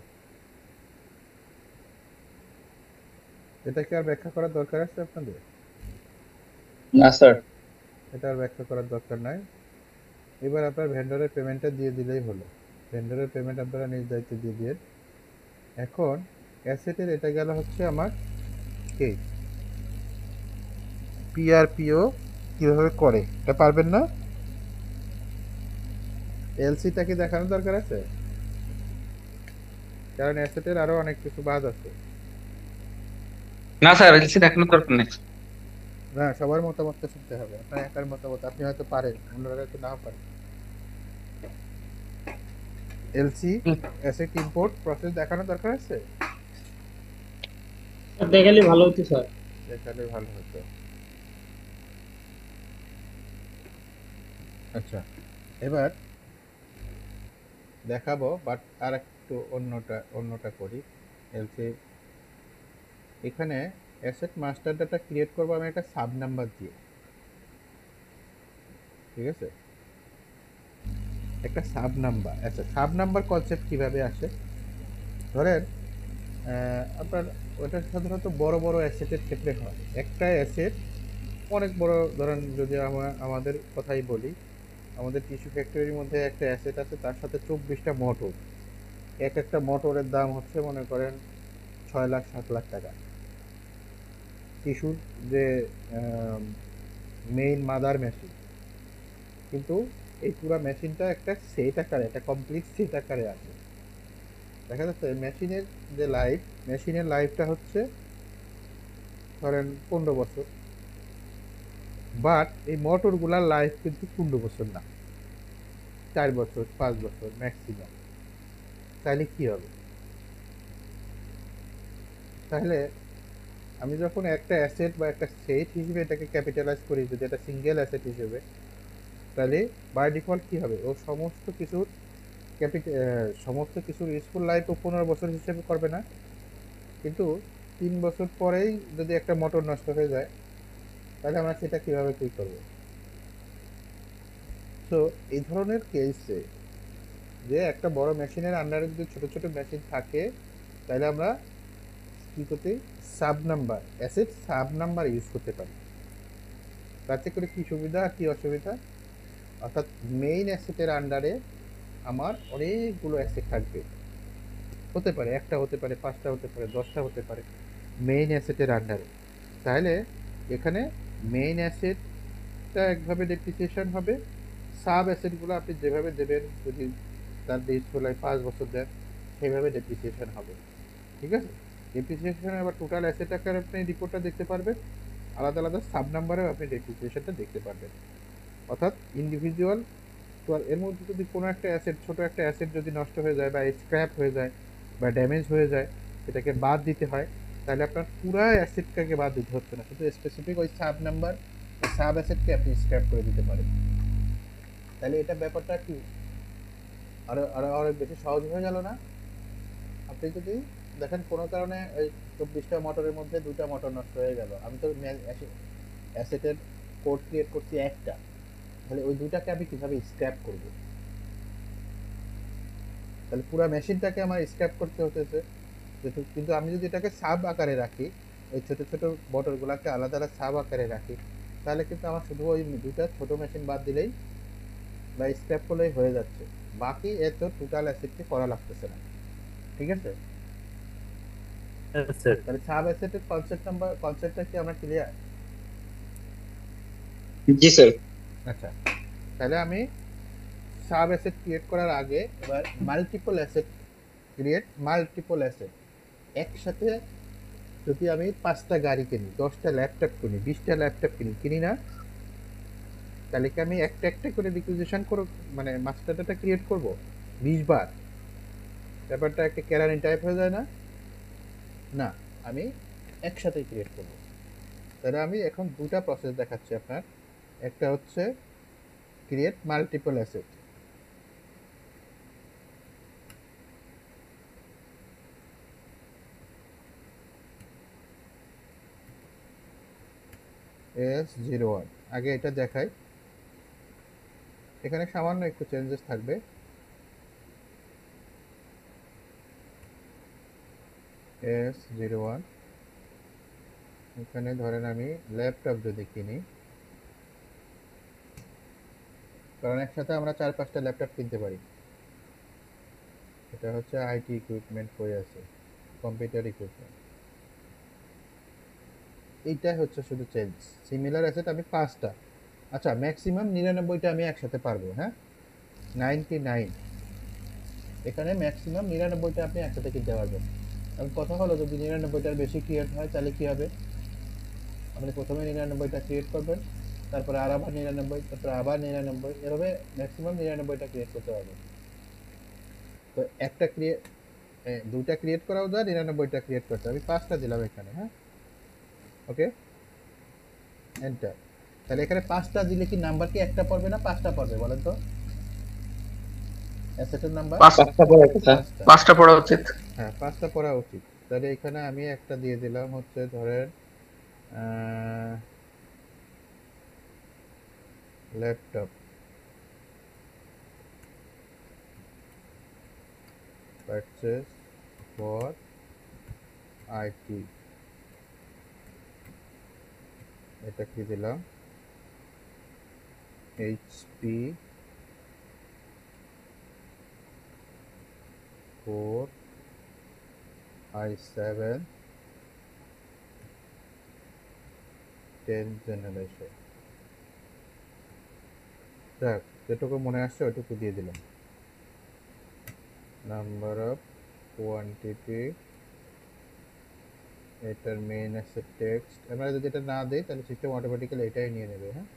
এটা কি আর ব্যাখ্যা করার দরকার আছে আপনাদের? না স্যার। এটা আর ব্যাখ্যা করার দরকার নাই। এবার আপনার ভেন্ডরের পেমেন্টটা দিয়ে দিলেই হলো। ভেন্ডরের পেমেন্ট আপনারা নিজ দায়িত্বে দিয়ে দিয়ে। এখন অ্যাসেটের এটা গেল হচ্ছে আমার কি পিআরপিও কিভাবে করে, এটা পারবেন না? এলসিটা কি দেখানোর দরকার আছে? কারণ অ্যাসেটের আরো অনেক কিছু বাদ আছে। না স্যার, এলসি দেখানোর দরকার নেই। না, সবার মতামতটা শুনতে হবে। আপনার একার মতামত আপনি হয়তো পারেন, অন্যরা হয়তো নাও পারে। এলসি অ্যাসেট ইম্পোর্ট প্রসেস দেখানোর দরকার আছে? দেখালে ভালো হতো স্যার। দেখালে ভালো হতো। আচ্ছা, এবার দেখাবো, বাট আর একটু অন্যটা করি। এলসি এখানে অ্যাসেট মাস্টার ডাটা ক্রিয়েট করবো আমি একটা সাব নাম্বার দিয়ে, ঠিক আছে। একটা সাব নাম্বার। আচ্ছা, সাব নাম্বার কনসেপ্ট কিভাবে আসে? ধরেন আপনার ওটা সাধারণত বড় বড় অ্যাসেটের ক্ষেত্রে হয়। একটা অ্যাসেট অনেক বড়, ধরেন যদি আমাদের কথাই বলি, আমাদের টিস্যু ফ্যাক্টরির মধ্যে একটা অ্যাসেট আছে, তার সাথে 24টা মোটর। এক একটা মোটরের দাম হচ্ছে মনে করেন 6 লাখ 7 লাখ টাকা। টিস্যুর যে মেইন মাদার মেশিন, কিন্তু এই পুরো মেশিনটা একটা সেট আকারে, একটা কমপ্লেক্স সেট আকারে আছে। দেখা যাচ্ছে মেশিনের যে মেশিনের লাইফটা হচ্ছে ধরেন 15 বছর, বাট এই মোটরগুলার লাইফ কিন্তু 15 বছর না, 4 বছর 5 বছর ম্যাক্সিমাম। তাহলে কি হবে? তাহলে আমি যখন একটা অ্যাসেট বা একটা সেট হিসেবে এটাকে ক্যাপিটালাইজ করি, যদি এটা সিঙ্গেল অ্যাসেট হিসেবে, তাহলে বাই ডিফল্ট কি হবে, ও সমস্ত কিছুর ইউজফুল লাইফ ও 15 বছর হিসেবে করবে না, কিন্তু 3 বছর পরেই যদি একটা মোটর নষ্ট হয়ে যায় তাহলে আমরা সেটা কিভাবে কি করব? তো এই ধরনের কেসে যে একটা বড় মেশিনের আন্ডারে যদি ছোট ছোট মেশিন থাকে, তাহলে আমরা কি করতে sub number, asset sub number use করতে পারি। তাতে করে কি সুবিধা আর কি অসুবিধা? অর্থাৎ মেইন অ্যাসেটের আন্ডারে আমার অনেকগুলো অ্যাসেট থাকবে, হতে পারে একটা, হতে পারে 5টা, হতে পারে 10টা, হতে পারে মেইন অ্যাসেটের আন্ডারে। তাহলে এখানে মেইন অ্যাসেটটা একভাবে ডেপ্রিসিয়েশন হবে, সাব অ্যাসেটগুলো আপনি যেভাবে দেবেন, যদি তার ইউজফুল লাইফ 5 বছর দেন সেইভাবে ডেপ্রিসিয়েশন হবে, ঠিক আছে। ডেপ্রিসিয়েশন আবার টোটাল অ্যাসেট আকারে আপনি রিপোর্টটা দেখতে পারবেন, আলাদা আলাদা সাব নাম্বারেও আপনি ডেপ্রিসিয়েশনটা দেখতে পারবেন। অর্থাৎ ইন্ডিভিজুয়াল তো এর মধ্যে যদি কোনো একটা অ্যাসেট, ছোট একটা অ্যাসেট যদি নষ্ট হয়ে যায় বা স্ক্র্যাপ হয়ে যায় বা ড্যামেজ হয়ে যায়, এটাকে বাদ দিতে হয়, তাহলে আপনার পুরো অ্যাসেটটাকে বাদ দিতে হচ্ছে না, শুধু স্পেসিফিক ওই সাব নাম্বার সাব অ্যাসেটকে আপনি স্ক্র্যাপ করে দিতে পারেন। তাহলে এটা ব্যাপারটা কি আরো আরো অনেক বেশি সহজ হয়ে গেল না? আপনি যদি দেখেন কোনো কারণে এই 24টা মোটরের মধ্যে 2টা মোটর নষ্ট হয়ে গেল, আমি তো অ্যাসেটের কোড ক্রিয়েট করছি একটা, তাহলে ওই 2টাকে আমি কিভাবে স্ক্র্যাপ করব? তাহলে পুরো মেশিনটাকে আমার স্ক্র্যাপ করতে হতেছে। কিন্তু আমি যদি এটাকে সাব আকারে রাখি, ওই ছোট ছোট মোটরগুলোকে আলাদা আলাদা সাব আকারে রাখি, তাহলে কিন্তু আমার শুধু ওই 2টা ছোট মেশিন বাদ দিলেই বা স্ক্র্যাপ করলেই হয়ে যাচ্ছে, বাকি এত টোটাল অ্যাসেটকে করা লাগতেছে না। ঠিক আছে? তাহলে সাব অ্যাসেটের কনসেপ্টটা কি আমরা ক্লিয়ার? জি স্যার। আচ্ছা, তাহলে আমি সাব অ্যাসেট ক্রিয়েট করার আগে এবার মাল্টিপল অ্যাসেট একসাথে যদি আমি 5টা গাড়ি কিনি, 10টা ল্যাপটপ কিনি, 20টা ল্যাপটপ কিনি না, তাহলে কি আমি একটা একটা করে রিকুইজিশন করব, মানে মাস্টার ডাটা ক্রিয়েট করব 20 বার? ব্যাপারটা একটা কেরানি টাইপ হয়ে যায় না? না, আমি একসাথে ক্রিয়েট করব। তাহলে আমি এখন 2টা প্রসেস দেখাচ্ছি আপনার। একটা হচ্ছে ক্রিয়েট মাল্টিপল অ্যাসেট, S01। আগে এটা দেখাই, এখানে সামান্য একটু চেঞ্জেস থাকবে। S01 এখানে ধরেন আমি ল্যাপটপ যদি কিনি, কারণ একসাথে আমরা 4-5টা ল্যাপটপ কিনতে পারি। এটা হচ্ছে আইটি ইকুইপমেন্ট হয়ে আছে, কম্পিউটার ইকুইপমেন্ট। এইটাই হচ্ছে শুধু চেঞ্জ। সিমিলার অ্যাসেট আমি 5টা, আচ্ছা ম্যাক্সিমাম 99টা আমি একসাথে পারবো, হ্যাঁ 99, এখানে ম্যাক্সিমাম 99টা আপনি একসাথে কিনতে পারবেন। এখন কথা হলো যদি 99টার বেশি ক্রিয়েট হয় তাহলে কি হবে? আপনি প্রথমে 99টা ক্রিয়েট করবেন, তারপরে আর আবার 99, তারপরে আবার 99, এভাবে ম্যাক্সিমাম 99টা ক্রিয়েট করতে পারবেন। তো একটা ক্রিয়েট 2টা ক্রিয়েট করাও যায়, 99টা ক্রিয়েট করতে, আমি 5টা দিলাম এখানে, হ্যাঁ ওকে এন্টার। তাহলে এখানে 5টা দিলে কি নাম্বার কি একটা পড়বে না 5টা পড়বে বলেন তো? অ্যাসেটের নাম্বার 5টা পড়া কথা। 5টা। 5টা পড়া উচিত। হ্যাঁ 5টা পড়া উচিত। তাহলে এখানে আমি একটা দিয়ে দিলাম হচ্ছে ধরেন ল্যাপটপ পারচেস ফর আইটি, এটা কি দিলাম HP 4i7 10th জেনারেশন। যাক, যেটুকু মনে আসছে ওইটুকু দিয়ে দিলাম। নাম্বার অফ কোয়ান্টিটি, এটার মেইন অ্যাসেট টেক্সট, আমরা যদি এটা না দিই তাহলে সিস্টেম অটোমেটিক্যালি এটাই নিয়ে নেবে, হ্যাঁ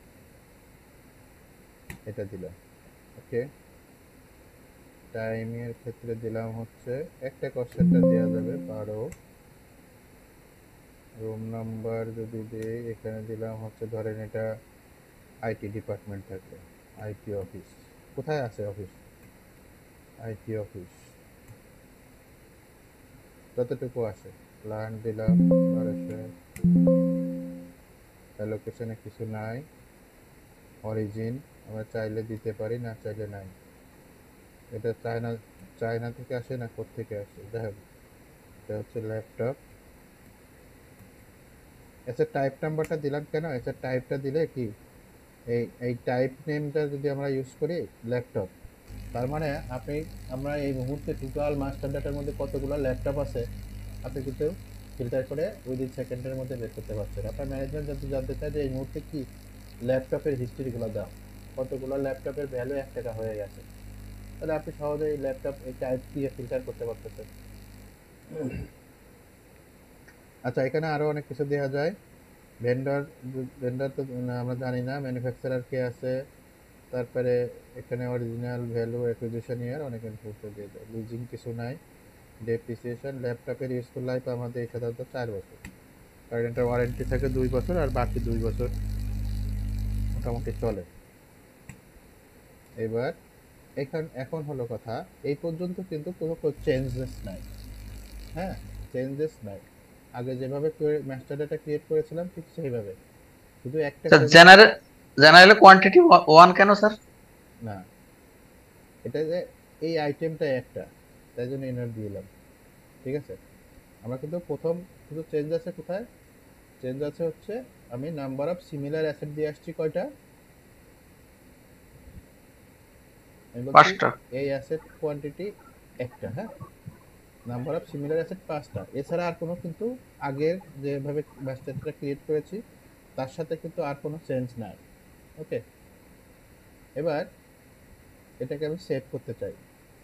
এটা দিলাম ওকে। টাইমের ক্ষেত্রে দিলাম হচ্ছে একটা কোশ্চেনটা দেওয়া যাবে 12। রুম নাম্বার যদি দিই এখানে দিলাম হচ্ছে ধরেন এটা আইটি ডিপার্টমেন্ট থাকে, আইটি অফিস, কোথায় আছে অফিস? আইটি অফিস যতটুকু আসে প্ল্যান দিলাম 1200, অ্যালোকেশনে কিছু নাই, অরিজিন আমরা চাইলে দিতে পারি, না চাইলে নাই। এটা চায়না থেকে আসে না কোত্থেকে আসে, যাই হোক এটা হচ্ছে ল্যাপটপ। আচ্ছা টাইপ নাম্বারটা দিলাম কেন? আচ্ছা টাইপটা দিলে কি এই টাইপ নেমটা যদি আমরা ইউজ করি ল্যাপটপ, তার মানে আমরা এই মুহূর্তে টোটাল মাস্টার ডাটার মধ্যে কতগুলো ল্যাপটপ আছে আপনি কিন্তু ফিল্টার করে উইদিন সেকেন্ডের মধ্যে বের করতে পারছেন। আপনার ম্যানেজমেন্ট যদি জানতে চায় যে এই মুহূর্তে কি ল্যাপটপের হিস্ট্রিগুলো দাও, কতগুলো ল্যাপটপের ভ্যালু 1 টাকা হয়ে গেছে, তাহলে আপনি সহজেই ল্যাপটপ এই টাইপ দিয়ে ফিল্টার করতে পারতেছেন। আচ্ছা এখানে আরো অনেক কিছু দেওয়া যায়। ভেন্ডর, ভেন্ডর তো আমরা জানি না, ম্যানুফ্যাকচারার কে আছে, তারপরে এখানে অরিজিনাল ভ্যালু অ্যাকুইজিশন ইয়ার অনেক ইনফো দিয়ে দেয়, লিজিং কিছু নাই, ডেপ্রিসিয়েশন ল্যাপটপের ইউজফুল লাইফ আমাদের সাধারণত 4 বছর, কারণ এটা ওয়ারেন্টি থাকে 2 বছর আর বাকি 2 বছর মোটামুটি চলে। এবার এখন হলো কথা, এই পর্যন্ত কিন্তু কোনো চেঞ্জেস নাই। হ্যাঁ, চেঞ্জেস নাই, আগে যেভাবে মাস্টার ডেটা ক্রিয়েট করেছিলাম ঠিক সেইভাবে, শুধু একটা স্যার table- জেনারেল কোয়ান্টিটি 1 কেন স্যার? না, এটা যে এই আইটেমটা একটা, তাই জন্য এনার দিলাম। ঠিক আছে, আমরা কিন্তু প্রথম শুধু চেঞ্জ আছে কোথায়, চেঞ্জ আছে হচ্ছে আমি নাম্বার অফ সিমিলার অ্যাসেট দিয়ে আসছি কয়টা, আমি বলছি 5টা। এই অ্যাসেট কোয়ান্টিটি একটা, হ্যাঁ, নাম্বার অফ সিমিলার অ্যাসেট 5টা, এছাড়া আর কোনো কিন্তু আগের যেভাবে মাস্টারটা ক্রিয়েট করেছি তার সাথে কিন্তু আর কোনো চেঞ্জ নাই। ওকে, এবার এটাকে আমি সেভ করতে চাই,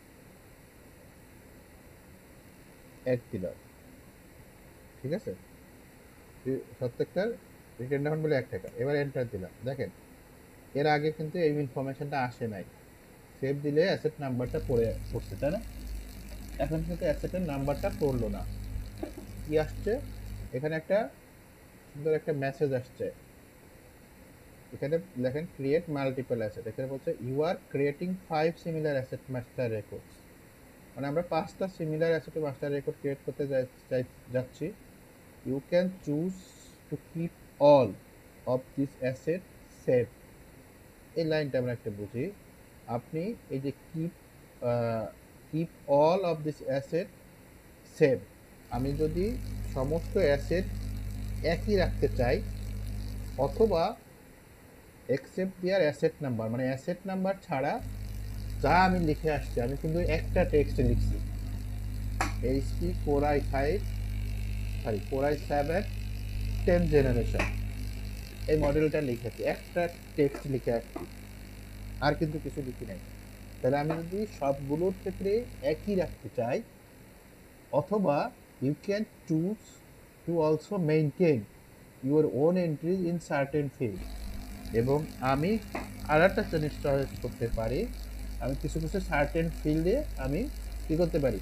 অ্যাড দিলাম। ঠিক আছে, প্রত্যেকটার রিটার্ন অ্যামাউন্ট বলে 1 টাকা, এবার এন্টার দিলাম। দেখেন এর আগে কিন্তু এই ইনফরমেশনটা আসে নাই, সেভ দিলে অ্যাসেট নাম্বারটা পড়ছে, তাই না? এখন কিন্তু অ্যাসেটের নাম্বারটা পড়লো না, কি আসছে এখানে একটা সুন্দর একটা মেসেজ আসছে, এখানে দেখেন ক্রিয়েট মাল্টিপল অ্যাসেট, এখানে বলছে you are creating 5 similar asset master records, মানে আমরা 5টা সিমিলার অ্যাসেটের মাস্টার রেকর্ড ক্রিয়েট করতে যাচ্ছি। You can choose to keep all of this asset save, এই লাইনটা আমরা একটা বুঝি। আপনি এই যে keep all of this asset save, আমি যদি সমস্ত অ্যাসেট একই রাখতে চাই, অথবা এক্সেপ্ট দেয়ার অ্যাসেট নাম্বার, মানে অ্যাসেট নাম্বার ছাড়া যা আমি লিখে আসছি, আমি কিন্তু একটা টেক্সট লিখছি, HP core i7 10th generation, এই মডেলটা লিখেছি, একটা টেক্সট লিখে আসছি, আর কিন্তু কিছু লিখি নাই। তাহলে আমি যদি সবগুলোর ক্ষেত্রে একই রাখতে চাই, অথবা you can choose to also maintain your own entries in certain field, এবং আমি আর একটা জিনিস চয়েস করতে পারি, আমি কিছু কিছু সার্টেন ফিল্ডে আমি কী করতে পারি,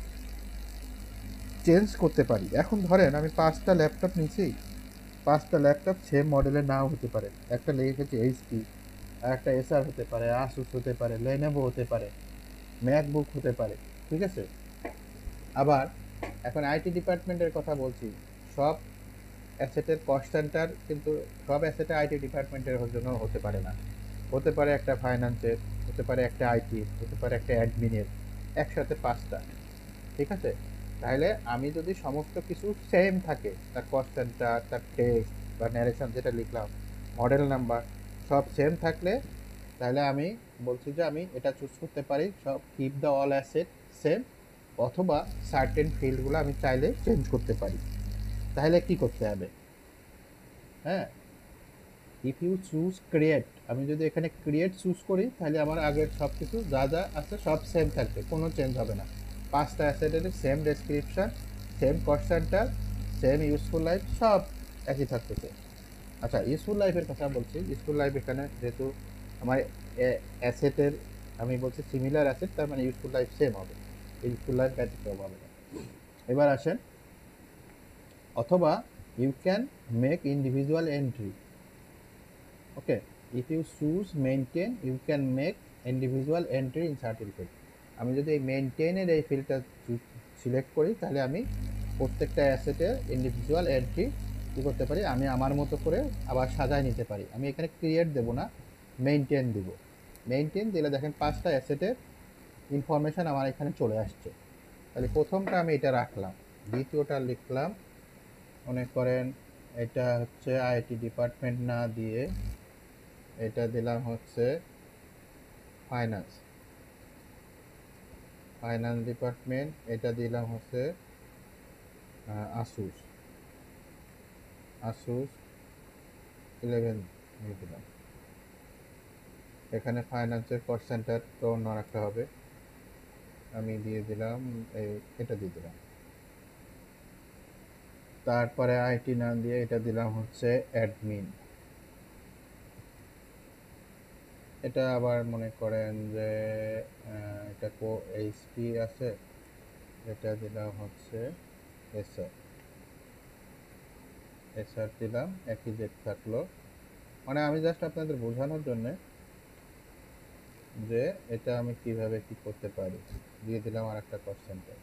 চেঞ্জ করতে পারি। এখন ধরেন আমি 5টা ল্যাপটপ নিয়েছি, 5টা ল্যাপটপ সেম মডেলের নাও হতে পারে, একটা লিখেছি এইচপি, আর একটা এসার হতে পারে, আসুস হতে পারে, লেনোভো হতে পারে, ম্যাকবুক হতে পারে। ঠিক আছে, আবার এখন আইটি ডিপার্টমেন্টের কথা বলছি, সব অ্যাসেটের কস্ট সেন্টার কিন্তু সব অ্যাসেটে আইটি ডিপার্টমেন্টের জন্য হতে পারে না, হতে পারে একটা ফাইন্যান্সের, হতে পারে একটা আইটি, হতে পারে একটা অ্যাডমিনের, একসাথে 5টা। ঠিক আছে, তাহলে আমি যদি সমস্ত কিছু সেম থাকে, তার কস্ট সেন্টার, তার টেক্সট বা ন্যারেশন যেটা লিখলাম, মডেল নাম্বার সব সেম থাকলে, তাহলে আমি বলছি যে আমি এটা চুজ করতে পারি সব keep the all asset same, অথবা সার্টেন ফিল্ডগুলো আমি চাইলে চেঞ্জ করতে পারি। তাহলে কি করতে হবে, হ্যাঁ, ইফ ইউ চুজ ক্রিয়েট, আমি যদি এখানে ক্রিয়েট চুজ করি, তাহলে আমার আগের সব কিছু যা যা আছে সব সেম থাকবে, কোনো চেঞ্জ হবে না, 5টা অ্যাসেটের same description, same cost center, same useful life, সব একই থাকতেছে। আচ্ছা, ইউজফুল লাইফের কথা বলছি, ইউজফুল লাইফ এখানে যেহেতু আমার অ্যাসেটের, আমি বলছি সিমিলার অ্যাসেট, তার মানে ইউজফুল লাইফ সেম হবে, ইউজফুল লাইফ ব্যতিক্রম হবে না। এবার আসেন, অথবা you can make individual entry. Okay, if you choose maintain you can make individual entry in certain field, আমি যদি এই মেইনটেইনের এই ফিল্ডটা সিলেক্ট করি, তাহলে আমি প্রত্যেকটা অ্যাসেটের ইন্ডিভিজুয়াল এন্ট্রি কী করতে পারি, আমি আমার মতো করে আবার সাজায় নিতে পারি। আমি এখানে ক্রিয়েট দেবো না, মেইনটেইন দিব। মেইনটেইন দিলে দেখেন 5টা অ্যাসেটের ইনফরমেশান আমার এখানে চলে আসছে। তাহলে প্রথমটা আমি এটা রাখলাম, দ্বিতীয়টা লিখলাম, মনে করেন এটা হচ্ছে আইটি ডিপার্টমেন্ট না দিয়ে এটা দিলাম হচ্ছে ফাইন্যান্স ডিপার্টমেন্ট, এটা দিলাম হচ্ছে আসুস 11 দিয়ে দিলাম। এখানে ফাইন্যান্সের কস্ট সেন্টার তো অন্য একটা হবে, আমি দিয়ে দিলাম এটা দিয়ে দিলাম। তারপরে আইটি না দিয়ে এটা দিলাম হচ্ছে অ্যাডমিন, এটা আবার মনে করেন যে এটা এইচপি আছে, এটা দিলাম হচ্ছে এসআর, এসআর দিলাম, একই জেড থাকলো। মানে আমি জাস্ট আপনাদের বোঝানোর জন্য যে এটা আমি কিভাবে কি করতে পারি। দিয়ে দিলাম আর একটা পার্সেন্টেজ,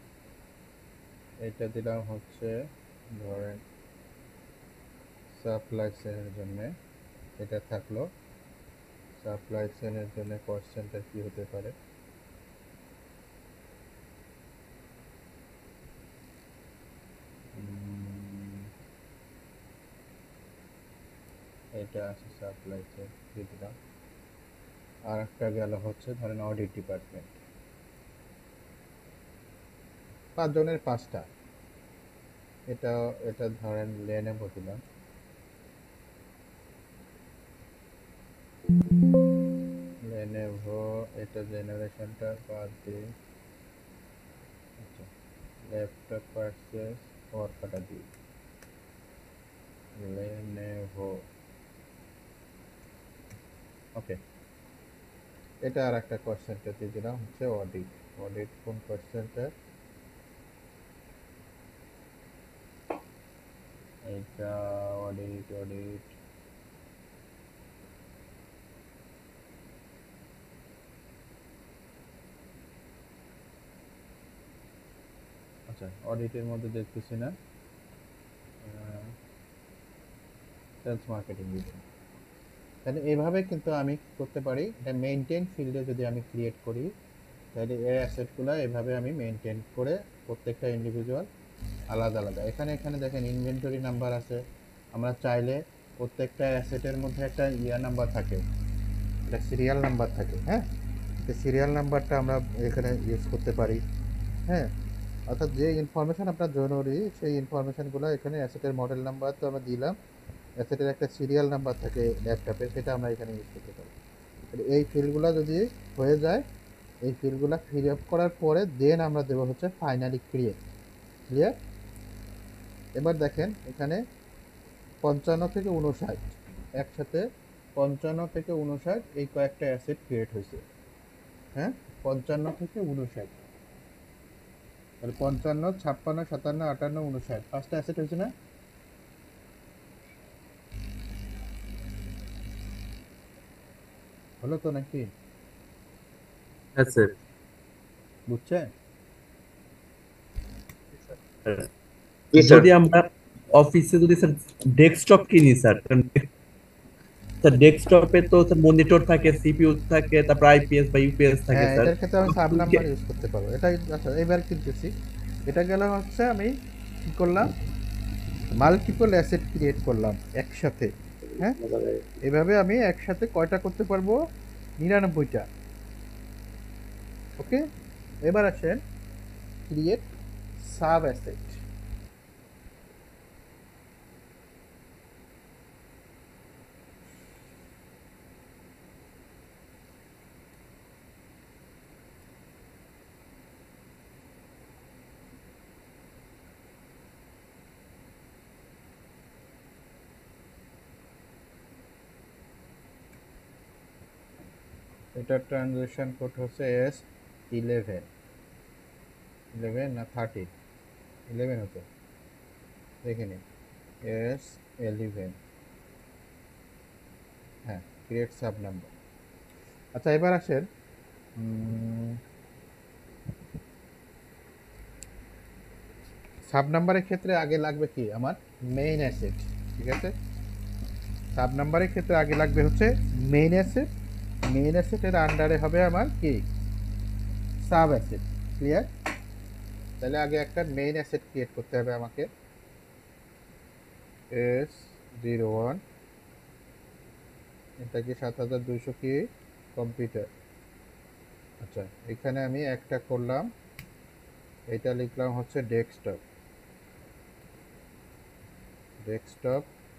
এটা দিলাম হচ্ছে ধরেন সাপ্লাই চেনের জন্য, এটা থাকলো। সাপ্লাই চেনের জন্য পার্সেন্টেজ কি হতে পারে, এটা আছে সাপ্লাই চেন, দিয়ে দিলাম। আর একটা গেল হচ্ছে ধরেন অডিট ডিপার্টমেন্ট, 5 জনের 5টা, এটা এটা ধরেন লেনেভো দিলাম। লেনেভো, এটা জেনারেশনটা বাদ দিয়ে, আচ্ছা ল্যাপটপ পারচেস ওয়ার্কটা দিই লেনেভো। ওকে, এটা আর একটা পার্সেন্টেজ দিয়ে দিলাম হচ্ছে অডিট। অডিট কোন পার্সেন্টেজ, এটা অডিট, অডিট আচ্ছা অডিটের মধ্যে দেখতেছি না, সেলস মার্কেটিং দিলাম। তাহলে এইভাবে কিন্তু আমি কি করতে পারি, এটা মেইনটেইন ফিল্ডে যদি আমি ক্রিয়েট করি, তাহলে এই অ্যাসেটগুলো এভাবে আমি মেইনটেইন করে প্রত্যেকটা ইন্ডিভিজুয়াল আলাদা আলাদা। এখানে এখানে দেখেন ইনভেন্টরি নাম্বার আছে, আমরা চাইলে প্রত্যেকটা অ্যাসেটের মধ্যে একটা নাম্বার থাকে, একটা সিরিয়াল নাম্বার থাকে। হ্যাঁ, এই সিরিয়াল নাম্বারটা আমরা এখানে ইউজ করতে পারি। হ্যাঁ, অর্থাৎ যে ইনফরমেশন আপনার জরুরি সেই ইনফরমেশনগুলো এখানে অ্যাসেটের মডেল নাম্বার তো আমরা দিলাম, অ্যাসেটের একটা সিরিয়াল নাম্বার থাকে ল্যাপটপে, সেটা আমরা এখানে ইউজ করতে পারি। এই ফিল্ডগুলো যদি হয়ে যায়, এই ফিল্ডগুলো ফিল আপ করার পরে দেন আমরা দেবো হচ্ছে ফাইনালি ক্রিয়েট। ক্লিয়ার? এবার দেখেন এখানে 55 থেকে 59, একসাথে 55 থেকে 59 এই কয়েকটা অ্যাসেট ক্রিয়েট হয়েছে। হ্যাঁ, 55 থেকে 59, তাহলে 55, 56, 57, 58, 59 5টা অ্যাসেট হয়েছে না? হলো তো নাকি? হ্যাঁ স্যার। বুঝছেন? জি স্যার। যদি আমরা অফিসে যদি স্যার ডেস্কটপ কিনি স্যার, স্যার ডেস্কটপে তো স্যার মনিটর থাকে, সিপিইউ থাকে, তারপর আইপিএস বা ইউপিএস থাকে হ্যাঁ, স্যার। এটার ক্ষেত্রে আমি সাব নাম্বার ইউজ করতে পারবো। এটাই আচ্ছা, এবার কিনতেছি, এটা গেল হচ্ছে আমি কি করলাম, মাল্টিপল অ্যাসেট ক্রিয়েট করলাম একসাথে। হ্যাঁ, এভাবে আমি একসাথে কয়টা করতে পারবো, 99টা। ওকে, এবার আসেন ক্রিয়েট সাব অ্যাসেট। এটার ট্রানজ্যাকশন কোড হচ্ছে S11, 11 না 13, 11 হতো, দেখে নিন S11। হ্যাঁ, ক্রিয়েট সাব নাম্বার। আচ্ছা এবার আসেন সাব নাম্বারের ক্ষেত্রে আগে লাগবে কি আমার মেইন অ্যাসেট। ঠিক আছে, সাব নাম্বারের ক্ষেত্রে আগে লাগবে হচ্ছে মেইন অ্যাসেট। মেইন অ্যাসেটের আন্ডারে হবে আমার কি সাব অ্যাসেট। ক্লিয়ার? তাহলে আগে একটা মেইন অ্যাসেট ক্রিয়েট করতে হবে আমাকে, S01, এটা কি 7200 কি কম্পিউটার। আচ্ছা, এখানে আমি একটা করলাম, এটা লিখলাম হচ্ছে desktop, desktop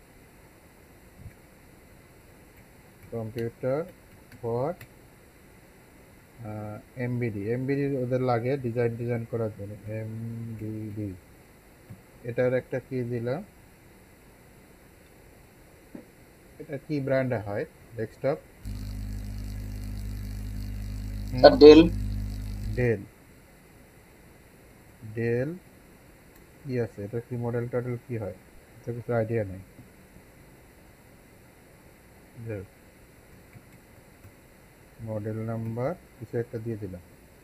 computer for MBD. MBD ওদের লাগে ডিজাইন করার জন্য, এমবিডি। এটার একটা কি দিলাম, এটা কি ব্র্যান্ডে হয় desktop, sir Dell. Dell. Dell কি আছে, এটা কি মডেল টডেল কি হয়, এটা কিছু আইডিয়া নেই। মডেল নাম্বার কিছু একটা দিয়ে দিলাম।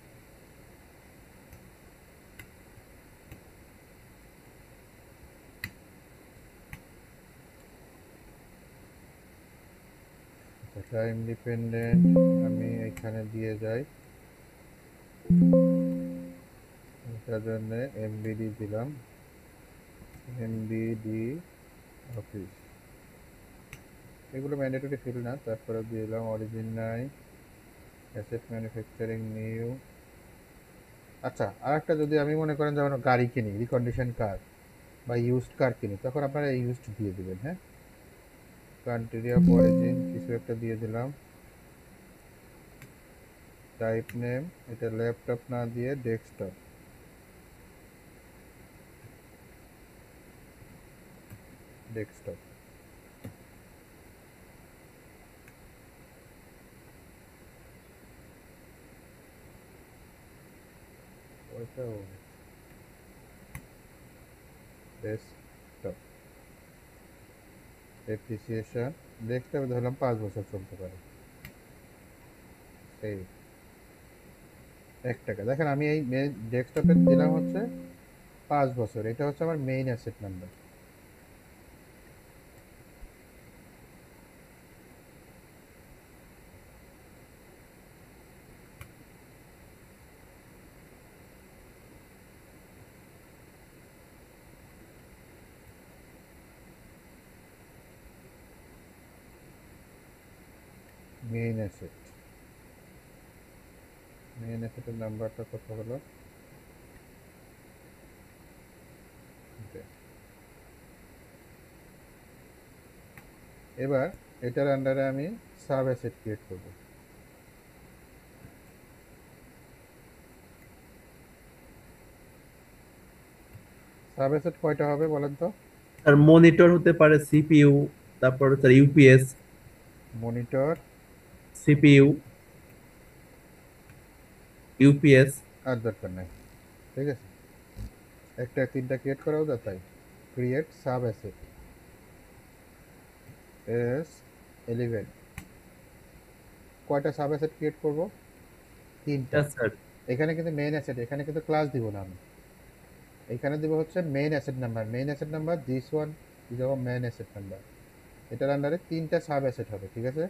টাইম ডিপেন্ডেন্ট আমি এখানে দিয়ে যাই, এটার জন্য এমবিডি দিলাম, এমবিডি অফিস, এগুলো ম্যান্ডেটরি ফিল্ড না। তারপরে দিলাম অরিজিন নাই, অ্যাসেট ম্যানুফ্যাকচারিং নিউ। আচ্ছা, আর একটা যদি আমি মনে করেন যেমন গাড়ি কিনি, রিকন্ডিশন কার বা ইউজড কার কিনি, তখন আপনারা ইউজড দিয়ে দিবেন। হ্যাঁ, কান্ট্রি অফ অরিজিন কিছু একটা দিয়ে দিলাম, টাইপ নেম এটা ল্যাপটপ না দিয়ে ডেস্কটপ, ডেস্কটপ। ওইটাও ডেস্কটপ, ডেপ্রিসিয়েশন ডেস্কটপে ধরলাম 5 বছর চলতে পারে। সেই 1 টাকা। দেখেন আমি এই ডেস্কটপে দিলাম হচ্ছে 5 বছর, এটা হচ্ছে আমার main asset number. Main asset, main অ্যাসেটের নাম্বারটা কত হলো? Okay. এবার এটার আন্ডারে আমি সাব অ্যাসেট ক্রিয়েট করব। সাব অ্যাসেট কয়টা হবে বলেন তো? স্যার মনিটর হতে পারে, সিপিইউ, তারপর sir UPS, monitor CPU, UPS. আর দরকার নাই, ঠিক আছে? একটা 3টা ক্রিয়েট করাও যায়, তাই ক্রিয়েট সাব অ্যাসেট S11। কয়টা সাব অ্যাসেট ক্রিয়েট করব? 3টা। স্যার এখানে কিন্তু মেইন অ্যাসেট, এখানে কিন্তু ক্লাস দিব না আমি, এখানে দিব হচ্ছে main asset number. Main asset number this one is our main asset number. এটার আন্ডারে 3টা সাব অ্যাসেট হবে, ঠিক আছে?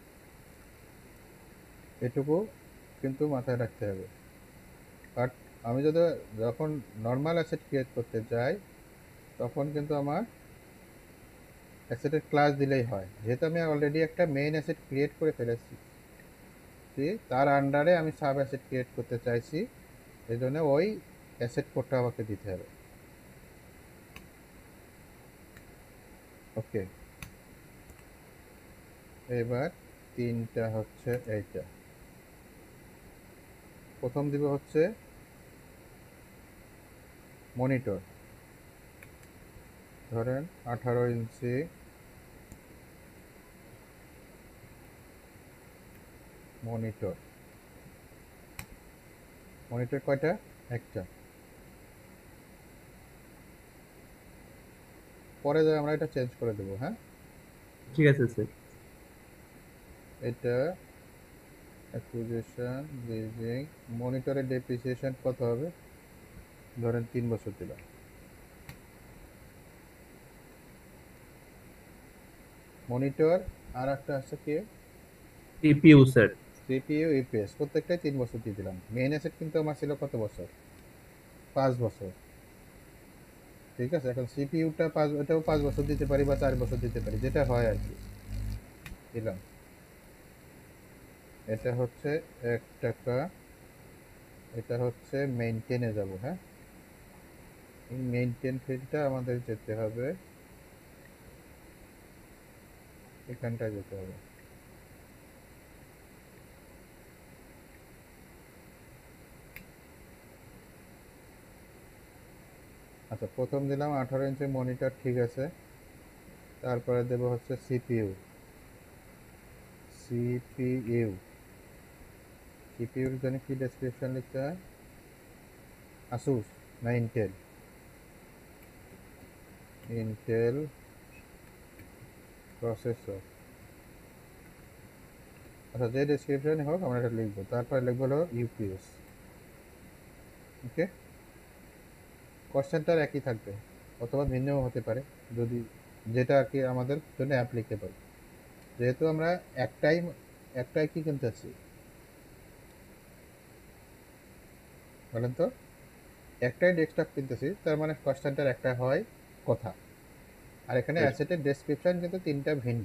এটুকু কিন্তু মাথায় রাখতে হবে। বাট আমি যদি যখন নর্মাল অ্যাসেট ক্রিয়েট করতে যাই, তখন কিন্তু আমার অ্যাসেটের ক্লাস দিলেই হয়। যেহেতু আমি অলরেডি একটা মেইন অ্যাসেট ক্রিয়েট করে ফেলেছি, তার আন্ডারে আমি সাব অ্যাসেট ক্রিয়েট করতে চাইছি, এই জন্য ওই অ্যাসেট কোডটা আমাকে দিতে হবে। ওকে, এবার 3টা হচ্ছে এইটা। প্রথম দিব হচ্ছে মনিটর, ধরেন 18 ইঞ্চি মনিটর। মনিটর কয়টা? একটা। পরে যাই আমরা এটা চেঞ্জ করে দেবো। হ্যাঁ, ঠিক আছে স্যার। এটা অ্যাকুইজিশন লিজিং, মনিটরের ডেপ্রিসিয়েশন কত হবে? ধরেন 3 বছর দিলাম। মনিটর আর একটা আছে কি? CPU sir. সিপিইউ, ইউপিএস, প্রত্যেকটাই 3 বছর দিয়ে দিলাম। মেইন অ্যাসেট কিন্তু আমার ছিল কত বছর? 5 বছর, ঠিক আছে? এখন সিপিইউটা 5, এটাও 5 বছর দিতে পারি বা 4 বছর দিতে পারি, যেটা হয় আর কি। দিলাম। এটা হচ্ছে 1 টাকা, এটা হচ্ছে মেইনটেনে যাব। হ্যাঁ, এই মেইনটেন ফিল্ডটা আমাদের যেতে হবে, এখানটায় যেতে হবে। আচ্ছা, প্রথম দিলাম 18 ইঞ্চি মনিটর, ঠিক আছে। তারপরে দেব হচ্ছে সিপিইউ, সিপিইউ, সিপিইউর জন্য কি ডেসক্রিপশন লিখতে হয়? আসুস না ইন্টেল? Intel processor. আচ্ছা, যে ডেসক্রিপশন হোক আমরা এটা লিখবো, তারপরে লিখবো হলো ইউপিএস। ওকে, কোশ্চেনটার একই থাকবে অথবা ভিন্নও হতে পারে, যদি যেটা আর কি আমাদের জন্য অ্যাপ্লিকেবল। যেহেতু আমরা একটাই কি কিনতেছি বলেন তো, একটাই ডেস্কটপ কিনতেছি, তার মানে কোশ্চেনটার একটা হয় কথা, আর এখানে অ্যাসেটের ডেসক্রিপশন কিন্তু তিনটা ভিন্ন।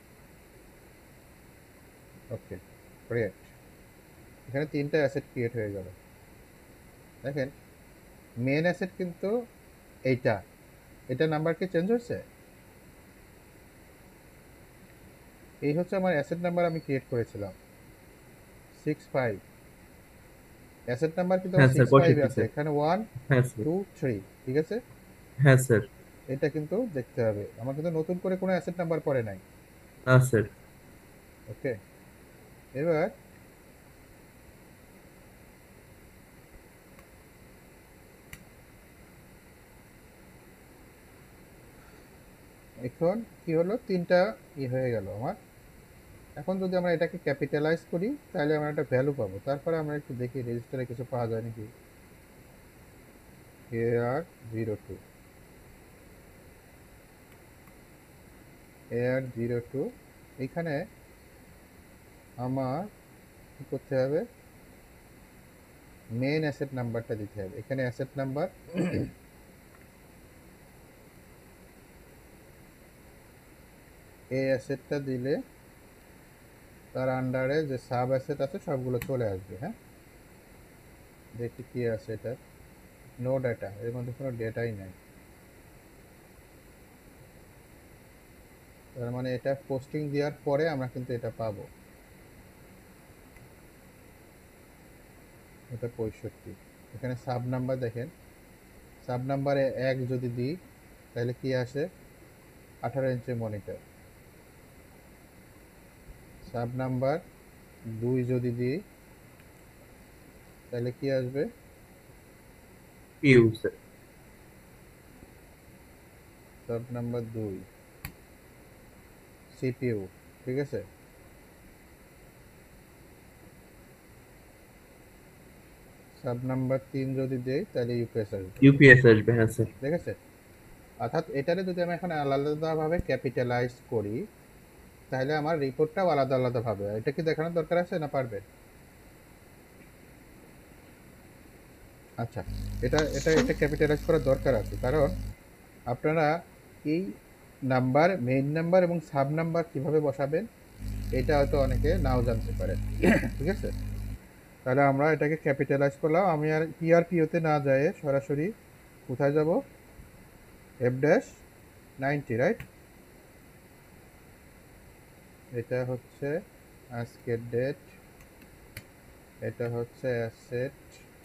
Okay, great. এখানে তিনটা অ্যাসেট ক্রিয়েট হয়ে গেল। দেখেন, মেন অ্যাসেট কিন্তু এটা নাম্বার কি চেঞ্জ হচ্ছে? এই হচ্ছে আমার অ্যাসেট নাম্বার, আমি ক্রিয়েট করেছিলাম 65। অ্যাসেট নাম্বার কিন্তু হ্যাঁ আমার স্যার 65 আছে, বসাইতেছে। এখানে 1 হ্যাঁ স্যার। 2 3, ঠিক আছে? হ্যাঁ স্যার। এটা কিন্তু দেখতে হবে, আমার কিন্তু নতুন করে কোনো অ্যাসেট নাম্বার পড়ে নাই। হ্যাঁ স্যার। ওকে, এবার এখন কি হলো, তিনটা হয়ে গেল আমার। এখন যদি আমরা এটাকে ক্যাপিটালাইজ করি তাহলে আমরা একটা ভ্যালু পাবো। তারপরে আমরা একটু দেখি রেজিস্টারে কিছু পাওয়া যায় নাকি। AR02, AR02, এখানে আমার কি করতে হবে, মেন অ্যাসেট নাম্বারটা দিতে হবে। এখানে অ্যাসেট নাম্বার এই অ্যাসেটটা দিলে তার আন্ডারে যে সাব অ্যাসেট আছে সবগুলো চলে আসবে। হ্যাঁ, দেখি কি আছে এটা, নো ডাটা, এর মধ্যে কোনো ডেটাই নাই। তার মানে এটা পোস্টিং দেওয়ার পরে আমরা কিন্তু এটা পাবো। এটা 65। এখানে সাব নাম্বার দেখেন, সাব নাম্বারে 1 যদি দিই তাহলে কি আসে, 18 ইঞ্চি মনিটর। সাব নাম্বার 2 যদি দিই তাহলে কি আসবে, পিউ স্যার। সাব নাম্বার 2 সিপিইউ, ঠিক আছে? সাব নাম্বার 3 যদি দেই তাহলে ইউপিএস আসবে, ইউপিএস আসবে। হ্যাঁ স্যার। ঠিক আছে? অর্থাৎ এটারে যদি আমি এখন আলাদাভাবে ক্যাপিটালাইজ করি তাহলে আমার রিপোর্টটাও আলাদা আলাদা ভাবে। এটা কি দেখানোর দরকার আছে না পারবে? আচ্ছা, এটা এটা এটা ক্যাপিটালাইজ করার দরকার আছে, কারণ আপনারা এই নাম্বার, মেইন নাম্বার এবং সাব নাম্বার কিভাবে বসাবেন এটা হয়তো অনেকে নাও জানতে পারে। ঠিক আছে, তাহলে আমরা এটাকে ক্যাপিটালাইজ করলাম। আমি আর পিআরপিওতে না যায় সরাসরি কোথায় যাব, F-90, রাইট? এটা হচ্ছে আজকের ডেট, এটা হচ্ছে অ্যাসেট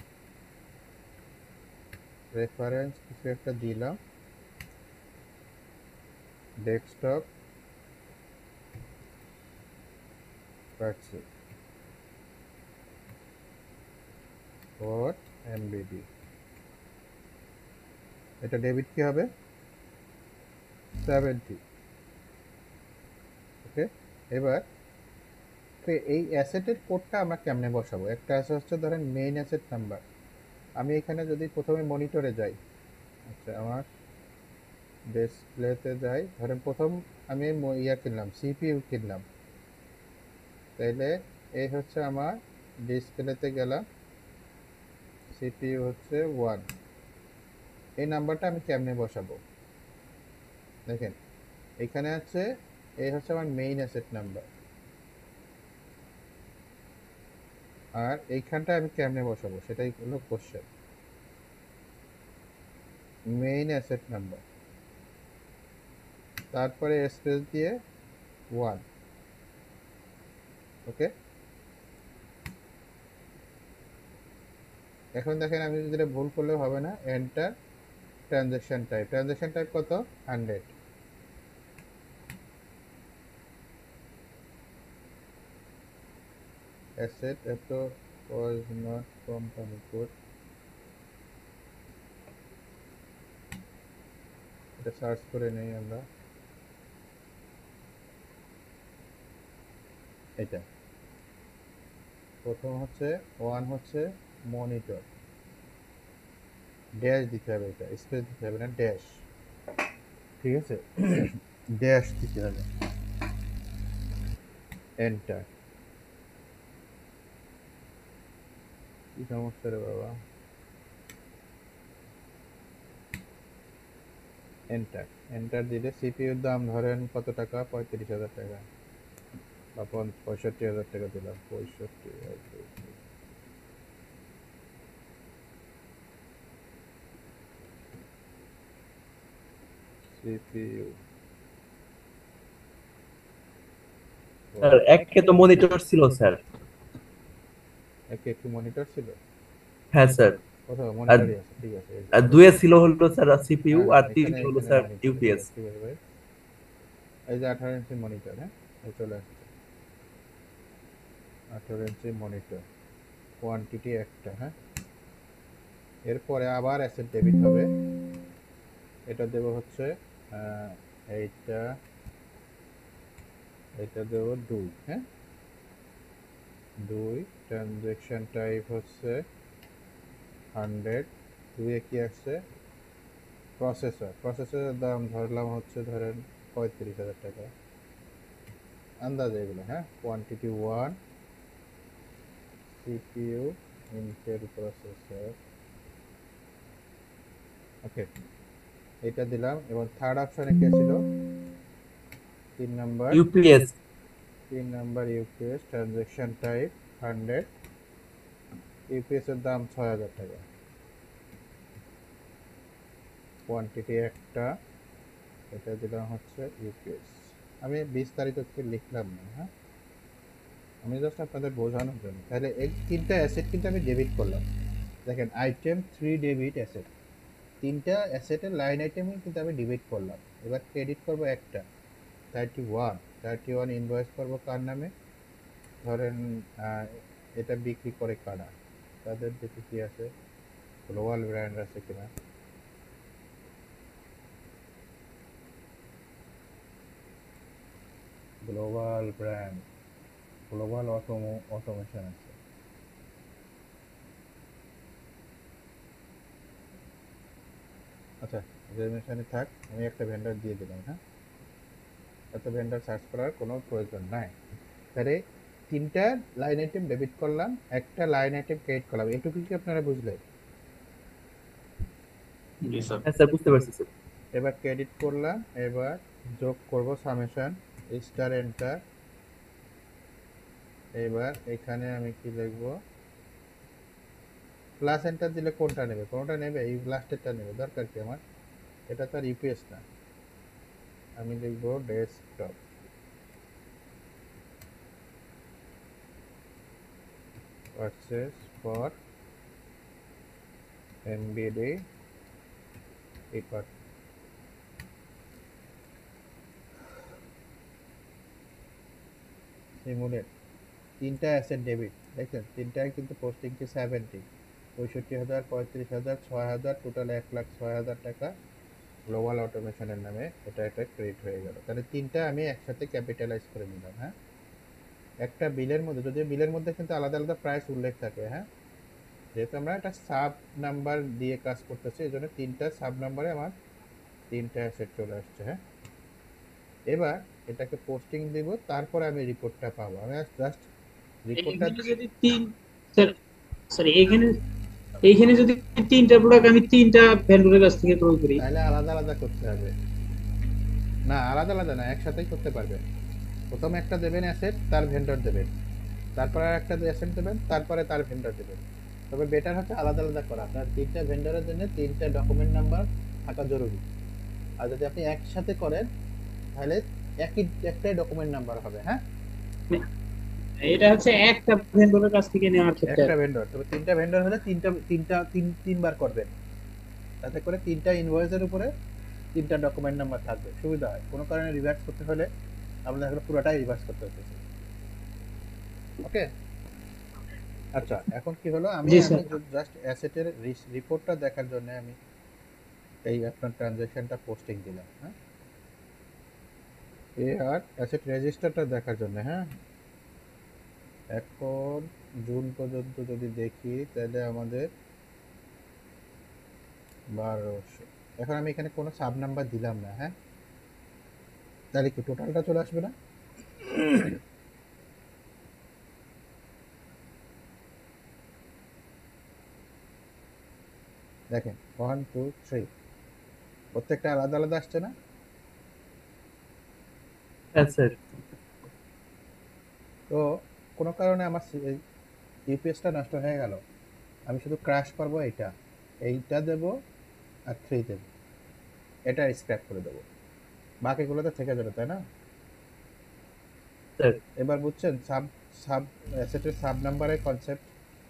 রেফারেন্স, কিছু একটা দিলাম, ডেস্কটপ পাচ্ছি ফর এমবিডি। এটা ডেবিট কি হবে, 70। ওকে, এবার এই অ্যাসেটের কোডটা আমরা কেমনে বসাবো? একটা আছে হচ্ছে ধরেন মেইন অ্যাসেট নাম্বার। আমি এখানে যদি প্রথমে মনিটরে যাই, আচ্ছা আমার ডিসপ্লেতে যাই, ধরেন প্রথম আমি কিনলাম, সিপিইউ কিনলাম, তাইলে এই হচ্ছে আমার ডিসপ্লেতে গেলাম, সিপিইউ হচ্ছে 1। এই নাম্বারটা আমি কেমনে বসাবো? দেখেন এখানে আছে, এই হচ্ছে আমার মেইন অ্যাসেট নাম্বার, আর এইখানটা আমি কেমনে বসাবো সেটাই হলো কোশ্চেন। মেইন অ্যাসেট নাম্বার, তারপরে স্পেস দিয়ে 1। ওকে, এখন দেখেন আমি যদি এটা ভুল করলেও হবে না, enter transaction type. Transaction type কত, 100। অ্যাসেট এত was not company code, এটা সার্চ করে নেই আমরা। এটা প্রথম হচ্ছে ওয়ান হচ্ছে মনিটর, ড্যাশ দিতে হবে, এটা স্পেস দিতে হবে না, ড্যাশ, ঠিক আছে? ড্যাশ দিতে হবে, এন্টার। কি সমস্যা রে বাবা, এন্টার। এন্টার দিলে সিপিইউর দাম ধরেন কত টাকা, 35,000 টাকা বা 65,000 টাকা দিলাম, 65,000। সিপিইউ স্যার একে তো মনিটর ছিল স্যার। একে একটি মনিটর ছিল, হ্যাঁ স্যার। কোথাও মনিটরই আছে, ঠিক আছে। এই যে আর দুয়ে ছিল হলো স্যার সিপিইউ, হ্যাঁ, আর তিন এখানে হলো এখানে স্যার মনিটর, ঠিক ইউপিএস। আছে, ঠিক আছে ভাই। এই যে 18 ইঞ্চি মনিটর, হ্যাঁ, এই চলে আসছে 18 ইঞ্চি মনিটর, কোয়ান্টিটি একটা, হ্যাঁ। এরপরে আবার অ্যাসেট ডেবিট হবে, এটা দেব হচ্ছে এইটা, এটা দেব 2, হ্যাঁ 2। ট্রানজ্যাকশন টাইপ হচ্ছে 100। 2 এ কি আসছে, প্রসেসর। প্রসেসরের দাম ধরলাম হচ্ছে ধরেন 35,000 টাকা, আন্দাজ এগুলো, হ্যাঁ। Quantity 1, CPU, Intel processor, okay, এটা দিলাম। এবং থার্ড অপশনে কে ছিল, 3 number UPS. 3 number UPS, transaction type 100, UPS এর দাম 6,000 টাকা, কোয়ান্টিটি একটা, এটা দিলাম হচ্ছে ইউপিএস। আমি বিস্তারিত কিছু লিখলাম না, হ্যাঁ, আমি জাস্ট আপনাদের বোঝানোর জন্য। তাহলে এই তিনটা অ্যাসেট কিন্তু আমি ডেবিট করলাম, দেখেন আইটেম 3 ডেবিট অ্যাসেট, তিনটা অ্যাসেটের লাইন আইটেমই কিন্তু আমি ডেবিট করলাম। এবার ক্রেডিট করব একটা 31 ইনভয়েস করব কার নামে, ধরেন এটা বিক্রি করে কারা, তাদের দেখি কি আছে, গ্লোবাল ব্র্যান্ড আছে কিনা, গ্লোবাল ব্র্যান্ড, গ্লোবাল অটোমেশন আছে। আচ্ছা, রেজিস্ট্রেশনে থাক, আমি একটা ভেন্ডর দিয়ে দিলাম, হ্যাঁ, এত ভেন্ডর সার্চ করার কোনো প্রয়োজন নাই। তাহলে তিনটা লাইন আইটেম ডেবিট করলাম, একটা লাইন আইটেম ক্রেডিট করলাম, এটুকু কি আপনারা বুঝলেন? হ্যাঁ স্যার, বুঝতে পারছি স্যার। এবার ক্রেডিট করলাম, এবার যোগ করব সামেশন, স্টার এন্টার। এবার এখানে আমি কি লিখব, প্লাস এন্টার দিলে কোনটা নেবে, কোনটা নেবে, এই লাস্টেরটা নেবে, দরকার কি আমার, এটা তো আর ইউপিএস না। আমি লিখব desktop, purchase for MBD paper. Simulate, তিনটা অ্যাসেট ডেবিট, দেখছেন তিনটায় কিন্তু পোস্টিং কি 70, 65,000, 35,000, 6,000, টোটাল 1,06,000 টাকা গ্লোবাল অটোমেশনের নামে এটা একটা ক্রেডিট হয়ে গেল। তাহলে তিনটা আমি একসাথে ক্যাপিটালাইজ করে নিলাম, হ্যাঁ। একটা বিলের মধ্যে, যদিও বিলের মধ্যে কিন্তু আলাদা আলাদা প্রাইস উল্লেখ থাকে, হ্যাঁ, যেহেতু আমরা একটা সাব নাম্বার দিয়ে কাজ করতেছি, এই জন্য তিনটা সাব নাম্বারে আমার তিনটা অ্যাসেট চলে আসছে, হ্যাঁ। এবার এটাকে পোস্টিং দিব, তারপরে আমি রিপোর্টটা পাবো। আমি জাস্ট রিপোর্টটা, এখানে যদি তিন স্যার স্যার এখানে এইখানে যদি তিনটা প্রোডাক্ট আমি তিনটা ভেন্ডরের কাছ থেকে ক্রয় করি, তাহলে আলাদা আলাদা করতে হবে না, আলাদা আলাদা না, একসাথেই করতে পারবেন। প্রথমে একটা দেবেন অ্যাসেট, তার ভেন্ডর দেবেন, তারপরে আর একটা অ্যাসেট দেবেন, তারপরে তার ভেন্ডর দেবেন। তবে বেটার হচ্ছে আলাদা আলাদা করা, আপনার তিনটা ভেন্ডরের জন্য তিনটা ডকুমেন্ট নাম্বার থাকা জরুরি। আর যদি আপনি একসাথে করেন তাহলে একটাই ডকুমেন্ট নাম্বার হবে, হ্যাঁ। এটা হচ্ছে একটা ভেন্ডরের কাছ থেকে নেওয়ার ক্ষেত্রে একটা ভেন্ডর, তবে তিনটা ভেন্ডর হলে তিনবার করবেন, তাতে করে তিনটা ইনভয়েসের উপরে তিনটা ডকুমেন্ট নাম্বার থাকবে, সুবিধা হয়। কোনো কারণে রিভার্স করতে হলে আমাদের এখন পুরোটাই রিভার্স করতে হচ্ছে, ওকে। আচ্ছা, এখন কি হলো, আমি জি, স্যার। জাস্ট অ্যাসেটের রিপোর্টটা দেখার জন্য আমি এই আপনার ট্রানজ্যাকশনটা পোস্টিং দিলাম। হ্যাঁ, আর অ্যাসেট রেজিস্টারটা দেখার জন্য। হ্যাঁ, এখন জুন পর্যন্ত যদি দেখি তাহলে আমাদের 1200। এখন আমি এখানে কোনো সাব নাম্বার দিলাম না। হ্যাঁ, তাহলে কি টোটালটা চলে আসবে না? দেখেন 1 2 3 প্রত্যেকটা আলাদা আলাদা আসছে না? হ্যাঁ স্যার। তো কোনো কারণে আমার ইউপিএসটা নষ্ট হয়ে গেল, আমি শুধু ক্র্যাশ করবো এইটা দেব আর 3 দেব, এটা স্ক্র্যাপ করে দেবো, বাকিগুলো তো থেকে যাবে, তাই না? স্যার এবার বুঝছেন সাব সাব অ্যাসেটের সাব নাম্বারের কনসেপ্ট?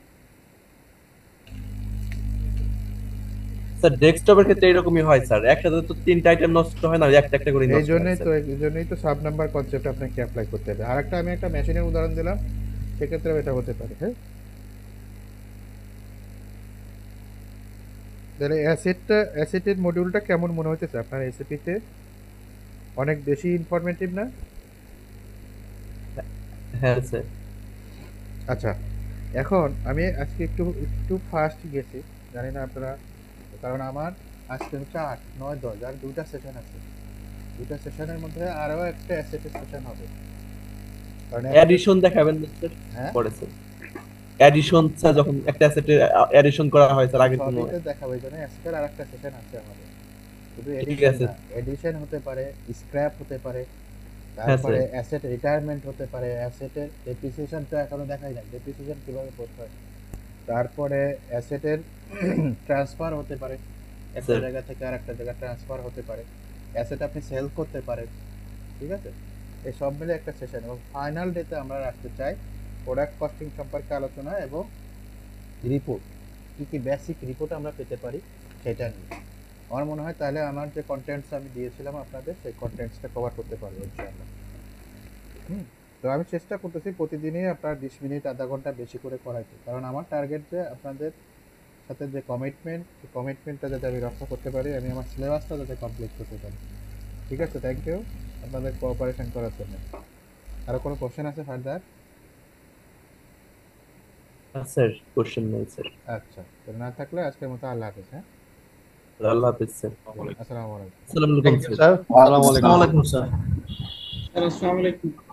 স্যার ডেস্কটপের ক্ষেত্রে এরকমই হয় স্যার, একসাথে তো 3টা আইটেম নষ্ট হয় না, একটা একটা করে এই নষ্ট হয় জন্যই তো সাব নাম্বার কনসেপ্ট আপনাকে অ্যাপ্লাই করতে হবে। আর একটা আমি একটা মেশিনের উদাহরণ দিলাম, সেক্ষেত্রে এটা হতে পারে। হ্যাঁ, তাহলে অ্যাসেটের মডিউলটা কেমন মনে হইতেছে আপনার? এসএপিতে অনেক বেশি ইনফরমেটিভ না? হ্যাঁ স্যার। আচ্ছা, এখন আমি আজকে একটু ফাস্ট গেছি, জানি না আপনারা, কারণ আমার আজকে হচ্ছে 8 9 10 আর 2টা সেশন আছে। 2টা সেশনের মধ্যে আরও একটা অ্যাসেটের সেশন হবে। কারণ অ্যাডিশন দেখাবেন না স্যার? হ্যাঁ, পরে স্যার অ্যাডিশন স্যার, যখন একটা অ্যাসেটে অ্যাডিশন করা হয় স্যার আগে কোনো সবইতে দেখাবো, এই জন্য অ্যাসেটের আর একটা সেশন আছে আমাদের। শুধু ঠিক এডিশন আছে। না, এডিশন হতে পারে, স্ক্র্যাপ হতে পারে, হ্যাঁ তারপরে স্যার। অ্যাসেট রিটায়ারমেন্ট হতে পারে, অ্যাসেটের ডেপ্রিসিয়েশন তো এখনো দেখাই না, ডেপ্রিসিয়েশন কিভাবে করতে হয়, তারপরে অ্যাসেটের ট্রান্সফার হতে পারে, একটা স্যার। জায়গা থেকে আর একটা জায়গায় ট্রান্সফার হতে পারে, অ্যাসেট আপনি সেল করতে পারেন। ঠিক আছে, এই সব মিলে একটা সেশন, এবং ফাইনাল ডেতে আমরা রাখতে চাই প্রোডাক্ট কস্টিং সম্পর্কে আলোচনা এবং রিপোর্ট, কী কী বেসিক রিপোর্ট আমরা পেতে পারি সেটা নিয়ে। আমার মনে হয় তাহলে আমার যে কন্টেন্টস আমি দিয়েছিলাম আপনাদের, সেই কন্টেন্টসটা কভার করতে পারবো ইনশাআল্লাহ। তো আমি চেষ্টা করতেছি প্রতিদিনই আপনার 20 মিনিট আধা ঘন্টা বেশি করে করাইতে, কারণ আমার টার্গেট যে আপনাদের সাথে যে কমিটমেন্টটা যাতে আমি রক্ষা করতে পারি, আমি আমার সিলেবাসটা যাতে কমপ্লিট করতে পারি। ঠিক আছে, থ্যাংক ইউ আপনাদের কোঅপারেশন করার জন্য। আরও কোনো কোশ্চেন আছে ফার্দার? স্যার কোশ্চেন নেই স্যার। আচ্ছা, তো না থাকলে আজকের মতো আল্লাহ হাফেজ। হ্যাঁ, আল্লাহ হাফেজ স্যার। আসসালামু আলাইকুম। আসসালামু আলাইকুম থ্যাংক ইউ স্যার। স্যার। আসসালামু আলাইকুম। আসসালামু আলাইকুম স্যার। স্যার আসসালামু আলাইকুম।